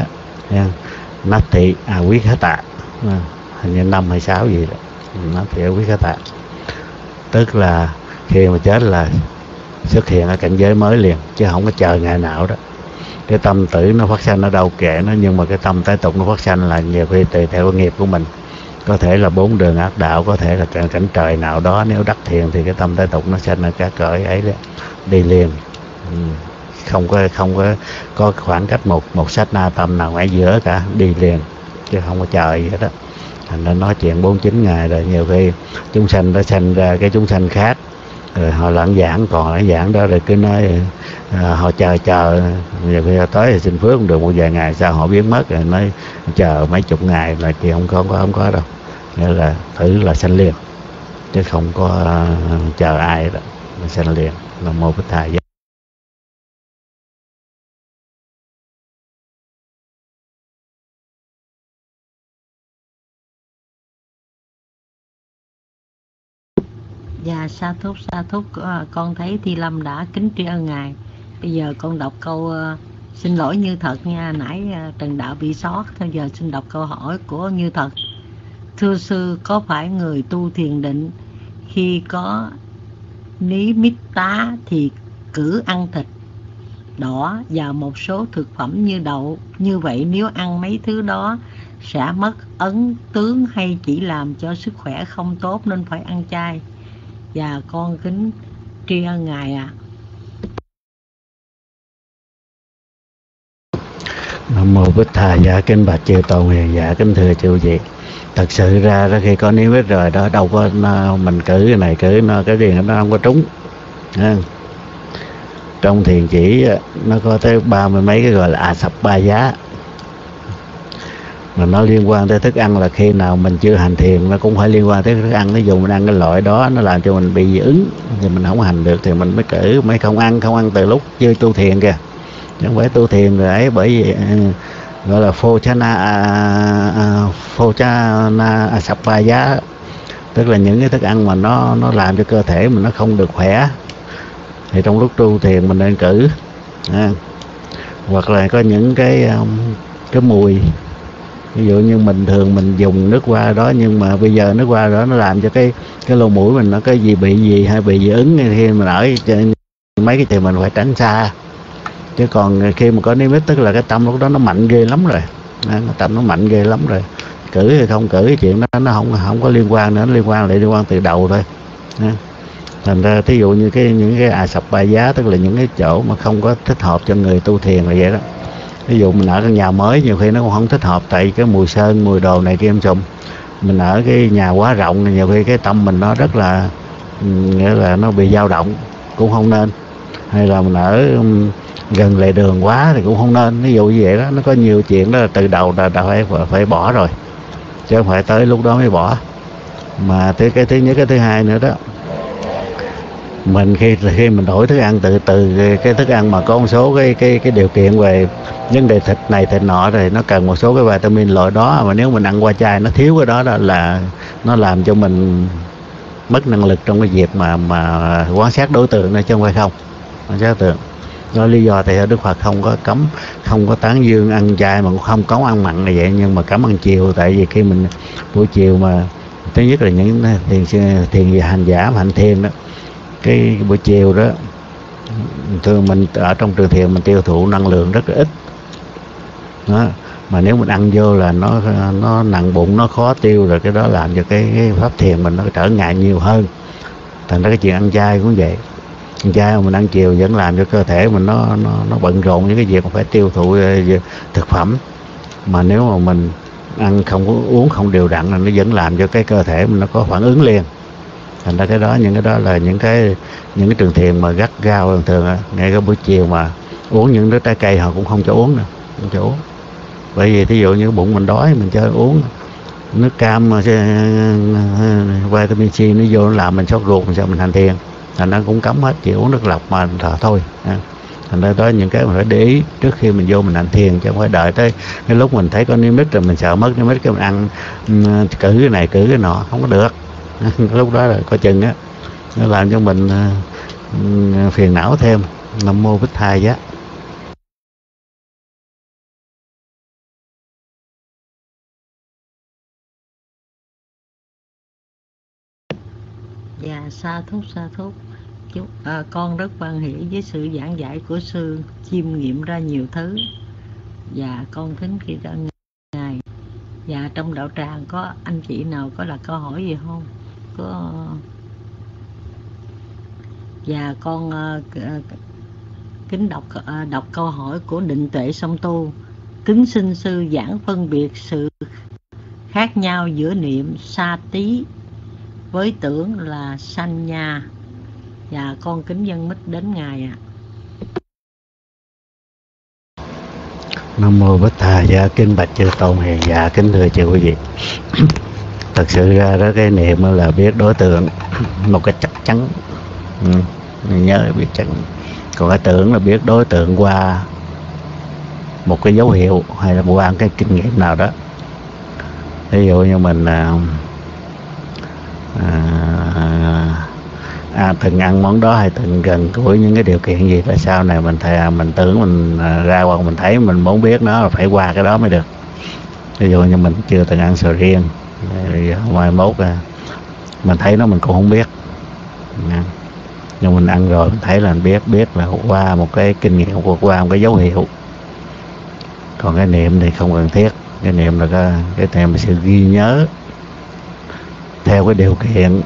Natti Quý Khá Tạ, hình như 5 hay 6 gì đó. Nó thì Quý Khá Tạ, tức là khi mà chết là xuất hiện ở cảnh giới mới liền, chứ không có chờ ngày nào đó. Cái tâm tử nó phát sanh ở đâu kệ nó, nhưng mà cái tâm tái tục nó phát sanh là nhiều khi tùy theo nghiệp của mình. Có thể là 4 đường ác đạo, có thể là cảnh trời nào đó, nếu đắc thiền thì cái tâm tái tục nó sanh ở các cõi ấy đó, đi liền. Không có khoảng cách một sát na tâm nào ở giữa cả, đi liền chứ không có chờ gì hết đó. Thành ra nói chuyện 49 ngày rồi, nhiều khi chúng sanh đã sanh ra cái chúng sanh khác, rồi họ lãng giảng, còn lãng giảng đó rồi cứ nói họ chờ nhiều khi tới thì xin phước không được một vài ngày sau họ biến mất, rồi nói chờ mấy chục ngày là kia không có đâu. Nghĩa là thử là sanh liền chứ không có chờ ai đó, sanh liền. Nam mô Bích Thầy. Dạ sa thúc con thấy Thi Lâm đã kính tri ân ngài. Bây giờ con đọc câu xin lỗi Như Thật nha, nãy Trần Đạo bị sót. Bây giờ xin đọc câu hỏi của Như Thật. Thưa sư, có phải người tu thiền định khi có ní mít tá thì cử ăn thịt đỏ và một số thực phẩm như đậu, như vậy nếu ăn mấy thứ đó sẽ mất ấn tướng hay chỉ làm cho sức khỏe không tốt nên phải ăn chay? Và con kính tri ân Ngài ạ. Nam mô Bích Thà. Dạ kính bạch chư tôn hiền. Dạ kính thưa chư vị, thật sự ra đó, khi có niệm biết rồi đó, đâu có mình cử cái này cử nó, cái gì nó không có trúng. Trong thiền chỉ nó có tới 30 mấy cái gọi là A Sập Ba Giá, mà nó liên quan tới thức ăn. Là khi nào mình chưa hành thiền nó cũng phải liên quan tới thức ăn. Ví dụ mình ăn cái loại đó nó làm cho mình bị dị ứng thì mình không hành được, thì mình mới cử mới không ăn từ lúc chưa tu thiền kìa, chứ không phải tu thiền rồi ấy. Bởi vì gọi là phô chana A Sập Ba Giá, tức là những cái thức ăn mà nó làm cho cơ thể mình nó không được khỏe, thì trong lúc tu thiền mình nên cử. Hoặc là có những cái mùi, ví dụ như mình thường mình dùng nước hoa đó, nhưng mà bây giờ nước hoa đó nó làm cho cái lỗ mũi mình nó cái gì bị gì hay bị dị ứng, khi mình ở mấy cái thì mình phải tránh xa. Chứ còn khi mà có niệm tức là cái tâm lúc đó nó mạnh ghê lắm rồi, tâm nó mạnh ghê lắm rồi. Cử hay không cử cái chuyện đó nó không có liên quan nữa, nó liên quan từ đầu thôi. Thành ra thí dụ như những cái A Sập Ba Giá, tức là những cái chỗ mà không có thích hợp cho người tu thiền là vậy đó. Ví dụ mình ở căn nhà mới nhiều khi nó cũng không thích hợp, tại cái mùi sơn mùi đồ này kia em xùm. Mình ở cái nhà quá rộng nhiều khi cái tâm mình nó rất là nghĩa là nó bị dao động, cũng không nên. Hay là mình ở gần lề đường quá thì cũng không nên. Ví dụ như vậy đó, nó có nhiều chuyện đó là từ đầu là phải bỏ rồi, chứ không phải tới lúc đó mới bỏ. Mà cái thứ nhất, cái thứ hai nữa đó, mình khi mình đổi thức ăn từ cái thức ăn mà có một số cái điều kiện về vấn đề thịt này thịt nọ, thì nó cần một số cái vitamin loại đó, mà nếu mình ăn qua chai nó thiếu cái đó là nó làm cho mình mất năng lực trong cái việc mà quan sát đối tượng này, chứ không phải không quan sát đối tượng. Đó lý do thì Đức Phật không có tán dương ăn chay, mà cũng không có ăn mặn như vậy, nhưng mà cấm ăn chiều. Tại vì khi mình buổi chiều mà thứ nhất là những thiền hành giả mà hành thiền đó, cái buổi chiều đó thường mình ở trong trường thiền mình tiêu thụ năng lượng rất là ít đó. Mà nếu mình ăn vô là nó nặng bụng, nó khó tiêu, rồi cái đó làm cho cái pháp thiền mình nó trở ngại nhiều hơn. Thành ra cái chuyện ăn chay cũng vậy. Ăn chay mà mình ăn chiều vẫn làm cho cơ thể mình nó bận rộn những cái việc mà phải tiêu thụ thực phẩm. Mà nếu mà mình ăn không có uống không đều đặn là nó vẫn làm cho cái cơ thể mình nó có phản ứng liền. Thành ra những cái đó là những cái trường thiền mà gắt gao thường ngay cái buổi chiều mà uống những nước trái cây họ cũng không cho uống nữa, không cho uống. Bởi vì thí dụ như bụng mình đói mình cho uống nước cam mà vitamin C nó vô nó làm mình sốt ruột, mình sao mình hành thiền. Thành ra cũng cấm hết, chỉ uống nước lọc mà thôi. Thành ra đó những cái mình phải để ý trước khi mình vô mình hành thiền, chứ không phải đợi tới cái lúc mình thấy có niêm mít rồi mình sợ mất niêm mít cái mình ăn cử cái này cử cái nọ, không có được. Lúc đó là coi chừng á, nó làm cho mình phiền não thêm. Nam mô Bích Thai Giá. Dạ sa thúc. Con rất hoan hỷ với sự giảng dạy của sư, chiêm nghiệm ra nhiều thứ. Và con kính tri ân Ngài. Và trong đạo tràng có anh chị nào có là câu hỏi gì không? Và con kính đọc câu hỏi của Định Tuệ Song Tu. Kính xin sư giảng phân biệt sự khác nhau giữa niệm sa tí với tưởng là sanh nha. Và con kính dâng mic đến Ngài ạ. Nam mô Bích Thà. Dạ kính bạch chư tôn hiền. Dạ kính thưa chư quý vị. Thật sự ra đó, cái niệm là biết đối tượng một cái chắc chắn, mình nhớ biết chắc. Còn cái tưởng là biết đối tượng qua một cái dấu hiệu hay là qua cái kinh nghiệm nào đó. Ví dụ như mình từng ăn món đó hay từng gần gũi những cái điều kiện gì, tại sau này mình tưởng mình ra hoặc mình thấy mình muốn biết nó là phải qua cái đó mới được. Ví dụ như mình chưa từng ăn sầu riêng, mai mốt mình thấy nó mình cũng không biết, nhưng mình ăn rồi mình thấy là mình biết là qua một cái kinh nghiệm, qua một cái dấu hiệu. Còn cái niệm thì không cần thiết. Cái niệm là cái niệm là sự ghi nhớ theo cái điều kiện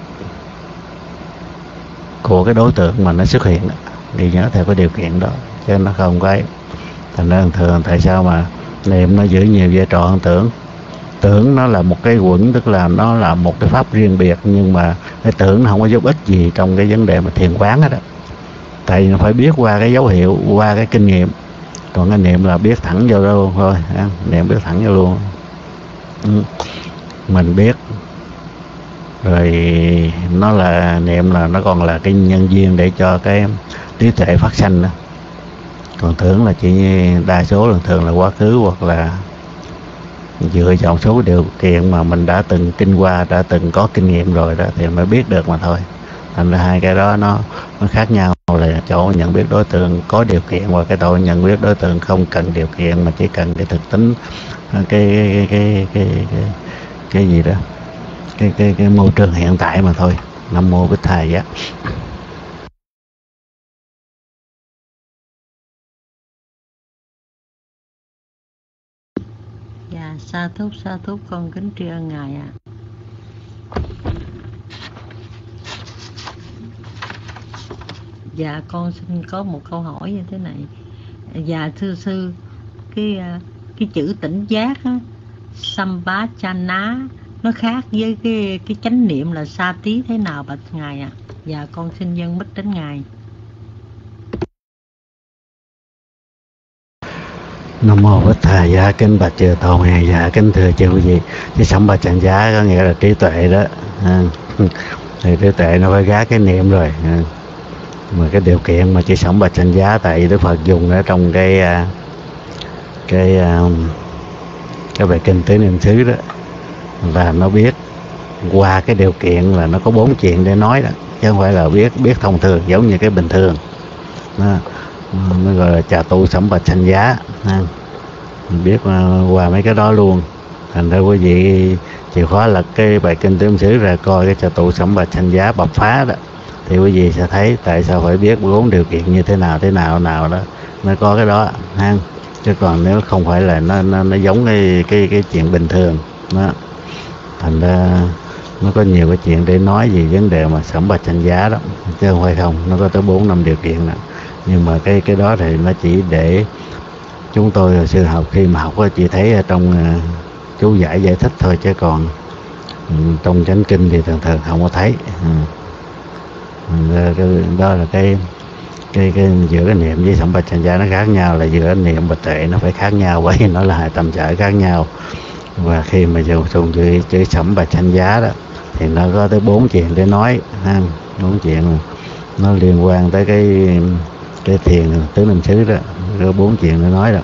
của cái đối tượng mà nó xuất hiện, ghi nhớ theo cái điều kiện đó, chứ nó không cái. Thành ra thường tại sao mà niệm nó giữ nhiều vai trò hơn tưởng. Tưởng nó là một cái quẩn, tức là nó là một cái pháp riêng biệt, nhưng mà cái tưởng nó không có giúp ích gì trong cái vấn đề mà thiền quán hết đó. Tại vì nó phải biết qua cái dấu hiệu, qua cái kinh nghiệm. Còn cái niệm là biết thẳng vô luôn thôi, niệm biết thẳng vô luôn. Mình biết rồi, nó là niệm là nó còn là cái nhân duyên để cho cái trí tuệ phát sanh đó. Còn tưởng là chỉ đa số là thường là quá khứ, hoặc là dựa vào một số điều kiện mà mình đã từng kinh qua, đã từng có kinh nghiệm rồi đó thì mới biết được mà thôi. Thành ra hai cái đó nó khác nhau là chỗ nhận biết đối tượng có điều kiện, và cái chỗ nhận biết đối tượng không cần điều kiện mà chỉ cần cái thực tính, cái gì đó, cái môi trường hiện tại mà thôi. Nam mô Bích Thầy Giác. Dạ, sa thúc con kính tri ân ngài ạ. Dạ, con xin có một câu hỏi như thế này. Dạ thưa sư, cái chữ tỉnh giác á, Sampachana, nó khác với cái chánh niệm là sa tí thế nào bạch ngài ạ? Dạ con xin dâng mít đến ngài. Nam mô Bích Thầy Giá. Kính bạch chư tôn ngài. Dạ kính thưa chư quý vị, cái Sampachanya có nghĩa là trí tuệ đó. Thì trí tuệ nó phải gác cái niệm rồi. Mà cái điều kiện mà chỉ Sampachanya, tại vì Đức Phật dùng ở trong cái bài kinh Tứ Niệm xứ đó, là nó biết qua cái điều kiện là nó có 4 chuyện để nói đó, chứ không phải là biết thông thường giống như cái bình thường đó. Nó gọi là trà tu Sampachanya, mình biết qua mấy cái đó luôn. Thành ra quý vị chịu khó lật cái bài kinh Tứ Niệm xứ ra coi cái trà tu Sampachanya bập phá đó, thì quý vị sẽ thấy tại sao phải biết 4 điều kiện như thế nào đó, nó có cái đó ha. Chứ còn nếu không phải là nó giống cái chuyện bình thường đó. Thành ra nó có nhiều cái chuyện để nói về vấn đề mà Sampachanya đó, chứ không phải không, nó có tới 4-5 điều kiện đó. Nhưng mà cái đó thì nó chỉ để chúng tôi hồi xưa học, khi mà học chỉ thấy ở trong chú giải thích thôi, chứ còn trong chánh kinh thì thường không có thấy. Đó là cái giữa cái niệm với Sampachanya nó khác nhau, là giữa niệm và tuệ nó phải khác nhau, bởi vì nó là hai tầm trở khác nhau. Và khi mà dùng chữ Sampachanya đó thì nó có tới 4 chuyện để nói ha. 4 chuyện nó liên quan tới cái thiền tứ niệm xứ đó, có 4 chuyện để nói đó.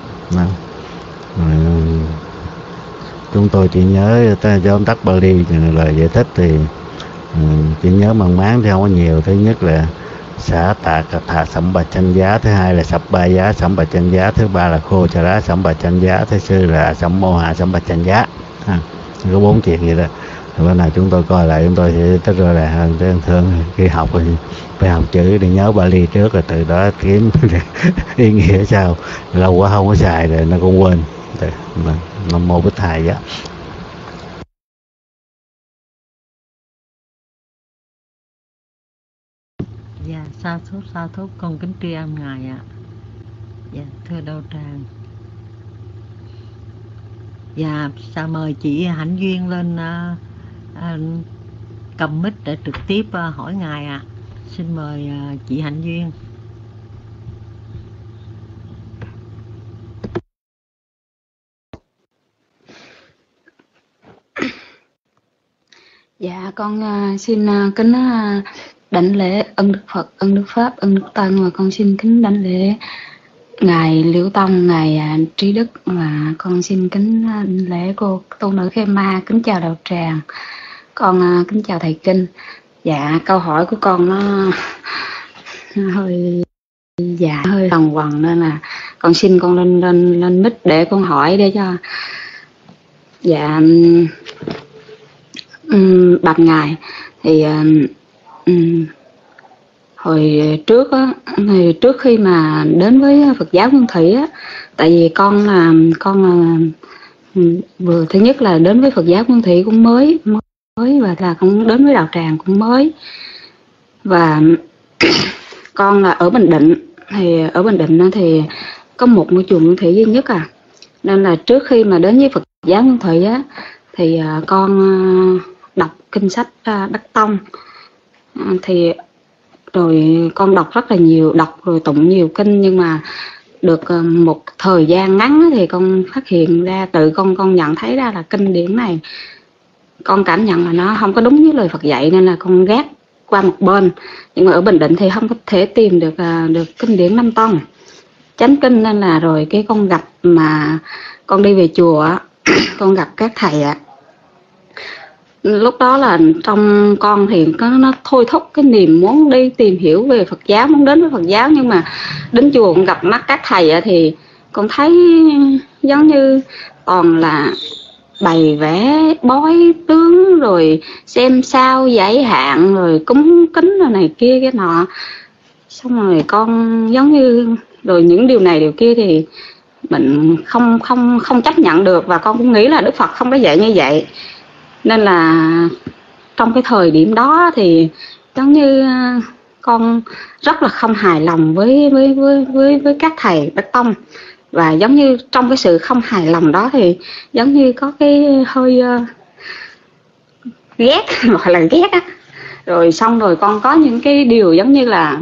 Chúng tôi chỉ nhớ tóm tắt Bali lời giải thích thì chỉ nhớ mang máng thì không có nhiều. Thứ nhất là Xả Tạ Thà Sampachanya, thứ hai là Sappaya Sampachanya, thứ ba là Khochara Sampachanya, thứ tư là Sammoha Sampachanya. Có 4 chuyện vậy đó. Bữa nào chúng tôi coi lại chúng tôi sẽ thích rõ ràng hơn. Chứ thường khi học thì phải học chữ để nhớ Bali trước, rồi từ đó kiếm ý nghĩa sao, lâu quá không có xài rồi nó cũng quên. Nam mô Bích Thầy Giá. Dạ, sa thúc con kính tri ân ngài ạ. Dạ, thưa Đạo Tràng. Dạ, sa mời chị Hạnh Duyên lên cầm mic để trực tiếp hỏi ngài ạ. Xin mời chị Hạnh Duyên. Dạ, con xin kính đảnh lễ ân Đức Phật, ân Đức Pháp, ân Đức Tăng, và con xin kính đảnh lễ ngài Liễu Tông, ngài Trí Đức, và con xin kính lễ cô tu nữ Khê Ma. Kính chào Đạo Tràng, con kính chào thầy Kinh. Dạ, câu hỏi của con nó hơi dài, hơi lòng vòng, nên là con xin con lên mic để con hỏi để cho. Dạ, bạch ngài, thì hồi trước á, thì trước khi mà đến với Phật giáo Nguyên Thủy á, tại vì con là vừa thứ nhất là đến với Phật giáo Nguyên Thủy cũng mới và là cũng đến với đạo tràng cũng mới, và con là ở Bình Định, thì ở Bình Định thì có một ngôi chùa Nguyên Thủy duy nhất à, nên là trước khi mà đến với Phật giáo Nguyên Thủy á thì con đọc kinh sách Đắc Tông, thì rồi con đọc rất là nhiều, đọc rồi tụng nhiều kinh, nhưng mà được một thời gian ngắn thì con phát hiện ra, tự con nhận thấy ra là kinh điển này con cảm nhận là nó không có đúng với lời Phật dạy, nên là con gác qua một bên. Nhưng mà ở Bình Định thì không có thể tìm được kinh điển Nam Tông chánh kinh, nên là rồi cái con gặp, mà con đi về chùa con gặp các thầy ạ. Lúc đó là trong con thì nó thôi thúc cái niềm muốn đi tìm hiểu về Phật giáo, muốn đến với Phật giáo, nhưng mà đến chùa con gặp mắt các thầy thì con thấy giống như toàn là bày vẽ bói tướng, rồi xem sao giải hạn, rồi cúng kính rồi này kia cái nọ, xong rồi con giống như rồi những điều này điều kia thì mình không chấp nhận được, và con cũng nghĩ là Đức Phật không có dạy như vậy. Nên là trong cái thời điểm đó thì giống như con rất là không hài lòng với các thầy Đắc Tông, và giống như trong cái sự không hài lòng đó thì giống như có cái hơi ghét gọi là ghét á. Rồi xong rồi con có những cái điều giống như là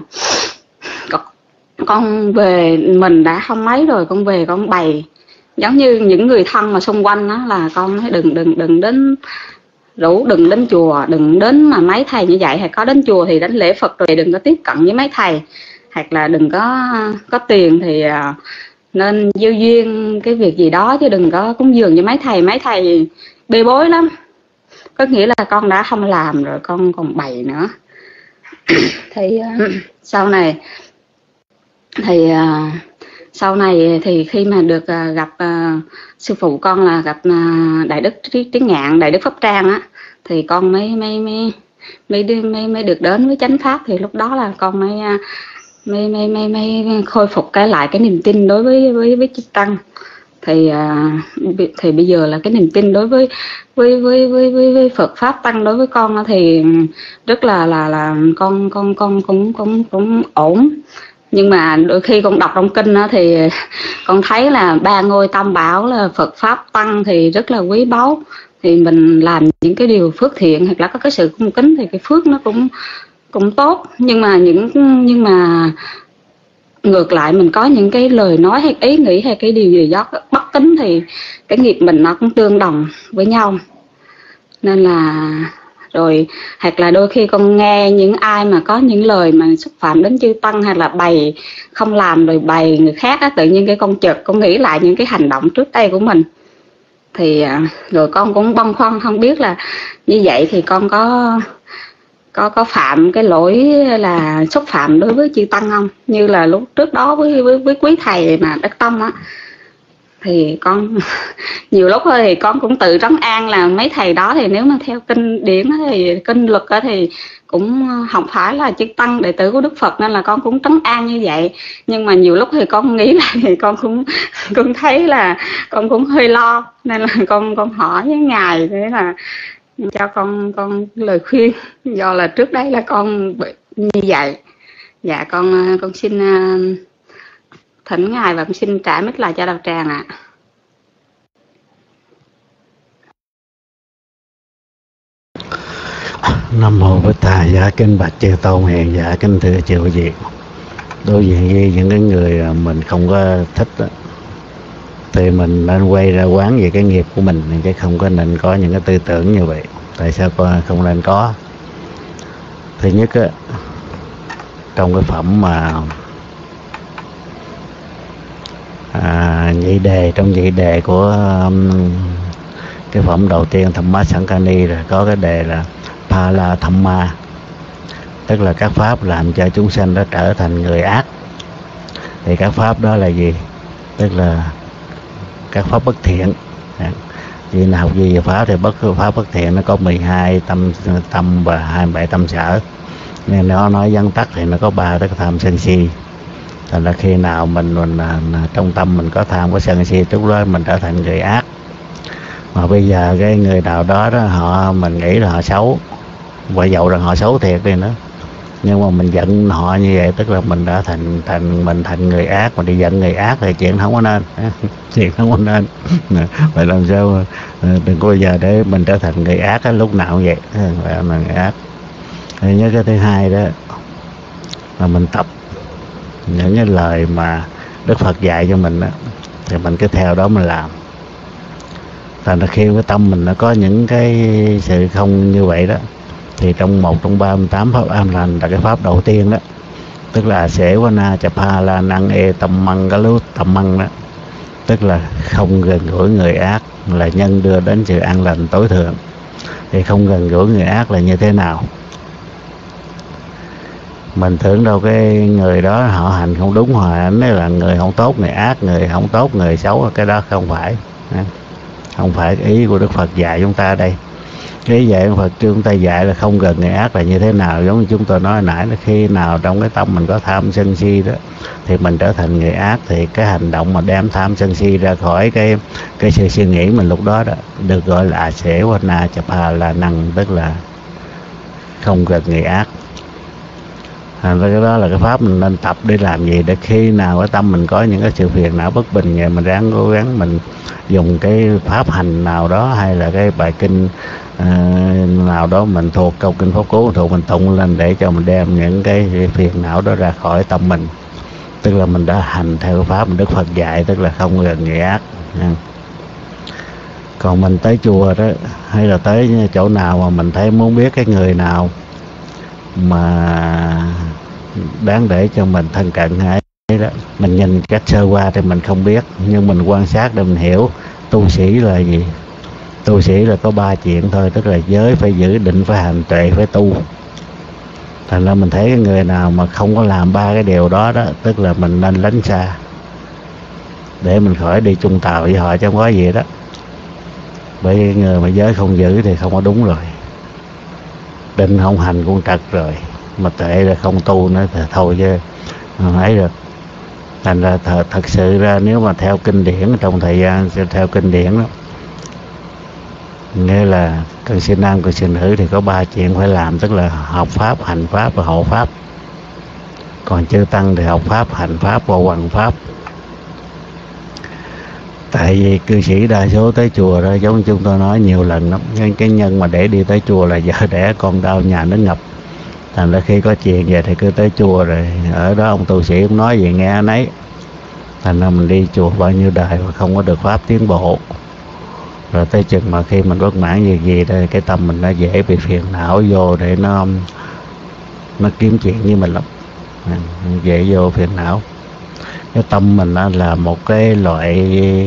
con về mình đã không mấy rồi, con về con bày giống như những người thân mà xung quanh đó là con nói đừng đến rủ, đừng đến chùa, đừng đến mà mấy thầy như vậy, hay có đến chùa thì đến lễ Phật rồi đừng có tiếp cận với mấy thầy, hoặc là đừng có tiền thì nên gieo duyên cái việc gì đó, chứ đừng có cúng dường cho mấy thầy bê bối lắm. Có nghĩa là con đã không làm rồi con còn bày nữa. Thì sau này thì khi mà được gặp sư phụ con là gặp Đại Đức Trí Ngạn, Đại Đức Pháp Trang á, thì con mới được đến với chánh pháp. Thì lúc đó là con mới khôi phục lại cái niềm tin đối với chư tăng. Thì bây giờ là cái niềm tin đối với Phật pháp tăng đối với con thì rất là con cũng ổn. Nhưng mà đôi khi con đọc trong kinh thì con thấy là ba ngôi tam bảo là Phật pháp tăng thì rất là quý báu, thì mình làm những cái điều phước thiện hoặc là có cái sự cung kính thì cái phước nó cũng tốt. Nhưng mà ngược lại mình có những cái lời nói hay ý nghĩ hay cái điều gì đó bất kính thì cái nghiệp mình nó cũng tương đồng với nhau. Nên là rồi hoặc là đôi khi con nghe những ai mà có những lời mà xúc phạm đến chư tăng, hay là bày không làm rồi bày người khác á, tự nhiên cái con chợt con nghĩ lại những cái hành động trước đây của mình. Thì rồi con cũng băn khoăn không biết là như vậy thì con có phạm cái lỗi là xúc phạm đối với chư tăng không, như là lúc trước đó với quý thầy mà Đắc Tông á. Thì con nhiều lúc thôi thì con cũng tự trấn an là mấy thầy đó thì nếu mà theo kinh điển thì kinh luật thì cũng không phải là chư tăng đệ tử của Đức Phật, nên là con cũng trấn an như vậy. Nhưng mà nhiều lúc thì con nghĩ lại thì con cũng thấy là con cũng hơi lo, nên là con hỏi với ngài thế là cho con lời khuyên, do là trước đây là con bị như vậy. Dạ con xin thỉnh ngài và con xin trả mic lại cho đạo tràng ạ. Nam mô Bổn Thầy. Dạ kính bạch chư tôn hiền, dạ kính thưa chư vị. Đối với những cái người mình không có thích đó, thì mình nên quay ra quán về cái nghiệp của mình, chứ không có nên có những cái tư tưởng như vậy. Tại sao không nên có? Thứ nhất á, trong cái phẩm mà trong nhị đề của cái phẩm đầu tiên Thamma Saṅghani rồi có cái đề là Phala Thamma, tức là các pháp làm cho chúng sanh đó trở thành người ác. Thì các pháp đó là gì? Tức là các pháp bất thiện. Vì nào học gì về pháp thì pháp bất thiện nó có 12 tâm và 27 tâm sở. Nên nó nói vắn tắt thì nó có 3 cái tham sân si. Thành ra khi nào mình trong tâm mình có tham có sân si, lúc đó mình trở thành người ác. Mà bây giờ cái người nào đó mình nghĩ là họ xấu, và dầu rằng họ xấu thiệt đi nữa, nhưng mà mình giận họ như vậy, tức là mình đã thành người ác. Mà đi giận người ác thì chuyện không có nên. Chuyện không có nên. Vậy làm sao đừng có bao giờ để mình trở thành người ác lúc nào cũng vậy. Vậy là người ác. Thì nhớ cái thứ hai đó là mình tập những cái lời mà Đức Phật dạy cho mình đó, thì mình cứ theo đó mình làm. Thành ra khi cái tâm mình nó có những cái sự không như vậy đó, thì trong 38 pháp an lành là cái pháp đầu tiên đó, tức là sẽ qua na chập ha la năng e tâm măng cái lú tâm măng đó, tức là không gần gũi người ác là nhân đưa đến sự an lành tối thượng. Thì không gần gũi người ác là như thế nào? Mình tưởng đâu cái người đó họ hành không đúng, họ ảnh là người không tốt, người ác, người không tốt, người xấu. Cái đó không phải. Không phải ý của Đức Phật dạy chúng ta đây. Cái dạy Đức Phật chúng ta dạy là không gần người ác là như thế nào? Giống như chúng tôi nói nãy, là khi nào trong cái tâm mình có tham sân si đó, thì mình trở thành người ác. Thì cái hành động mà đem tham sân si ra khỏi cái sự suy nghĩ mình lúc đó đó, được gọi là sẽ qua na chập hà là năng, tức là không gần người ác. Thành ra cái đó là cái pháp mình nên tập để làm gì? Để khi nào cái tâm mình có những cái sự phiền não bất bình vậy, mình ráng cố gắng mình dùng cái pháp hành nào đó, hay là cái bài kinh nào đó mình thuộc, câu kinh pháp cú thuộc, mình tụng lên để cho mình đem những cái phiền não đó ra khỏi tâm mình. Tức là mình đã hành theo cái pháp mà Đức Phật dạy, tức là không gần người ác. Còn mình tới chùa đó, hay là tới chỗ nào mà mình thấy muốn biết cái người nào mà đáng để cho mình thân cận hay đó, mình nhìn cách sơ qua thì mình không biết, nhưng mình quan sát để mình hiểu tu sĩ là gì. Tu sĩ là có 3 chuyện thôi, tức là giới phải giữ, định phải hành, tuệ phải tu. Thành ra mình thấy cái người nào mà không có làm 3 cái điều đó đó, tức là mình nên lánh xa, để mình khỏi đi chung tàu với họ chứ không có gì đó. Bởi vì người mà giới không giữ thì không có đúng rồi, định không hành cũng trật rồi, mà tuệ là không tu nữa thì thôi chứ ấy được. Thành ra thật sự ra nếu mà theo kinh điển, trong thời gian theo kinh điển đó, nghĩa là cư sĩ nam cư sĩ nữ thì có 3 chuyện phải làm, tức là học pháp, hành pháp và hộ pháp. Còn chư tăng thì học pháp, hành pháp và hoằng pháp. Tại vì cư sĩ đa số tới chùa đó, giống như chúng tôi nói nhiều lần lắm, cái nhân mà để đi tới chùa là vợ đẻ con đau nhà nó ngập. Thành ra khi có chuyện vậy thì cứ tới chùa, rồi ở đó ông tu sĩ cũng nói gì nghe nấy. Thành ra mình đi chùa bao nhiêu đời mà không có được pháp tiến bộ. Rồi tới chừng mà khi mình bất mãn gì đây, cái tâm mình nó dễ bị phiền não vô để nó kiếm chuyện với mình lắm, dễ vô phiền não. Cái tâm mình là một cái loại,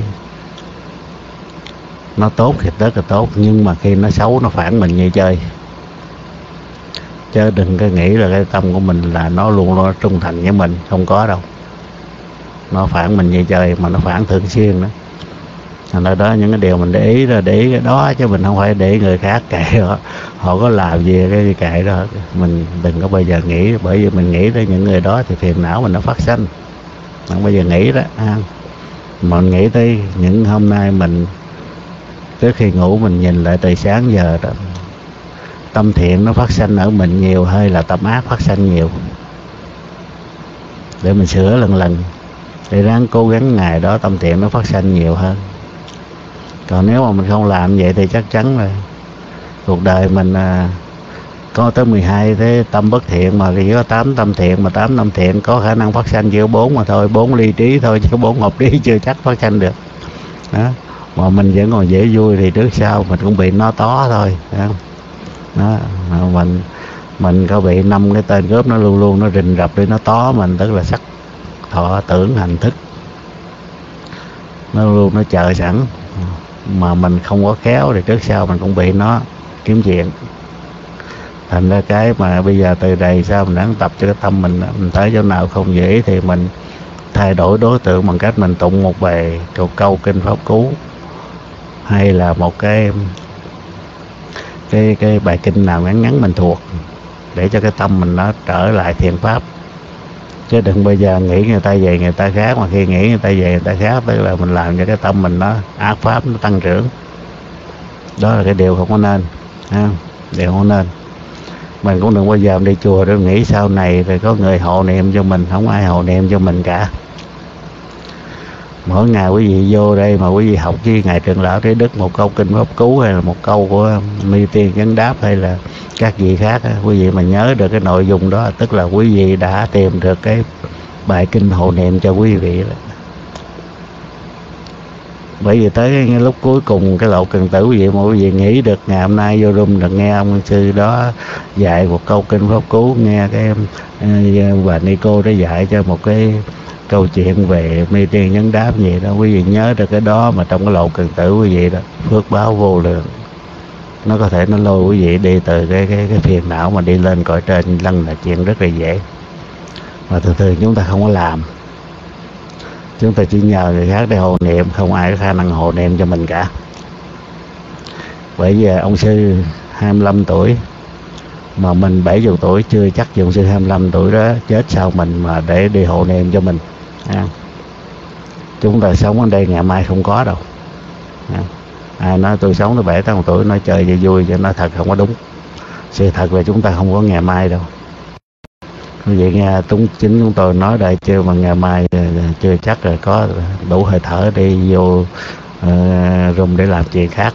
nó tốt thì rất là tốt, nhưng mà khi nó xấu nó phản mình như chơi. Chứ đừng có nghĩ là cái tâm của mình là nó luôn trung thành với mình, không có đâu. Nó phản mình như chơi, mà nó phản thường xuyên nữa. Thành ra đó những cái điều mình để ý cái đó, chứ mình không phải để người khác kệ họ có làm gì cái kệ đó. Mình đừng có bao giờ nghĩ, bởi vì mình nghĩ tới những người đó thì phiền não mình nó phát sinh. Không bao giờ nghĩ đó. Mà mình nghĩ tới những hôm nay mình trước khi ngủ mình nhìn lại từ sáng giờ đó, tâm thiện nó phát sinh ở mình nhiều hay là tâm ác phát sinh nhiều, để mình sửa lần để ráng cố gắng ngày đó tâm thiện nó phát sinh nhiều hơn. Còn nếu mà mình không làm vậy thì chắc chắn là cuộc đời mình có tới 12 thế tâm bất thiện, mà chỉ có 8 tâm thiện, mà 8 tâm thiện có khả năng phát sanh chỉ có 4 mà thôi, 4 ly trí thôi, chứ 4 hợp trí chưa chắc phát sanh được đó. Mà mình vẫn còn dễ vui thì trước sau mình cũng bị nó tó thôi đó. Mình có bị 5 cái tên cướp nó luôn nó rình rập để nó tó mình, tức là sắc thọ tưởng hành thức, nó luôn nó chờ sẵn, mà mình không có khéo thì trước sau mình cũng bị nó kiếm chuyện. Thành ra cái mà bây giờ từ đây sao mình đang tập cho cái tâm mình thấy chỗ nào không dễ thì mình thay đổi đối tượng bằng cách mình tụng một bài câu kinh pháp cú, hay là một cái bài kinh nào ngắn ngắn mình thuộc, để cho cái tâm mình nó trở lại thiện pháp. Chứ đừng bây giờ nghĩ người ta vậy người ta khác, mà khi nghĩ người ta vậy người ta khác, tức là mình làm cho cái tâm mình nó ác pháp, nó tăng trưởng. Đó là cái điều không có nên, điều không nên. Mình cũng đừng bao giờ đi chùa để nghĩ sau này rồi có người hộ niệm cho mình. Không ai hộ niệm cho mình cả. Mỗi ngày quý vị vô đây mà quý vị học với Ngài Trưởng Lão Trí Đức một câu kinh pháp cú, hay là một câu của Mi Tiên Vấn Đáp, hay là các vị khác, quý vị mà nhớ được cái nội dung đó, tức là quý vị đã tìm được cái bài kinh hộ niệm cho quý vị đó. Bởi vì tới cái lúc cuối cùng cái lộ cần tử quý vị mà quý vị nghĩ được, ngày hôm nay vô room được nghe ông sư đó dạy một câu kinh pháp cú, nghe cái bà Ni Cô đó dạy cho một cái câu chuyện về Mi Tiên Vấn Đáp vậy đó, quý vị nhớ được cái đó mà trong cái lộ cần tử quý vị đó, phước báo vô lượng. Nó có thể nó lôi quý vị đi từ cái phiền não mà đi lên cõi trên lân, là chuyện rất là dễ. Mà thường chúng ta không có làm, chúng ta chỉ nhờ người khác để hộ niệm, không ai có khả năng hộ niệm cho mình cả. Bởi vì ông sư 25 tuổi mà mình 70 tuổi, chưa chắc ông sư 25 tuổi đó chết sau mình mà để đi hộ niệm cho mình. Chúng ta sống ở đây ngày mai không có đâu. Ai nói tôi sống tới 7-8 tuổi nói chơi vậy vui, cho nó thật không có đúng. Sự thật là chúng ta không có ngày mai đâu. Vậy nghe chính chúng tôi nói đây chưa, mà ngày mai chưa chắc rồi có đủ hơi thở đi vô room để làm chuyện khác.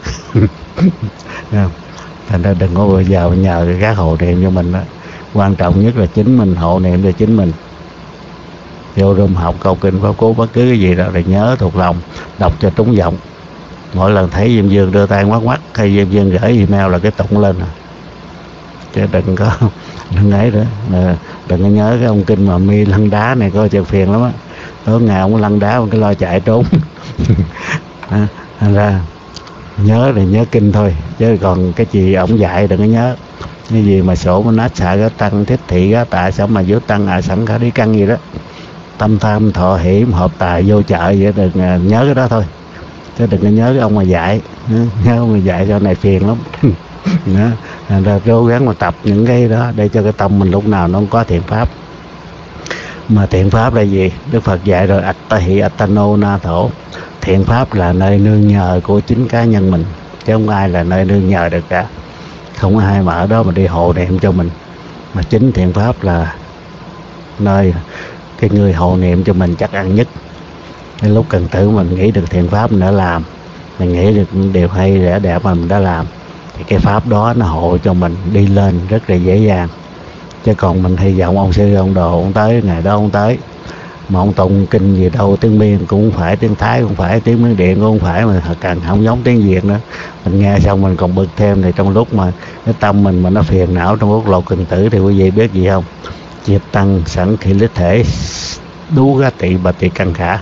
Thành ra đừng có bao giờ nhờ cái khác hộ niệm cho mình đó. Quan trọng nhất là chính mình hộ niệm cho chính mình. Vô room học câu kinh pháp cú bất cứ cái gì đó là nhớ thuộc lòng, đọc cho trúng giọng. Mỗi lần thấy Diêm Dương đưa tay ngoắc hay Diêm Dương gửi email là cái tụng lên. Chứ đừng ấy nữa. Đừng có nhớ cái ông kinh mà Mi lăn đá này coi chừng phiền lắm á. Tối ngày ông lăn đá ông cái lo chạy trốn. Thành ra nhớ thì nhớ kinh thôi, chứ còn cái gì ổng dạy đừng có nhớ. Cái gì mà sổ mà nát xạ cái tăng thiết thị gá tạ sẵn mà dưới tăng sẵn khả đi căng gì đó, tâm tham thọ hiểm hợp tài vô chợ vậy, đừng nhớ cái đó thôi. Chứ đừng có nhớ cái ông mà dạy. Nhớ ông mà dạy sau này phiền lắm. Thành ra cố gắng mà tập những cái đó để cho cái tâm mình lúc nào nó không có thiện pháp. Mà thiện pháp là gì? Đức Phật dạy rồi, Attahi Attano Na Thổ. Thiện pháp là nơi nương nhờ của chính cá nhân mình, chứ không ai là nơi nương nhờ được cả. Không ai mà ở đó mà đi hộ niệm cho mình. Mà chính thiện pháp là nơi cái người hộ niệm cho mình chắc ăn nhất. Cái lúc cần tử mình nghĩ được thiện pháp mình đã làm, mình nghĩ được điều hay rẻ đẹp mà mình đã làm, thì cái pháp đó nó hộ cho mình đi lên rất là dễ dàng. Chứ còn mình hy vọng ông sư ông đồ ông tới, ngày đó ông tới mà ông tụng kinh gì đâu, tiếng Miên cũng phải, tiếng Thái cũng phải, tiếng Miến Điện cũng phải, mà càng không giống tiếng Việt nữa. Mình nghe xong mình còn bực thêm. Thì trong lúc mà cái tâm mình mà nó phiền não trong lúc lộ cần tử thì quý vị biết gì không? Chiết tăng sẵn khi lít thể đú gá tị bà tị căn khả.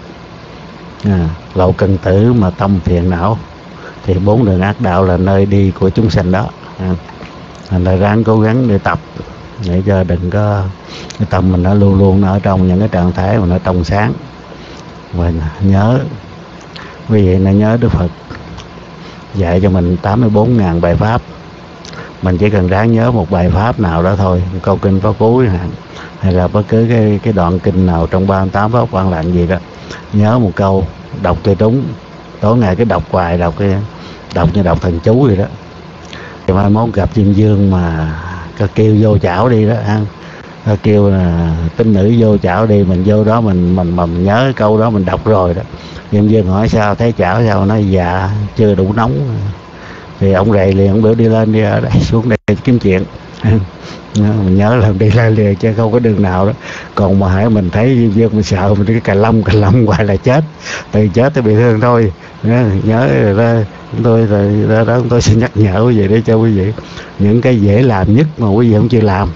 Lộ cần tử mà tâm phiền não thì 4 đường ác đạo là nơi đi của chúng sanh đó. Thành ra ráng cố gắng để tập, để cho đừng có cái tâm mình nó luôn luôn ở trong những cái trạng thái mà nó trong sáng. Và nhớ, quý vị nên nhớ Đức Phật dạy cho mình 84.000 bài pháp. Mình chỉ cần ráng nhớ một bài pháp nào đó thôi, câu kinh pháp cú hay là bất cứ cái đoạn kinh nào trong 38 pháp quan lạnh gì đó, nhớ một câu, đọc cho đúng. Tối ngày cái đọc hoài, đọc như đọc thần chú vậy đó. Thì mai mốt gặp Diêm Dương mà kêu vô chảo đi đó, kêu là tín nữ vô chảo đi, mình vô đó mình nhớ cái câu đó mình đọc rồi đó. Diêm Dương hỏi sao thấy chảo sao, nói dạ chưa đủ nóng. Thì ông rầy liền, ông biểu đi lên đi, ở đây xuống đây kiếm chuyện. Mình nhớ là đi lên liền chứ không có đường nào đó. Còn mà hãy mình thấy Diêm Dương mình sợ, mình cái cà lâm hoài là chết, từ chết tới bị thương thôi. Nhớ rồi đó, chúng tôi sẽ nhắc nhở quý vị để cho quý vị những cái dễ làm nhất mà quý vị không chịu làm.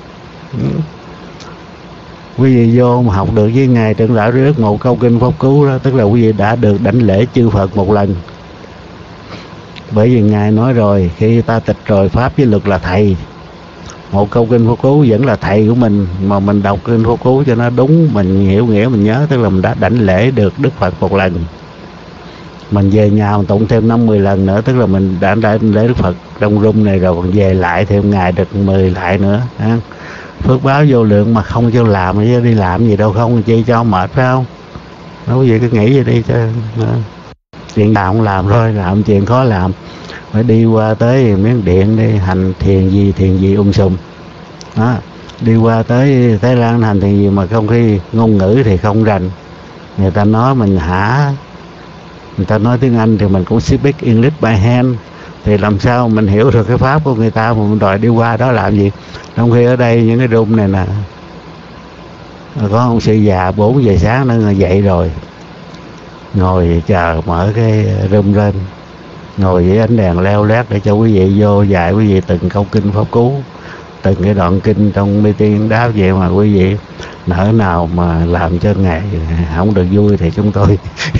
Quý vị vô mà học được với Ngài Trưởng Lão Trí Đức một câu kinh pháp cú đó, tức là quý vị đã được đảnh lễ chư Phật một lần. Bởi vì Ngài nói rồi, khi ta tịch rồi pháp với luật là thầy, Một câu kinh Pháp Cú vẫn là thầy của mình, mà mình đọc kinh Pháp Cú cho nó đúng, mình hiểu nghĩa, mình nhớ, tức là mình đã đảnh lễ được Đức Phật một lần. Mình về nhà mình tụng thêm 50 lần nữa, tức là mình đã đảnh lễ Đức Phật trong room này rồi, còn về lại thêm ngày được 10 lại nữa. Phước báo vô lượng mà không cho làm, chứ đi làm gì đâu không, chi cho mệt phải không? Đâu có gì cứ nghĩ vậy đi cho chuyện nào không làm thôi, làm chuyện khó làm. Phải đi qua tới Miến Điện đi hành thiền gì sùm đó, đi qua tới Thái Lan hành thiền gì mà không khi ngôn ngữ thì không rành, người ta nói mình người ta nói tiếng Anh thì mình cũng speak English by hand, thì làm sao mình hiểu được cái pháp của người ta mà mình đòi đi qua đó làm gì? Trong khi ở đây những cái room này nè, có ông sư già 4 giờ sáng nó dậy rồi, ngồi chờ mở cái room lên, ngồi với ánh đèn leo lét để cho quý vị vô dạy quý vị từng câu kinh Pháp Cú, từng cái đoạn kinh trong meeting đáp vậy. Mà quý vị nỡ nào mà làm cho Ngài không được vui thì chúng tôi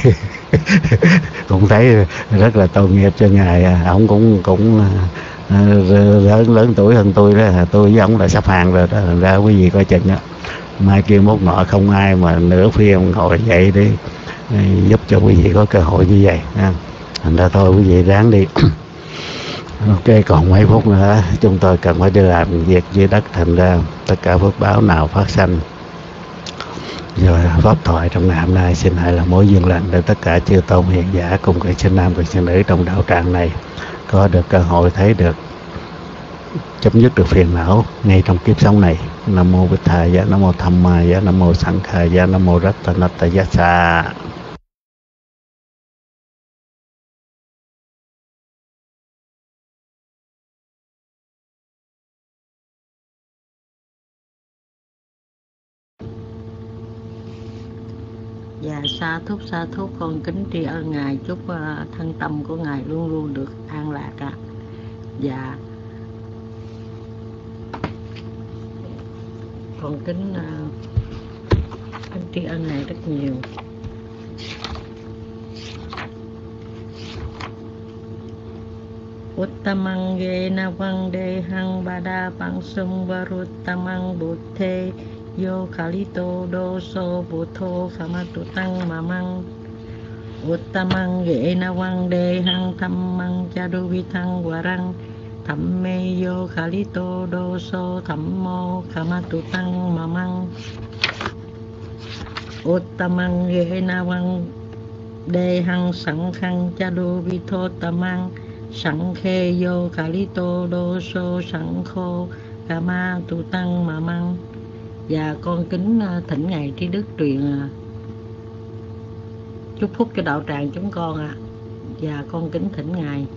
cũng thấy rất là tội nghiệp cho Ngài. Ông cũng lớn tuổi hơn tôi đó, tôi với ông là sắp hàng rồi đó, thành ra quý vị coi chừng đó, mai kia mốt nọ không ai mà nửa phiên ngồi dậy đi giúp cho quý vị có cơ hội như vậy. Thành ra thôi quý vị ráng đi. Ok, còn mấy phút nữa chúng tôi cần phải đi làm việc dưới đất, thành ra tất cả phước báo nào phát sanh rồi pháp thoại trong ngày hôm nay xin hãy là mối duyên lành để tất cả chư tôn hiền giả cùng các sinh nam và sinh nữ trong đạo tràng này có được cơ hội thấy được chấm dứt được phiền não ngay trong kiếp sống này. Nam mô Bích Thầy Giá, Nam mô Tham Ma Giá, Nam mô Sanh Khai Giá, Nam mô Rattanata Yassa. Và sa thúc con kính tri ân Ngài, chúc thân tâm của Ngài luôn luôn được an lạc ạ. Và con kính tri ân Ngài rất nhiều. Uttamang yena vande hang bada pang sum varuttamang buddhe yo kalito doso buddho kamatu tang mamang. Uttamang yena vande hang dhammang jaduvithang varang dhamme yo kalito doso dhammo kamatu tang mamang. Uttamang yena vande hang sankhang jaduvitho tamang sẵn khê vô kalito đô sô sẵn khô kama tu tăng mà măng. Và con kính thỉnh Ngài Trí Đức truyền chúc phúc cho đạo tràng chúng con ạ. Và con kính thỉnh Ngài.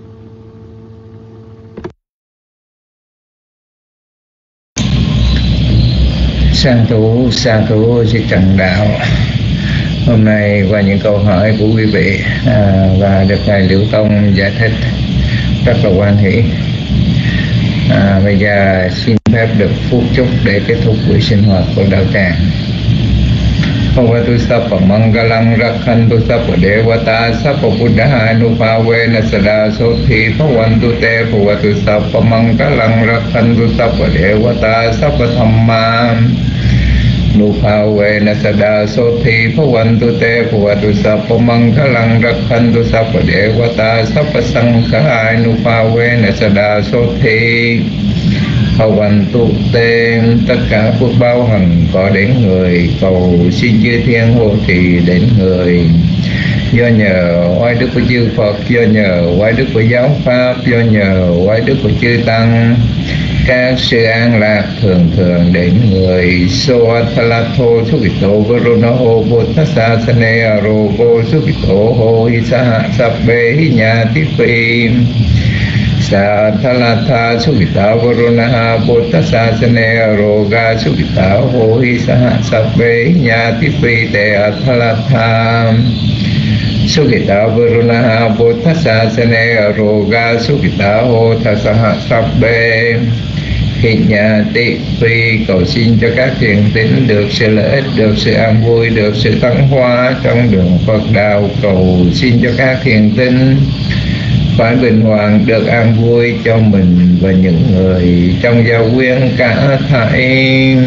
Sa thú chư Trần Đạo. Hôm nay qua những câu hỏi của quý vị và được Ngài Liễu Tông giải thích rất là hoan hỷ. Bây giờ xin phép được phút chúc để kết thúc buổi sinh hoạt của đạo tràng. Bhavatu sappa mangalang rakhantu sappa devata sappa buddha anupavena sada sothi bhavantu te bhavatu sappa mangalang rakhantu sappa devata sappa dhamma nupavena sada sothi bhavantu te bhavatu sappa mangalang rakhantu sappa devata sappa sankha nupavena sada sothi bhavantu te. Tất cả phước báo hằng có đến người, cầu xin chư thiên hộ trì đến người. Do nhờ oai đức của chư Phật, do nhờ oai đức của giáo pháp, do nhờ oai đức của chư tăng, các sự an lạc thường thường đến người. Soathalatho sukito varunaho bodhasa sane arogo sukito ho hisaha sabbe hinyati phi. Sathalatha sukita varunaha bodhasa sane aroga sukita ho hisaha sabbe hinyati phi te athalatha. Sukita varunaha bodhasa sane aroga sukita ho thasaha sabbe hinyati phi. Cầu xin cho các thiền tín được sự lợi ích, được sự an vui, được sự tấn hóa trong đường Phật đạo. Cầu xin cho các thiền tín phải bình hoàng được an vui cho mình và những người trong gia quyến cả thảy.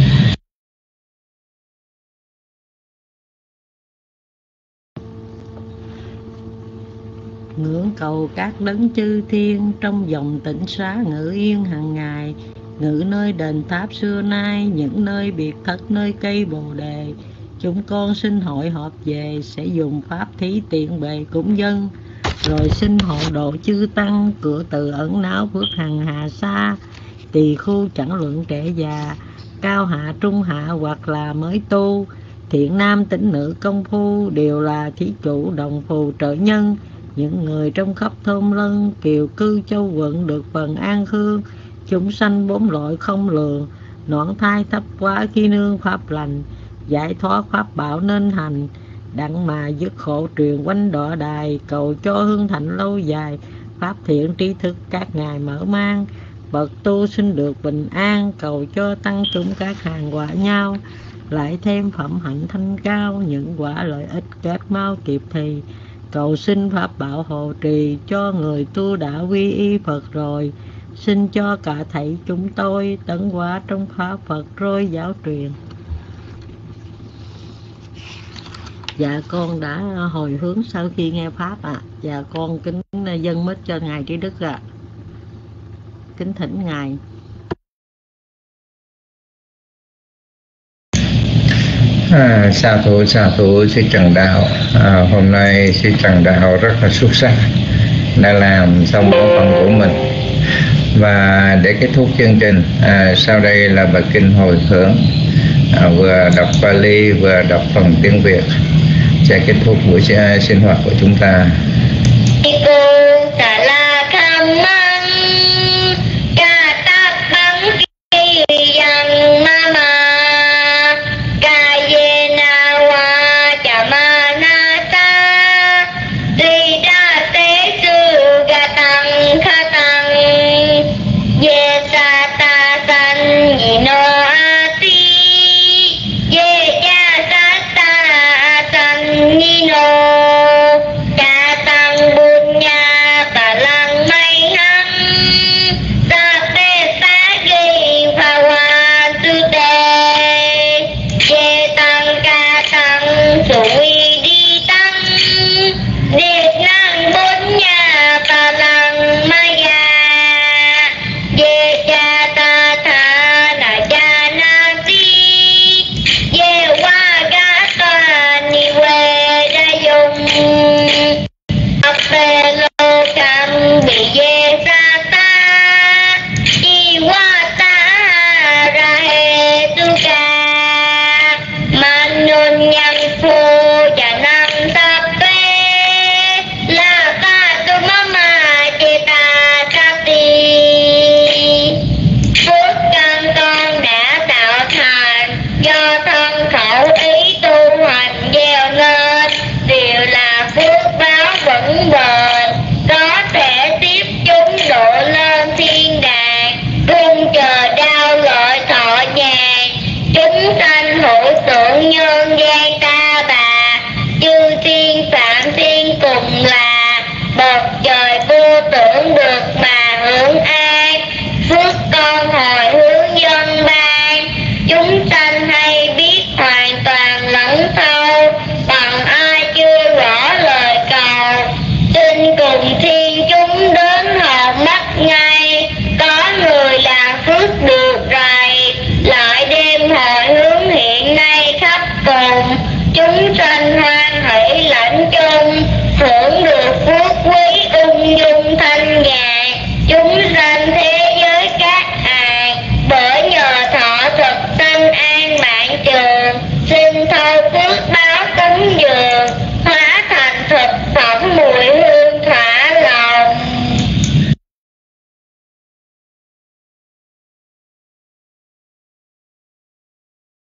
Ngưỡng cầu các đấng chư thiên trong dòng tịnh xá ngự yên hàng ngày, ngự nơi đền tháp xưa nay, những nơi biệt thất nơi cây bồ đề. Chúng con xin hội họp về, sẽ dùng pháp thí tiện bề cúng dân, rồi xin hộ độ chư tăng, cửa từ ẩn náu phước hằng hà xa, tỳ khu chẳng luận trẻ già, cao hạ trung hạ hoặc là mới tu, thiện nam tín nữ công phu, đều là thí chủ đồng phù trợ nhân. Những người trong khắp thôn lân, kiều cư châu quận được phần an khương, chúng sanh bốn loại không lường, noãn thai thấp quá khi nương pháp lành, giải thoát pháp bảo nên hành, đặng mà dứt khổ truyền quanh đọa đài, cầu cho hương thạnh lâu dài, pháp thiện trí thức các ngài mở mang, bậc tu sinh được bình an, cầu cho tăng chúng các hàng quả nhau, lại thêm phẩm hạnh thanh cao, những quả lợi ích kết mau kịp thì, cầu xin pháp bảo hộ trì cho người tu đã quy y Phật rồi, xin cho cả thảy chúng tôi tấn hóa trong pháp Phật rồi giáo truyền. Dạ con đã hồi hướng sau khi nghe pháp ạ. Dạ con kính dâng mít cho ngài Trí Đức ạ. Kính thỉnh ngài. Sa thú sư Trần Đạo. Hôm nay sư Trần Đạo rất là xuất sắc, đã làm xong bổn phận của mình. Và để kết thúc chương trình, sau đây là bài kinh hồi hướng, vừa đọc Pali vừa đọc phần tiếng Việt, sẽ kết thúc buổi sinh hoạt của chúng ta. Bậc trời vô tưởng được mà hưởng